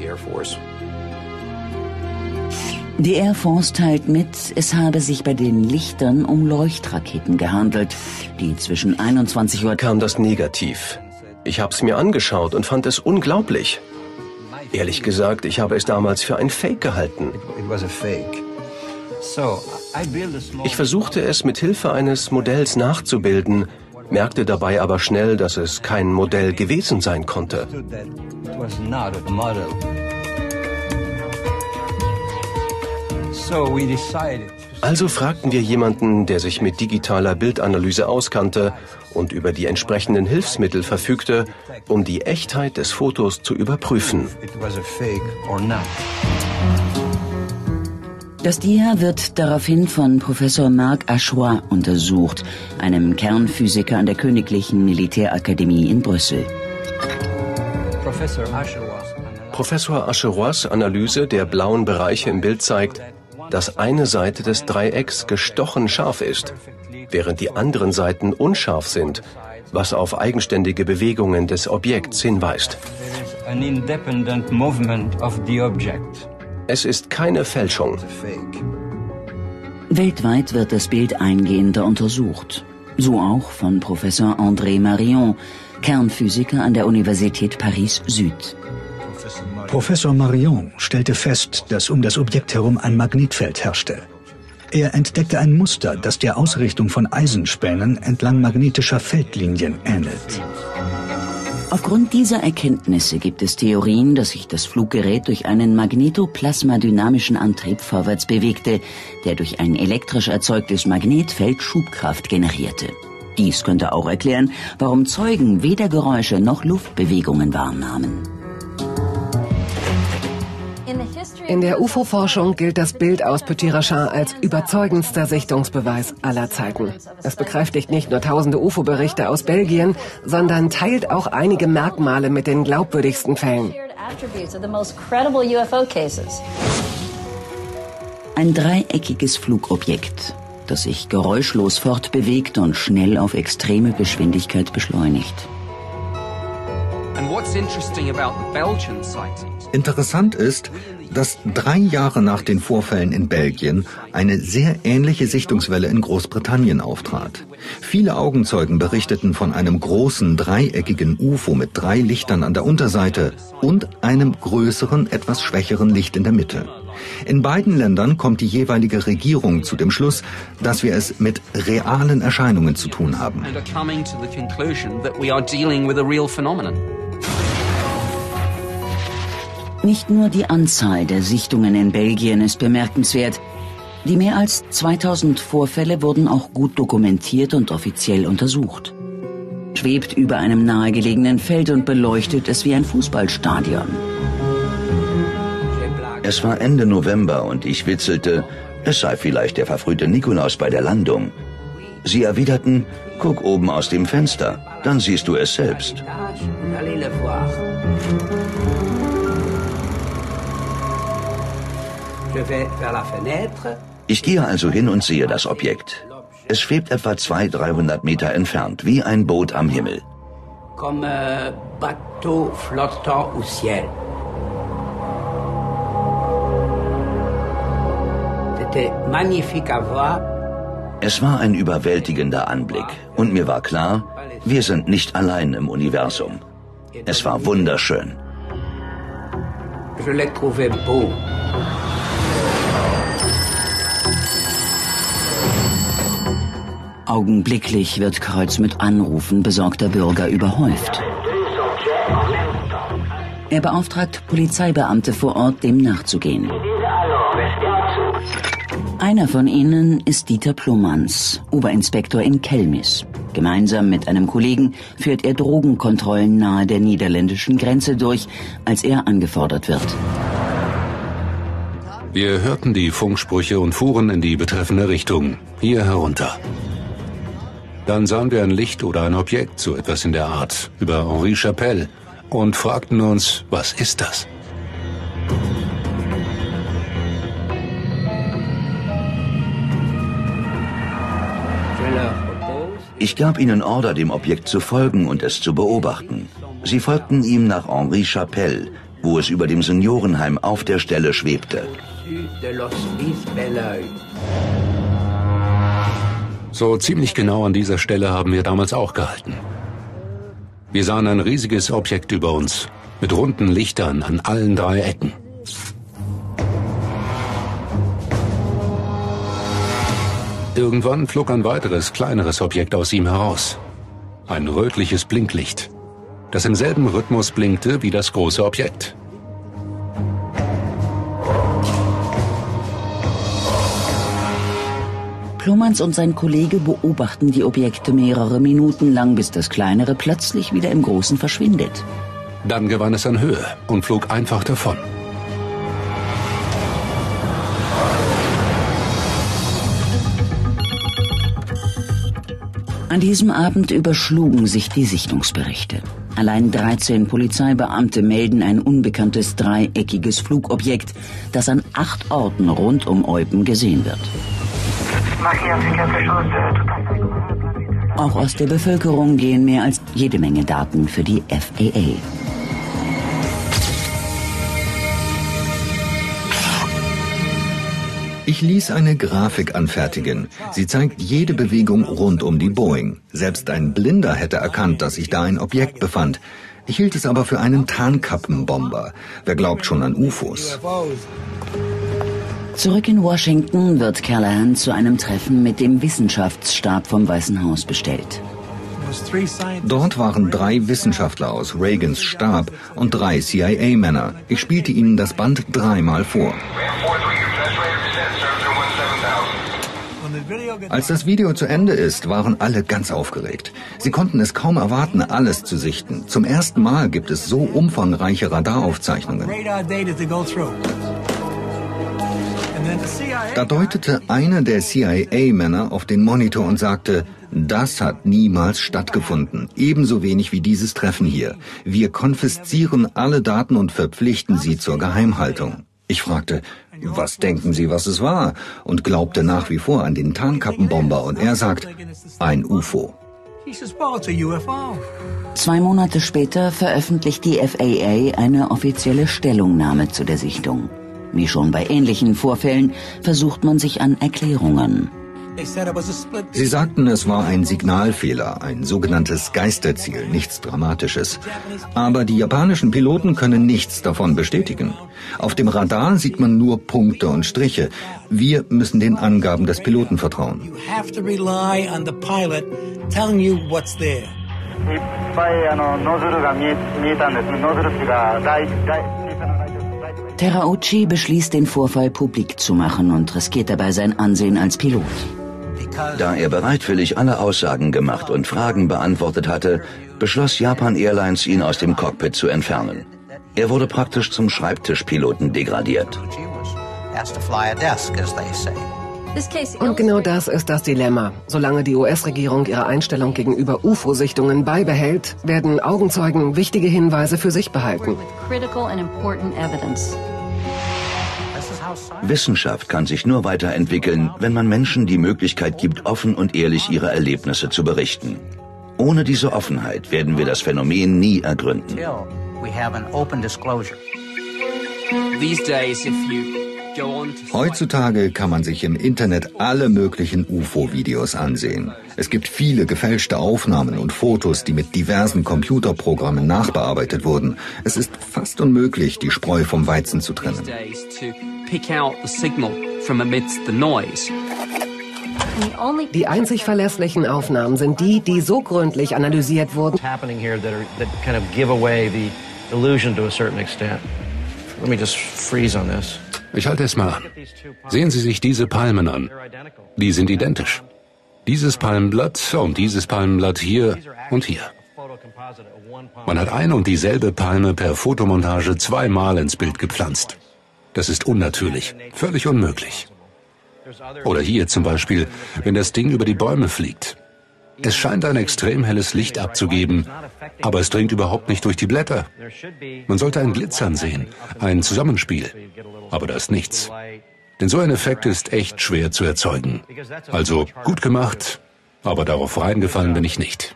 Die Air Force teilt mit, es habe sich bei den Lichtern um Leuchtraketen gehandelt, die zwischen 21 Uhr... Kam das negativ. Ich hab's mir angeschaut und fand es unglaublich. Ehrlich gesagt, ich habe es damals für ein Fake gehalten. Ich versuchte es mit Hilfe eines Modells nachzubilden, merkte dabei aber schnell, dass es kein Modell gewesen sein konnte. Also fragten wir jemanden, der sich mit digitaler Bildanalyse auskannte und über die entsprechenden Hilfsmittel verfügte, um die Echtheit des Fotos zu überprüfen. Das Dia wird daraufhin von Professor Marc Achois untersucht, einem Kernphysiker an der Königlichen Militärakademie in Brüssel. Professor Achois' Analyse der blauen Bereiche im Bild zeigt, dass eine Seite des Dreiecks gestochen scharf ist, während die anderen Seiten unscharf sind, was auf eigenständige Bewegungen des Objekts hinweist. Es ist keine Fälschung. Weltweit wird das Bild eingehender untersucht. So auch von Professor André Marion, Kernphysiker an der Universität Paris Süd. Professor Marion stellte fest, dass um das Objekt herum ein Magnetfeld herrschte. Er entdeckte ein Muster, das der Ausrichtung von Eisenspänen entlang magnetischer Feldlinien ähnelt. Aufgrund dieser Erkenntnisse gibt es Theorien, dass sich das Fluggerät durch einen magnetoplasmadynamischen Antrieb vorwärts bewegte, der durch ein elektrisch erzeugtes Magnetfeld Schubkraft generierte. Dies könnte auch erklären, warum Zeugen weder Geräusche noch Luftbewegungen wahrnahmen. In der UFO-Forschung gilt das Bild aus Petit-Rachin als überzeugendster Sichtungsbeweis aller Zeiten. Es bekräftigt nicht nur tausende UFO-Berichte aus Belgien, sondern teilt auch einige Merkmale mit den glaubwürdigsten Fällen. Ein dreieckiges Flugobjekt, das sich geräuschlos fortbewegt und schnell auf extreme Geschwindigkeit beschleunigt. Interessant ist, dass 3 Jahre nach den Vorfällen in Belgien eine sehr ähnliche Sichtungswelle in Großbritannien auftrat. Viele Augenzeugen berichteten von einem großen dreieckigen UFO mit 3 Lichtern an der Unterseite und einem größeren, etwas schwächeren Licht in der Mitte. In beiden Ländern kommt die jeweilige Regierung zu dem Schluss, dass wir es mit realen Erscheinungen zu tun haben. Nicht nur die Anzahl der Sichtungen in Belgien ist bemerkenswert. Die mehr als 2000 Vorfälle wurden auch gut dokumentiert und offiziell untersucht. Schwebt über einem nahegelegenen Feld und beleuchtet es wie ein Fußballstadion. Es war Ende November und ich witzelte, es sei vielleicht der verfrühte Nikolaus bei der Landung. Sie erwiderten, guck oben aus dem Fenster, dann siehst du es selbst. Ich gehe also hin und sehe das Objekt. Es schwebt etwa 200-300 Meter entfernt, wie ein Boot am Himmel. Comme un bateau flottant au ciel. C'était magnifique à voir. Es war ein überwältigender Anblick und mir war klar, wir sind nicht allein im Universum. Es war wunderschön. Je l'ai trouvé beau. Augenblicklich wird Kreuz mit Anrufen besorgter Bürger überhäuft. Er beauftragt Polizeibeamte vor Ort, dem nachzugehen. Einer von ihnen ist Dieter Plumans, Oberinspektor in Kelmis. Gemeinsam mit einem Kollegen führt er Drogenkontrollen nahe der niederländischen Grenze durch, als er angefordert wird. Wir hörten die Funksprüche und fuhren in die betreffende Richtung, hier herunter. Dann sahen wir ein Licht oder ein Objekt, so etwas in der Art, über Henri Chapelle und fragten uns, was ist das? Ich gab ihnen Order, dem Objekt zu folgen und es zu beobachten. Sie folgten ihm nach Henri Chapelle, wo es über dem Seniorenheim auf der Stelle schwebte. So ziemlich genau an dieser Stelle haben wir damals auch gehalten. Wir sahen ein riesiges Objekt über uns, mit runden Lichtern an allen 3 Ecken. Irgendwann flog ein weiteres, kleineres Objekt aus ihm heraus. Ein rötliches Blinklicht, das im selben Rhythmus blinkte wie das große Objekt. Plumans und sein Kollege beobachten die Objekte mehrere Minuten lang, bis das kleinere plötzlich wieder im Großen verschwindet. Dann gewann es an Höhe und flog einfach davon. An diesem Abend überschlugen sich die Sichtungsberichte. Allein 13 Polizeibeamte melden ein unbekanntes dreieckiges Flugobjekt, das an 8 Orten rund um Eupen gesehen wird. Auch aus der Bevölkerung gehen mehr als jede Menge Daten für die FAA. Ich ließ eine Grafik anfertigen. Sie zeigt jede Bewegung rund um die Boeing. Selbst ein Blinder hätte erkannt, dass sich da ein Objekt befand. Ich hielt es aber für einen Tarnkappenbomber. Wer glaubt schon an UFOs? Zurück in Washington wird Callahan zu einem Treffen mit dem Wissenschaftsstab vom Weißen Haus bestellt. Dort waren 3 Wissenschaftler aus Reagans Stab und 3 CIA-Männer. Ich spielte ihnen das Band 3-mal vor. Als das Video zu Ende ist, waren alle ganz aufgeregt. Sie konnten es kaum erwarten, alles zu sichten. Zum ersten Mal gibt es so umfangreiche Radaraufzeichnungen. Da deutete einer der CIA-Männer auf den Monitor und sagte, das hat niemals stattgefunden, ebenso wenig wie dieses Treffen hier. Wir konfiszieren alle Daten und verpflichten sie zur Geheimhaltung. Ich fragte, was denken Sie, was es war? Und glaubte nach wie vor an den Tarnkappenbomber. Und er sagt, ein UFO. 2 Monate später veröffentlicht die FAA eine offizielle Stellungnahme zu der Sichtung. Wie schon bei ähnlichen Vorfällen versucht man sich an Erklärungen. Sie sagten, es war ein Signalfehler, ein sogenanntes Geisterziel, nichts Dramatisches. Aber die japanischen Piloten können nichts davon bestätigen. Auf dem Radar sieht man nur Punkte und Striche. Wir müssen den Angaben des Piloten vertrauen. Terauchi beschließt, den Vorfall publik zu machen und riskiert dabei sein Ansehen als Pilot. Da er bereitwillig alle Aussagen gemacht und Fragen beantwortet hatte, beschloss Japan Airlines, ihn aus dem Cockpit zu entfernen. Er wurde praktisch zum Schreibtischpiloten degradiert. Und genau das ist das Dilemma. Solange die US-Regierung ihre Einstellung gegenüber UFO-Sichtungen beibehält, werden Augenzeugen wichtige Hinweise für sich behalten. Wissenschaft kann sich nur weiterentwickeln, wenn man Menschen die Möglichkeit gibt, offen und ehrlich ihre Erlebnisse zu berichten. Ohne diese Offenheit werden wir das Phänomen nie ergründen. Heutzutage kann man sich im Internet alle möglichen UFO-Videos ansehen. Es gibt viele gefälschte Aufnahmen und Fotos, die mit diversen Computerprogrammen nachbearbeitet wurden. Es ist fast unmöglich, die Spreu vom Weizen zu trennen. Die einzig verlässlichen Aufnahmen sind die, die so gründlich analysiert wurden, Ich halte es mal an. Sehen Sie sich diese Palmen an. Die sind identisch. Dieses Palmenblatt und dieses Palmenblatt hier und hier. Man hat ein und dieselbe Palme per Fotomontage zweimal ins Bild gepflanzt. Das ist unnatürlich, völlig unmöglich. Oder hier zum Beispiel, wenn das Ding über die Bäume fliegt. Es scheint ein extrem helles Licht abzugeben, aber es dringt überhaupt nicht durch die Blätter. Man sollte ein Glitzern sehen, ein Zusammenspiel. Aber da ist nichts. Denn so ein Effekt ist echt schwer zu erzeugen. Also gut gemacht, aber darauf reingefallen bin ich nicht.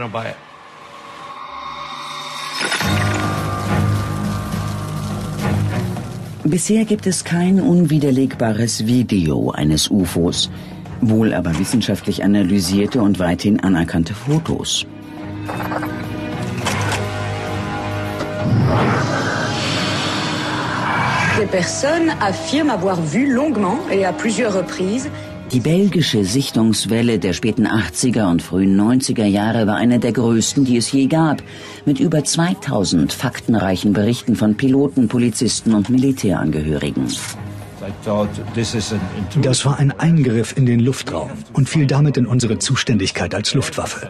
Bisher gibt es kein unwiderlegbares Video eines UFOs, wohl aber wissenschaftlich analysierte und weithin anerkannte Fotos. Des personnes affirment avoir vu longuement et à plusieurs reprises. Die belgische Sichtungswelle der späten 80er und frühen 90er Jahre war eine der größten, die es je gab, mit über 2000 faktenreichen Berichten von Piloten, Polizisten und Militärangehörigen. Das war ein Eingriff in den Luftraum und fiel damit in unsere Zuständigkeit als Luftwaffe.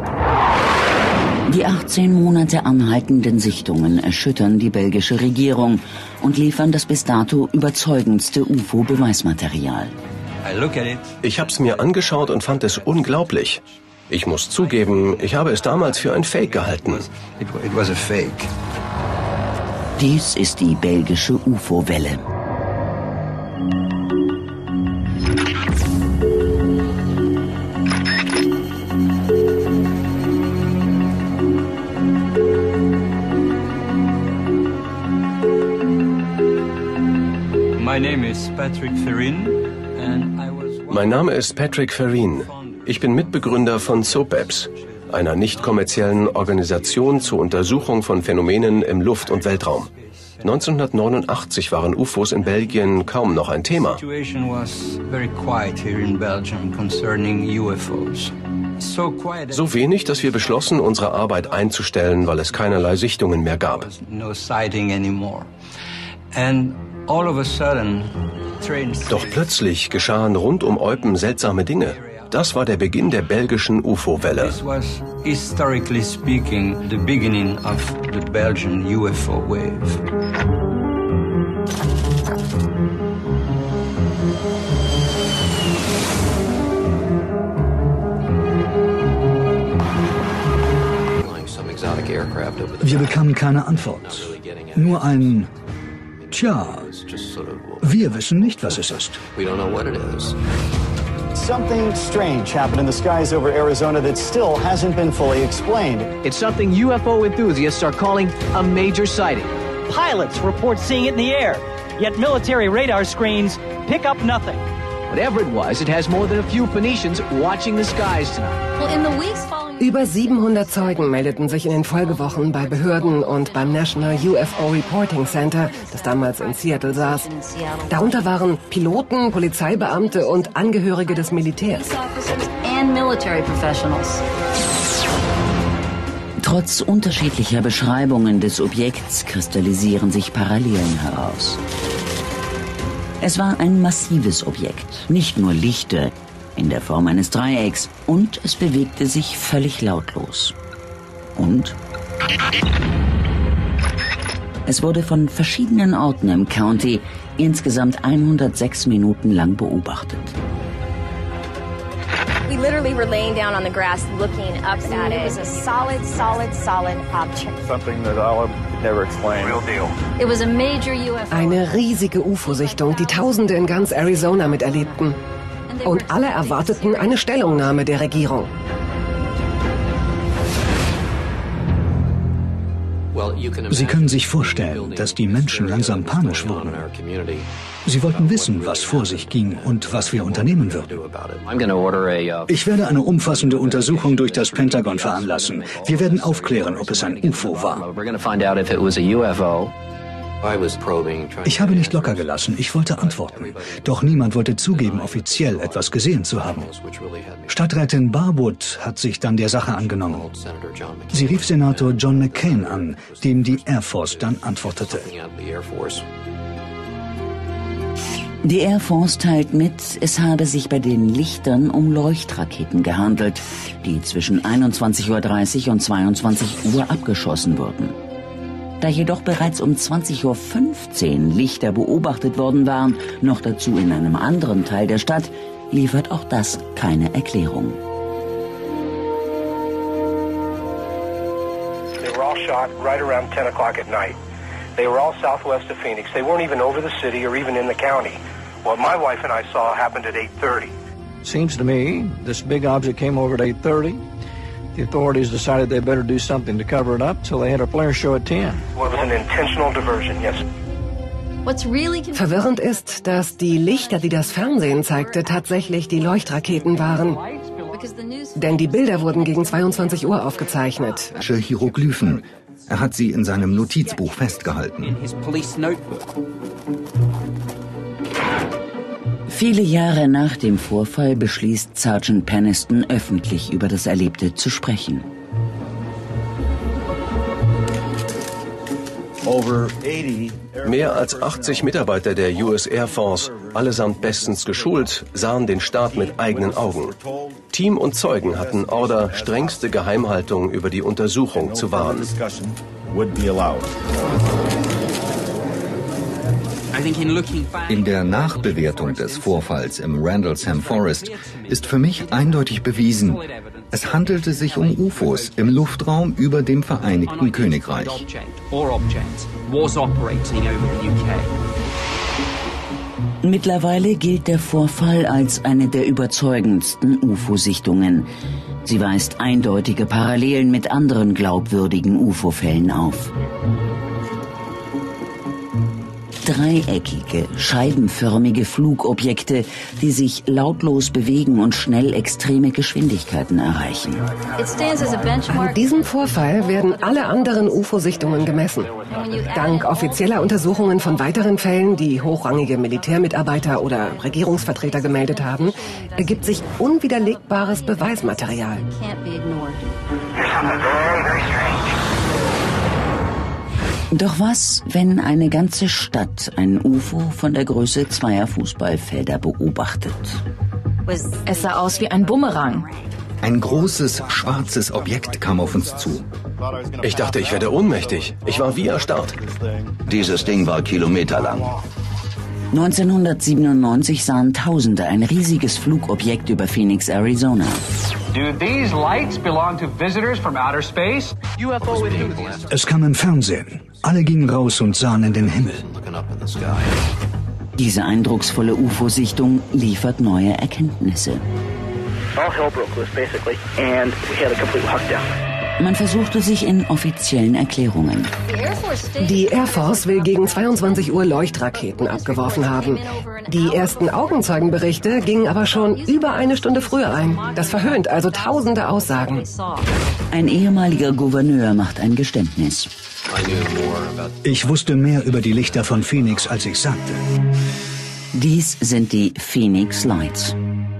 Die 18 Monate anhaltenden Sichtungen erschüttern die belgische Regierung und liefern das bis dato überzeugendste UFO-Beweismaterial. Ich habe es mir angeschaut und fand es unglaublich. Ich muss zugeben, ich habe es damals für ein Fake gehalten. Dies ist die belgische UFO-Welle. Mein Name ist Patrick Ferrin. Ich bin Mitbegründer von SOPEPS, einer nicht kommerziellen Organisation zur Untersuchung von Phänomenen im Luft- und Weltraum. 1989 waren UFOs in Belgien kaum noch ein Thema. So wenig, dass wir beschlossen, unsere Arbeit einzustellen, weil es keinerlei Sichtungen mehr gab. Doch plötzlich geschahen rund um Eupen seltsame Dinge. Das war der Beginn der belgischen UFO-Welle. Wir bekamen keine Antwort. Nur ein Tja, wir wissen nicht, was es ist. Something strange happened in the skies over Arizona that still hasn't been fully explained. It's something UFO enthusiasts are calling a major sighting. Pilots report seeing it in the air, yet military radar screens pick up nothing. Whatever it was, it has more than a few Phoenicians watching the skies tonight. Well, in the weeks following Über 700 Zeugen meldeten sich in den Folgewochen bei Behörden und beim National UFO Reporting Center, das damals in Seattle saß. Darunter waren Piloten, Polizeibeamte und Angehörige des Militärs. Trotz unterschiedlicher Beschreibungen des Objekts kristallisieren sich Parallelen heraus. Es war ein massives Objekt, nicht nur lichte, in der Form eines Dreiecks, und es bewegte sich völlig lautlos. Und es wurde von verschiedenen Orten im County insgesamt 106 Minuten lang beobachtet. We literally were laying down on the grass looking up at it. It was a solid object. Something that I'll never explain. Real deal. It was a major UFO. Eine riesige UFO-Sichtung, die Tausende in ganz Arizona miterlebten. Und alle erwarteten eine Stellungnahme der Regierung. Sie können sich vorstellen, dass die Menschen langsam panisch wurden. Sie wollten wissen, was vor sich ging und was wir unternehmen würden. Ich werde eine umfassende Untersuchung durch das Pentagon veranlassen. Wir werden aufklären, ob es ein UFO war. Ich habe nicht locker gelassen, ich wollte antworten. Doch niemand wollte zugeben, offiziell etwas gesehen zu haben. Stadträtin Barwood hat sich dann der Sache angenommen. Sie rief Senator John McCain an, dem die Air Force dann antwortete. Die Air Force teilt mit, es habe sich bei den Lichtern um Leuchtraketen gehandelt, die zwischen 21:30 und 22 Uhr abgeschossen wurden. Da jedoch bereits um 20:15 Uhr Lichter beobachtet worden waren, noch dazu in einem anderen Teil der Stadt, liefert auch das keine Erklärung. They were all shot right around 10 o'clock at night. They were all southwest of Phoenix. They weren't even over the city or even in the county. What my wife and I saw happened at 8:30. Seems to me this big object came over at 8:30. The authorities decided they better do something to cover it up, so they had a flare show at 10. Well, it was an intentional diversion, yes. Verwirrend ist, dass die Lichter, die das Fernsehen zeigte, tatsächlich die Leuchtraketen waren. Denn die Bilder wurden gegen 22 Uhr aufgezeichnet. Hieroglyphen. Er hat sie in seinem Notizbuch festgehalten. Viele Jahre nach dem Vorfall beschließt Sergeant Peniston, öffentlich über das Erlebte zu sprechen. Mehr als 80 Mitarbeiter der US Air Force, allesamt bestens geschult, sahen den Start mit eigenen Augen. Team und Zeugen hatten Order, strengste Geheimhaltung über die Untersuchung zu wahren. In der Nachbewertung des Vorfalls im Randlesham Forest ist für mich eindeutig bewiesen, es handelte sich um UFOs im Luftraum über dem Vereinigten Königreich. Mittlerweile gilt der Vorfall als eine der überzeugendsten UFO-Sichtungen. Sie weist eindeutige Parallelen mit anderen glaubwürdigen UFO-Fällen auf. Dreieckige, scheibenförmige Flugobjekte, die sich lautlos bewegen und schnell extreme Geschwindigkeiten erreichen. An diesem Vorfall werden alle anderen UFO-Sichtungen gemessen. Dank offizieller Untersuchungen von weiteren Fällen, die hochrangige Militärmitarbeiter oder Regierungsvertreter gemeldet haben, ergibt sich unwiderlegbares Beweismaterial. Doch was, wenn eine ganze Stadt ein UFO von der Größe zweier Fußballfelder beobachtet? Es sah aus wie ein Bumerang. Ein großes, schwarzes Objekt kam auf uns zu. Ich dachte, ich werde ohnmächtig. Ich war wie erstarrt. Dieses Ding war kilometerlang. 1997 sahen Tausende ein riesiges Flugobjekt über Phoenix, Arizona. Do these lights belong to visitors from outer space? Es kam im Fernsehen. Alle gingen raus und sahen in den Himmel. Diese eindrucksvolle UFO-Sichtung liefert neue Erkenntnisse. All hell broke loose, basically, and we had a complete lockdown. Man versuchte sich in offiziellen Erklärungen. Die Air Force will gegen 22 Uhr Leuchtraketen abgeworfen haben. Die ersten Augenzeugenberichte gingen aber schon über eine Stunde früher ein. Das verhöhnt also tausende Aussagen. Ein ehemaliger Gouverneur macht ein Geständnis. Ich wusste mehr über die Lichter von Phoenix, als ich sagte. Dies sind die Phoenix Lights.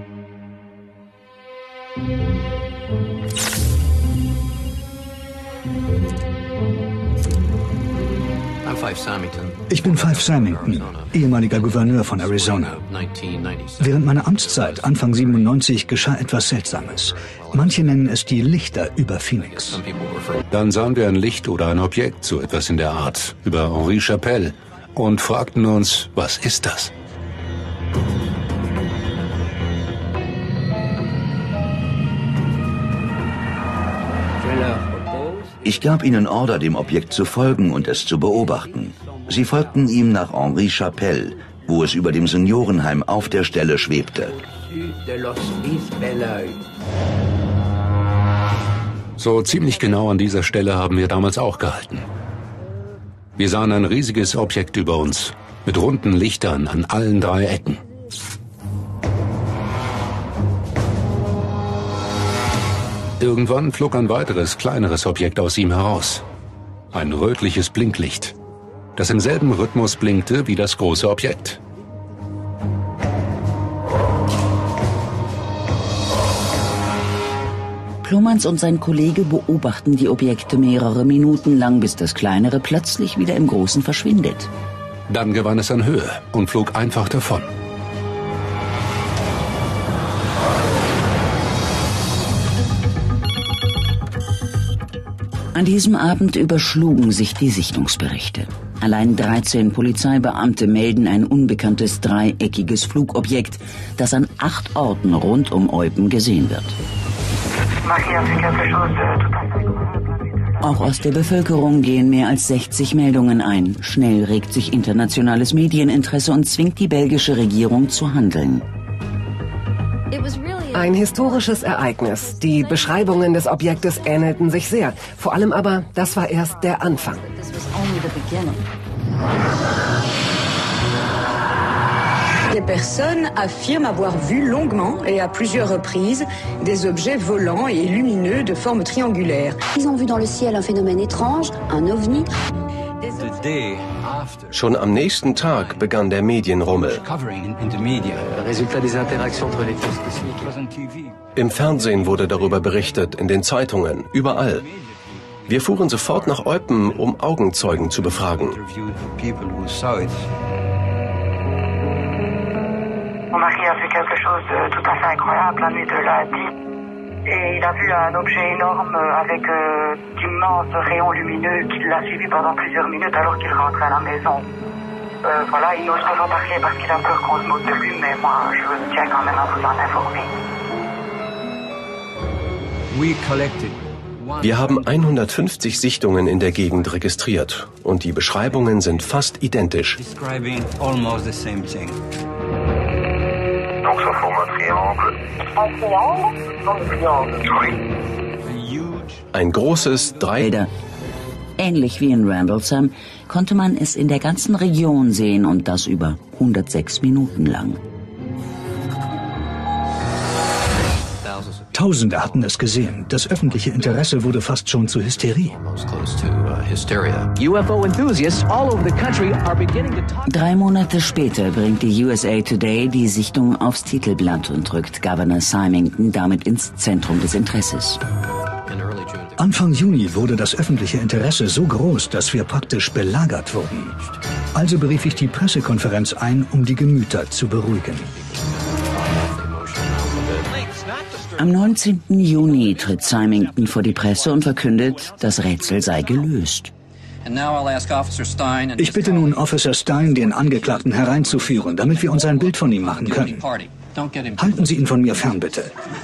Ich bin Fife Symington, ehemaliger Gouverneur von Arizona. Während meiner Amtszeit, Anfang 97, geschah etwas Seltsames. Manche nennen es die Lichter über Phoenix. Dann sahen wir ein Licht oder ein Objekt, so etwas in der Art, über Henri Chapelle und fragten uns, was ist das? Ich gab ihnen Order, dem Objekt zu folgen und es zu beobachten. Sie folgten ihm nach Henri Chapelle, wo es über dem Seniorenheim auf der Stelle schwebte. So ziemlich genau an dieser Stelle haben wir damals auch gehalten. Wir sahen ein riesiges Objekt über uns, mit runden Lichtern an allen 3 Ecken. Irgendwann flog ein weiteres, kleineres Objekt aus ihm heraus. Ein rötliches Blinklicht. das im selben Rhythmus blinkte wie das große Objekt. Plumans und sein Kollege beobachten die Objekte mehrere Minuten lang, bis das kleinere plötzlich wieder im Großen verschwindet. Dann gewann es an Höhe und flog einfach davon. An diesem Abend überschlugen sich die Sichtungsberichte. Allein 13 Polizeibeamte melden ein unbekanntes dreieckiges Flugobjekt, das an 8 Orten rund um Eupen gesehen wird. Auch aus der Bevölkerung gehen mehr als 60 Meldungen ein. Schnell regt sich internationales Medieninteresse und zwingt die belgische Regierung zu handeln. Ein historisches Ereignis. Die Beschreibungen des Objektes ähnelten sich sehr. Vor allem aber, das war erst der Anfang. Les personnes affirment avoir vu longuement et à plusieurs reprises des objets volants et lumineux de forme triangulaire. Ils ont vu dans le ciel un phénomène étrange, un ovni. Schon am nächsten Tag begann der Medienrummel. Im Fernsehen wurde darüber berichtet, in den Zeitungen, überall. Wir fuhren sofort nach Eupen, um Augenzeugen zu befragen. Mon mari a vu quelque chose de tout à fait incroyable la nuit de lundi. Et il a vu un objet énorme avec d'immenses rayons lumineux qui l'a suivi pendant plusieurs minutes alors qu'il rentrait à la maison. Voilà, il n'ose pas en parler parce qu'il a peur qu'on se moque de lui, mais moi, je tiens quand même à vous en informer. Wir haben 150 Sichtungen in der Gegend registriert und die Beschreibungen sind fast identisch. Donc ça forme un triangle. Un triangle? Oui. Ein großes Dreieck. Ähnlich wie in Randlesham konnte man es in der ganzen Region sehen und das über 106 Minuten lang. Tausende hatten es gesehen. Das öffentliche Interesse wurde fast schon zu Hysterie. UFO enthusiasts all over the country are beginning to talk. 3 Monate später bringt die USA Today die Sichtung aufs Titelblatt und rückt Governor Symington damit ins Zentrum des Interesses. Anfang Juni wurde das öffentliche Interesse so groß, dass wir praktisch belagert wurden. Also berief ich die Pressekonferenz ein, um die Gemüter zu beruhigen. Am 19. Juni tritt Symington vor die Presse und verkündet, das Rätsel sei gelöst. Ich bitte nun Officer Stein, den Angeklagten hereinzuführen, damit wir uns ein Bild von ihm machen können. Halten Sie ihn von mir fern, bitte.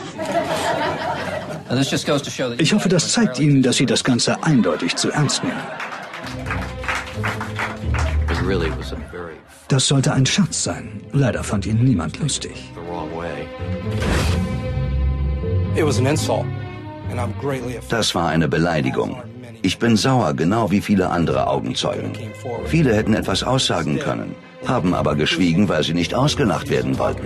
Ich hoffe, das zeigt Ihnen, dass Sie das Ganze eindeutig zu ernst nehmen. Das sollte ein Scherz sein. Leider fand ihn niemand lustig. Das war eine Beleidigung. Ich bin sauer, genau wie viele andere Augenzeugen. Viele hätten etwas aussagen können, haben aber geschwiegen, weil sie nicht ausgelacht werden wollten.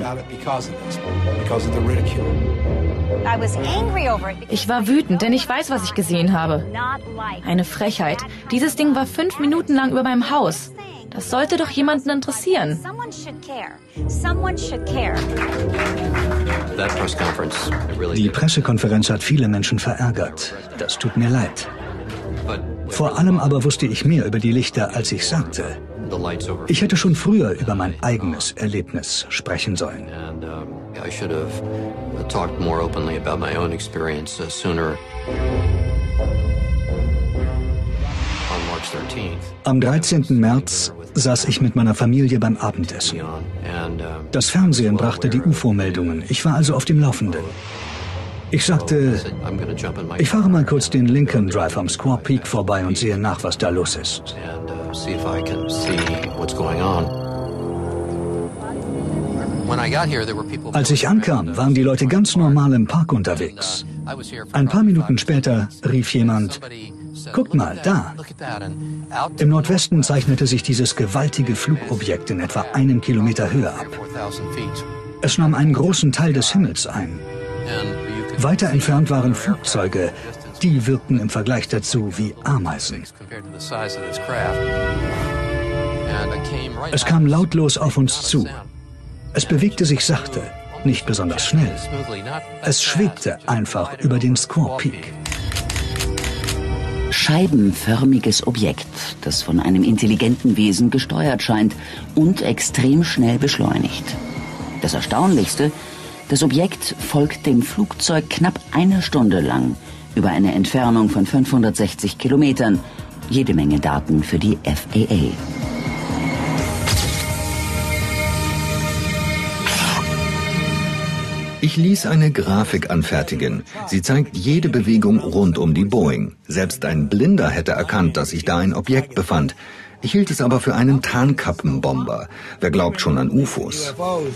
Ich war wütend, denn ich weiß, was ich gesehen habe. Eine Frechheit. Dieses Ding war 5 Minuten lang über meinem Haus. Das sollte doch jemanden interessieren. Die Pressekonferenz hat viele Menschen verärgert. Das tut mir leid. Vor allem aber wusste ich mehr über die Lichter, als ich sagte. Ich hätte schon früher über mein eigenes Erlebnis sprechen sollen. Am 13. März saß ich mit meiner Familie beim Abendessen. Das Fernsehen brachte die UFO-Meldungen. Ich war also auf dem Laufenden. Ich sagte, ich fahre mal kurz den Lincoln Drive am Squaw Peak vorbei und sehe nach, was da los ist. Als ich ankam, waren die Leute ganz normal im Park unterwegs. Ein paar Minuten später rief jemand, guckt mal, da. Im Nordwesten zeichnete sich dieses gewaltige Flugobjekt in etwa 1 Kilometer Höhe ab. Es nahm einen großen Teil des Himmels ein. Weiter entfernt waren Flugzeuge, die wirkten im Vergleich dazu wie Ameisen. Es kam lautlos auf uns zu. Es bewegte sich sachte, nicht besonders schnell. Es schwebte einfach über den Squaw Peak. Scheibenförmiges Objekt, das von einem intelligenten Wesen gesteuert scheint und extrem schnell beschleunigt. Das Erstaunlichste, das Objekt folgt dem Flugzeug knapp 1 Stunde lang über eine Entfernung von 560 Kilometern. Jede Menge Daten für die FAA. Ich ließ eine Grafik anfertigen. Sie zeigt jede Bewegung rund um die Boeing. Selbst ein Blinder hätte erkannt, dass sich da ein Objekt befand. Ich hielt es aber für einen Tarnkappenbomber. Wer glaubt schon an UFOs?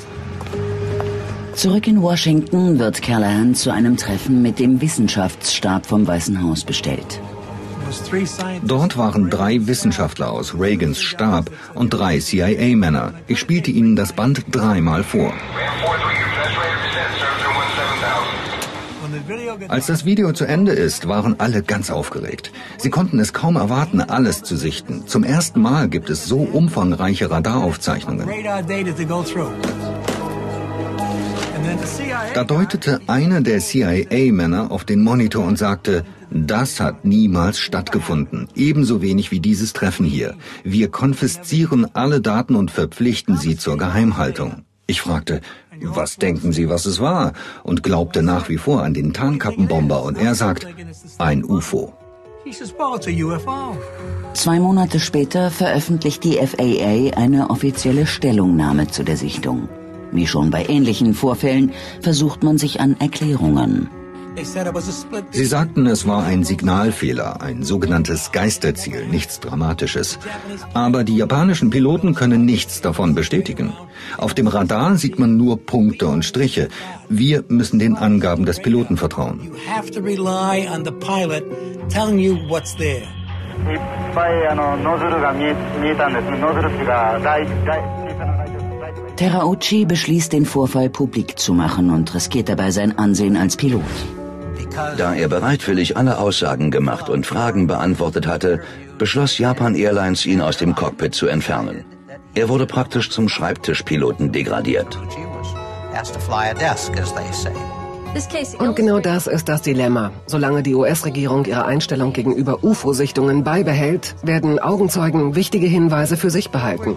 Zurück in Washington wird Callahan zu einem Treffen mit dem Wissenschaftsstab vom Weißen Haus bestellt. Dort waren 3 Wissenschaftler aus Reagans Stab und 3 CIA-Männer. Ich spielte ihnen das Band 3-mal vor. Als das Video zu Ende ist, waren alle ganz aufgeregt. Sie konnten es kaum erwarten, alles zu sichten. Zum ersten Mal gibt es so umfangreiche Radaraufzeichnungen. Da deutete einer der CIA-Männer auf den Monitor und sagte, das hat niemals stattgefunden, ebenso wenig wie dieses Treffen hier. Wir konfiszieren alle Daten und verpflichten sie zur Geheimhaltung. Ich fragte, was denken Sie, was es war? Und glaubte nach wie vor an den Tarnkappenbomber. Und er sagt, ein UFO. 2 Monate später veröffentlicht die FAA eine offizielle Stellungnahme zu der Sichtung. Wie schon bei ähnlichen Vorfällen versucht man sich an Erklärungen. Sie sagten, es war ein Signalfehler, ein sogenanntes Geisterziel, nichts Dramatisches. Aber die japanischen Piloten können nichts davon bestätigen. Auf dem Radar sieht man nur Punkte und Striche. Wir müssen den Angaben des Piloten vertrauen. Terauchi beschließt, den Vorfall publik zu machen und riskiert dabei sein Ansehen als Pilot. Da er bereitwillig alle Aussagen gemacht und Fragen beantwortet hatte, beschloss Japan Airlines, ihn aus dem Cockpit zu entfernen. Er wurde praktisch zum Schreibtischpiloten degradiert. Und genau das ist das Dilemma. Solange die US-Regierung ihre Einstellung gegenüber UFO-Sichtungen beibehält, werden Augenzeugen wichtige Hinweise für sich behalten.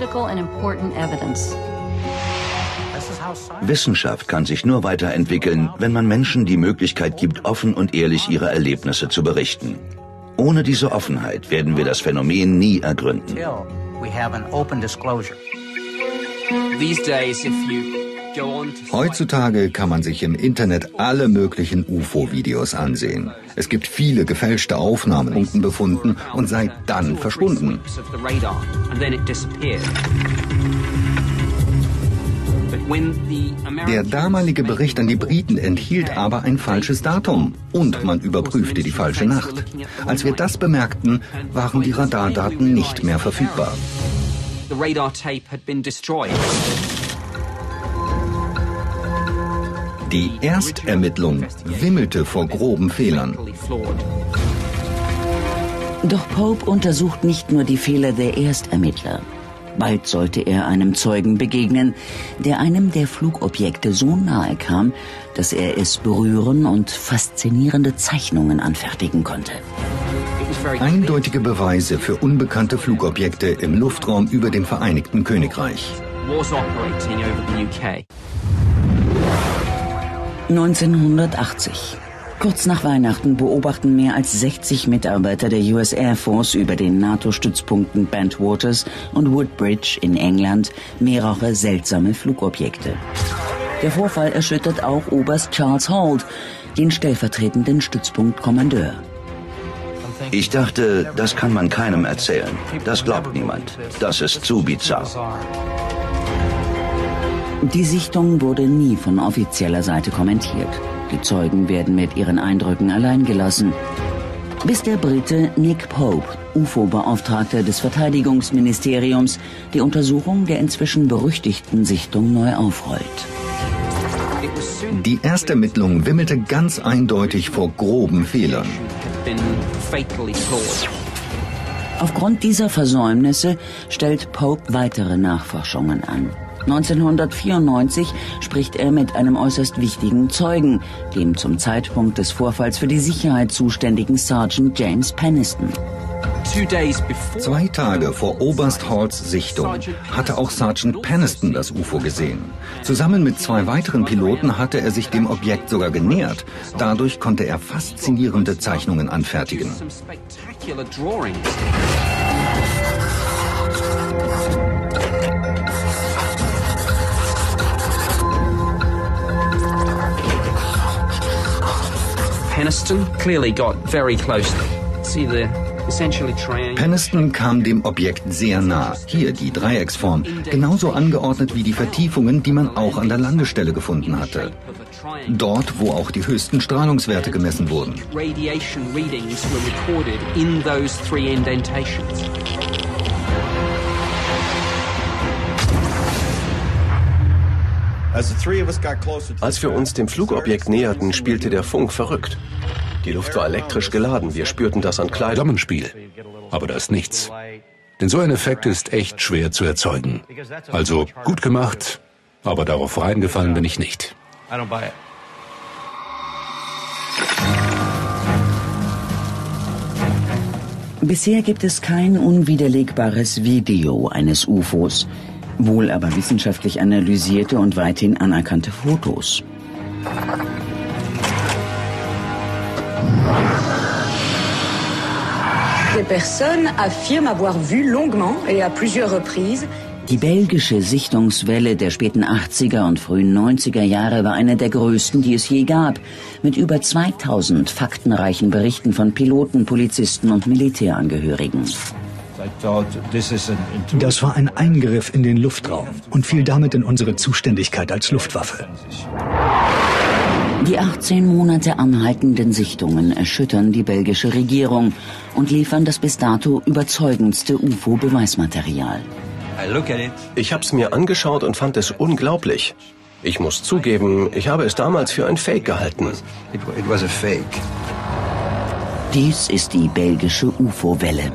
Wissenschaft kann sich nur weiterentwickeln, wenn man Menschen die Möglichkeit gibt, offen und ehrlich ihre Erlebnisse zu berichten. Ohne diese Offenheit werden wir das Phänomen nie ergründen. Heutzutage kann man sich im Internet alle möglichen UFO-Videos ansehen. Es gibt viele gefälschte Aufnahmen befunden und seit dann verschwunden. Der damalige Bericht an die Briten enthielt aber ein falsches Datum und man überprüfte die falsche Nacht. Als wir das bemerkten, waren die Radardaten nicht mehr verfügbar. Die Erstermittlung wimmelte vor groben Fehlern. Doch Pope untersucht nicht nur die Fehler der Erstermittler. Bald sollte er einem Zeugen begegnen, der einem der Flugobjekte so nahe kam, dass er es berühren und faszinierende Zeichnungen anfertigen konnte. Eindeutige Beweise für unbekannte Flugobjekte im Luftraum über dem Vereinigten Königreich. 1980. Kurz nach Weihnachten beobachten mehr als 60 Mitarbeiter der US Air Force über den NATO-Stützpunkten Bentwaters und Woodbridge in England mehrere seltsame Flugobjekte. Der Vorfall erschüttert auch Oberst Charles Holt, den stellvertretenden Stützpunktkommandeur. Ich dachte, das kann man keinem erzählen. Das glaubt niemand. Das ist zu bizarr. Die Sichtung wurde nie von offizieller Seite kommentiert. Die Zeugen werden mit ihren Eindrücken allein gelassen. Bis der Brite Nick Pope, UFO-Beauftragter des Verteidigungsministeriums, die Untersuchung der inzwischen berüchtigten Sichtung neu aufrollt. Die Erstermittlung wimmelte ganz eindeutig vor groben Fehlern. Aufgrund dieser Versäumnisse stellt Pope weitere Nachforschungen an. 1994 spricht er mit einem äußerst wichtigen Zeugen, dem zum Zeitpunkt des Vorfalls für die Sicherheit zuständigen Sergeant James Penniston. 2 Tage vor Oberst Halls Sichtung hatte auch Sergeant Penniston das UFO gesehen. Zusammen mit 2 weiteren Piloten hatte er sich dem Objekt sogar genähert. Dadurch konnte er faszinierende Zeichnungen anfertigen. Penniston clearly got very close. See the Penniston kam dem Objekt sehr nah. Hier die Dreiecksform, genauso angeordnet wie die Vertiefungen, die man auch an der Landestelle gefunden hatte. Dort, wo auch die höchsten Strahlungswerte gemessen wurden. Als wir uns dem Flugobjekt näherten, spielte der Funk verrückt. Die Luft war elektrisch geladen, wir spürten das an Kleidung. Flammenspiel. Aber das ist nichts. Denn so ein Effekt ist echt schwer zu erzeugen. Also gut gemacht, aber darauf reingefallen bin ich nicht. Bisher gibt es kein unwiderlegbares Video eines UFOs, wohl aber wissenschaftlich analysierte und weithin anerkannte Fotos. Des personnes affirment avoir vu longuement et à plusieurs reprises. Die belgische Sichtungswelle der späten 80er und frühen 90er Jahre war eine der größten, die es je gab, mit über 2000 faktenreichen Berichten von Piloten, Polizisten und Militärangehörigen. Das war ein Eingriff in den Luftraum und fiel damit in unsere Zuständigkeit als Luftwaffe. Die 18 Monate anhaltenden Sichtungen erschüttern die belgische Regierung und liefern das bis dato überzeugendste UFO-Beweismaterial. Ich habe es mir angeschaut und fand es unglaublich. Ich muss zugeben, ich habe es damals für ein Fake gehalten. Dies ist die belgische UFO-Welle.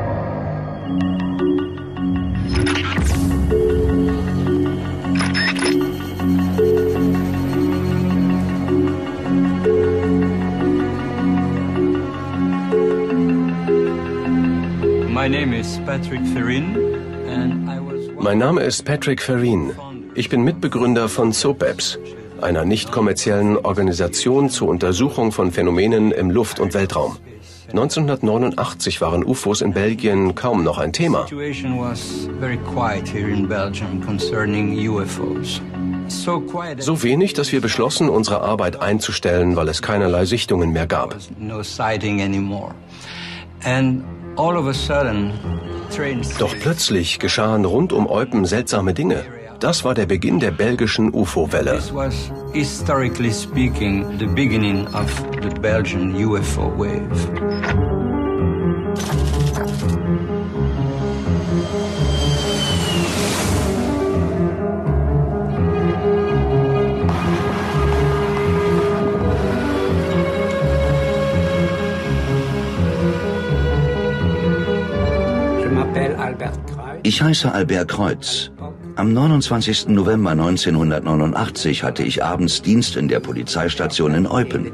Mein Name ist Patrick Ferrin. Ich bin Mitbegründer von SOPEPS, einer nicht kommerziellen Organisation zur Untersuchung von Phänomenen im Luft- und Weltraum. 1989 waren UFOs in Belgien kaum noch ein Thema. So wenig, dass wir beschlossen, unsere Arbeit einzustellen, weil es keinerlei Sichtungen mehr gab. Doch plötzlich geschahen rund um Eupen seltsame Dinge. Das war der Beginn der belgischen UFO-Welle. Historically speaking, the beginning of the Belgian UFO wave. Ich heiße Albert Kreuz. Am 29. November 1989 hatte ich abends Dienst in der Polizeistation in Eupen.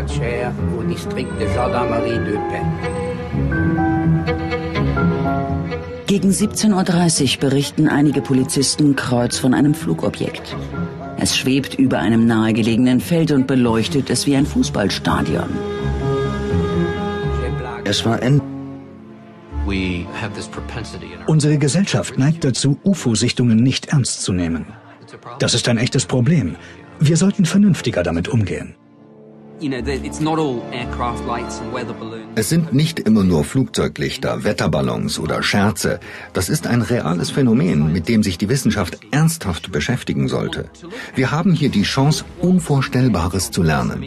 Gegen 17:30 Uhr berichten einige Polizisten Kreuz von einem Flugobjekt. Es schwebt über einem nahegelegenen Feld und beleuchtet es wie ein Fußballstadion. Es war Unsere Gesellschaft neigt dazu, UFO-Sichtungen nicht ernst zu nehmen. Das ist ein echtes Problem. Wir sollten vernünftiger damit umgehen. Es sind nicht immer nur Flugzeuglichter, Wetterballons oder Scherze. Das ist ein reales Phänomen, mit dem sich die Wissenschaft ernsthaft beschäftigen sollte. Wir haben hier die Chance, Unvorstellbares zu lernen.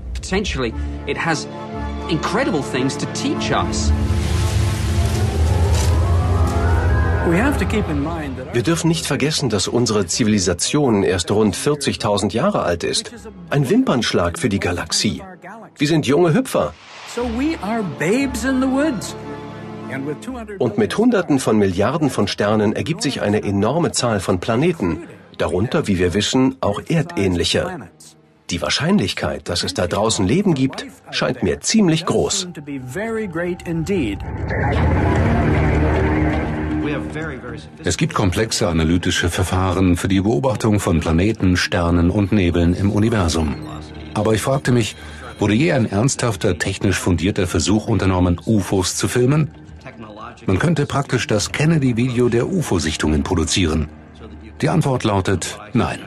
Wir dürfen nicht vergessen, dass unsere Zivilisation erst rund 40.000 Jahre alt ist. Ein Wimpernschlag für die Galaxie. Wir sind junge Hüpfer. Und mit Hunderten von Milliarden von Sternen ergibt sich eine enorme Zahl von Planeten, darunter, wie wir wissen, auch erdähnliche. Die Wahrscheinlichkeit, dass es da draußen Leben gibt, scheint mir ziemlich groß. Es gibt komplexe analytische Verfahren für die Beobachtung von Planeten, Sternen und Nebeln im Universum. Aber ich fragte mich, wurde je ein ernsthafter, technisch fundierter Versuch unternommen, UFOs zu filmen? Man könnte praktisch das Kennedy-Video der UFO-Sichtungen produzieren. Die Antwort lautet nein.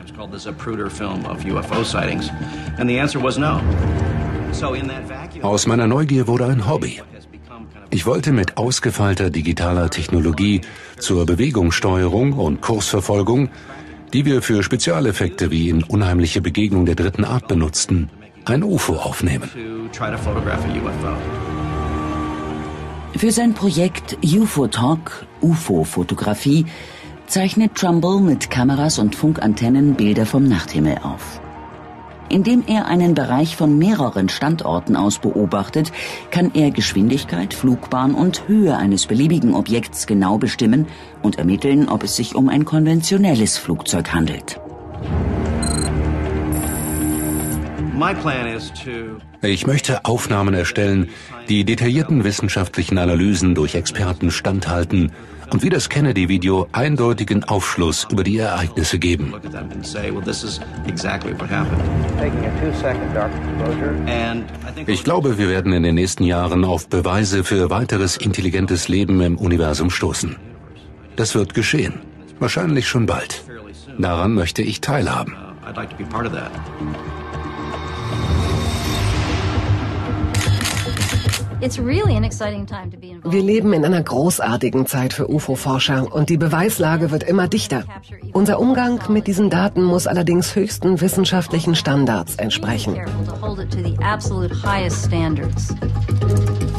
Aus meiner Neugier wurde ein Hobby. Ich wollte mit ausgefeilter digitaler Technologie zur Bewegungssteuerung und Kursverfolgung, die wir für Spezialeffekte wie in Unheimliche Begegnung der dritten Art benutzten, ein UFO aufnehmen. Für sein Projekt UFO-Talk, UFO-Fotografie, zeichnet Trumbull mit Kameras und Funkantennen Bilder vom Nachthimmel auf. Indem er einen Bereich von mehreren Standorten aus beobachtet, kann er Geschwindigkeit, Flugbahn und Höhe eines beliebigen Objekts genau bestimmen und ermitteln, ob es sich um ein konventionelles Flugzeug handelt. Ich möchte Aufnahmen erstellen, die detaillierten wissenschaftlichen Analysen durch Experten standhalten und wie das Kennedy-Video eindeutigen Aufschluss über die Ereignisse geben. Ich glaube, wir werden in den nächsten Jahren auf Beweise für weiteres intelligentes Leben im Universum stoßen. Das wird geschehen. Wahrscheinlich schon bald. Daran möchte ich teilhaben. Wir leben in einer großartigen Zeit für UFO-Forscher und die Beweislage wird immer dichter. Unser Umgang mit diesen Daten muss allerdings höchsten wissenschaftlichen Standards entsprechen.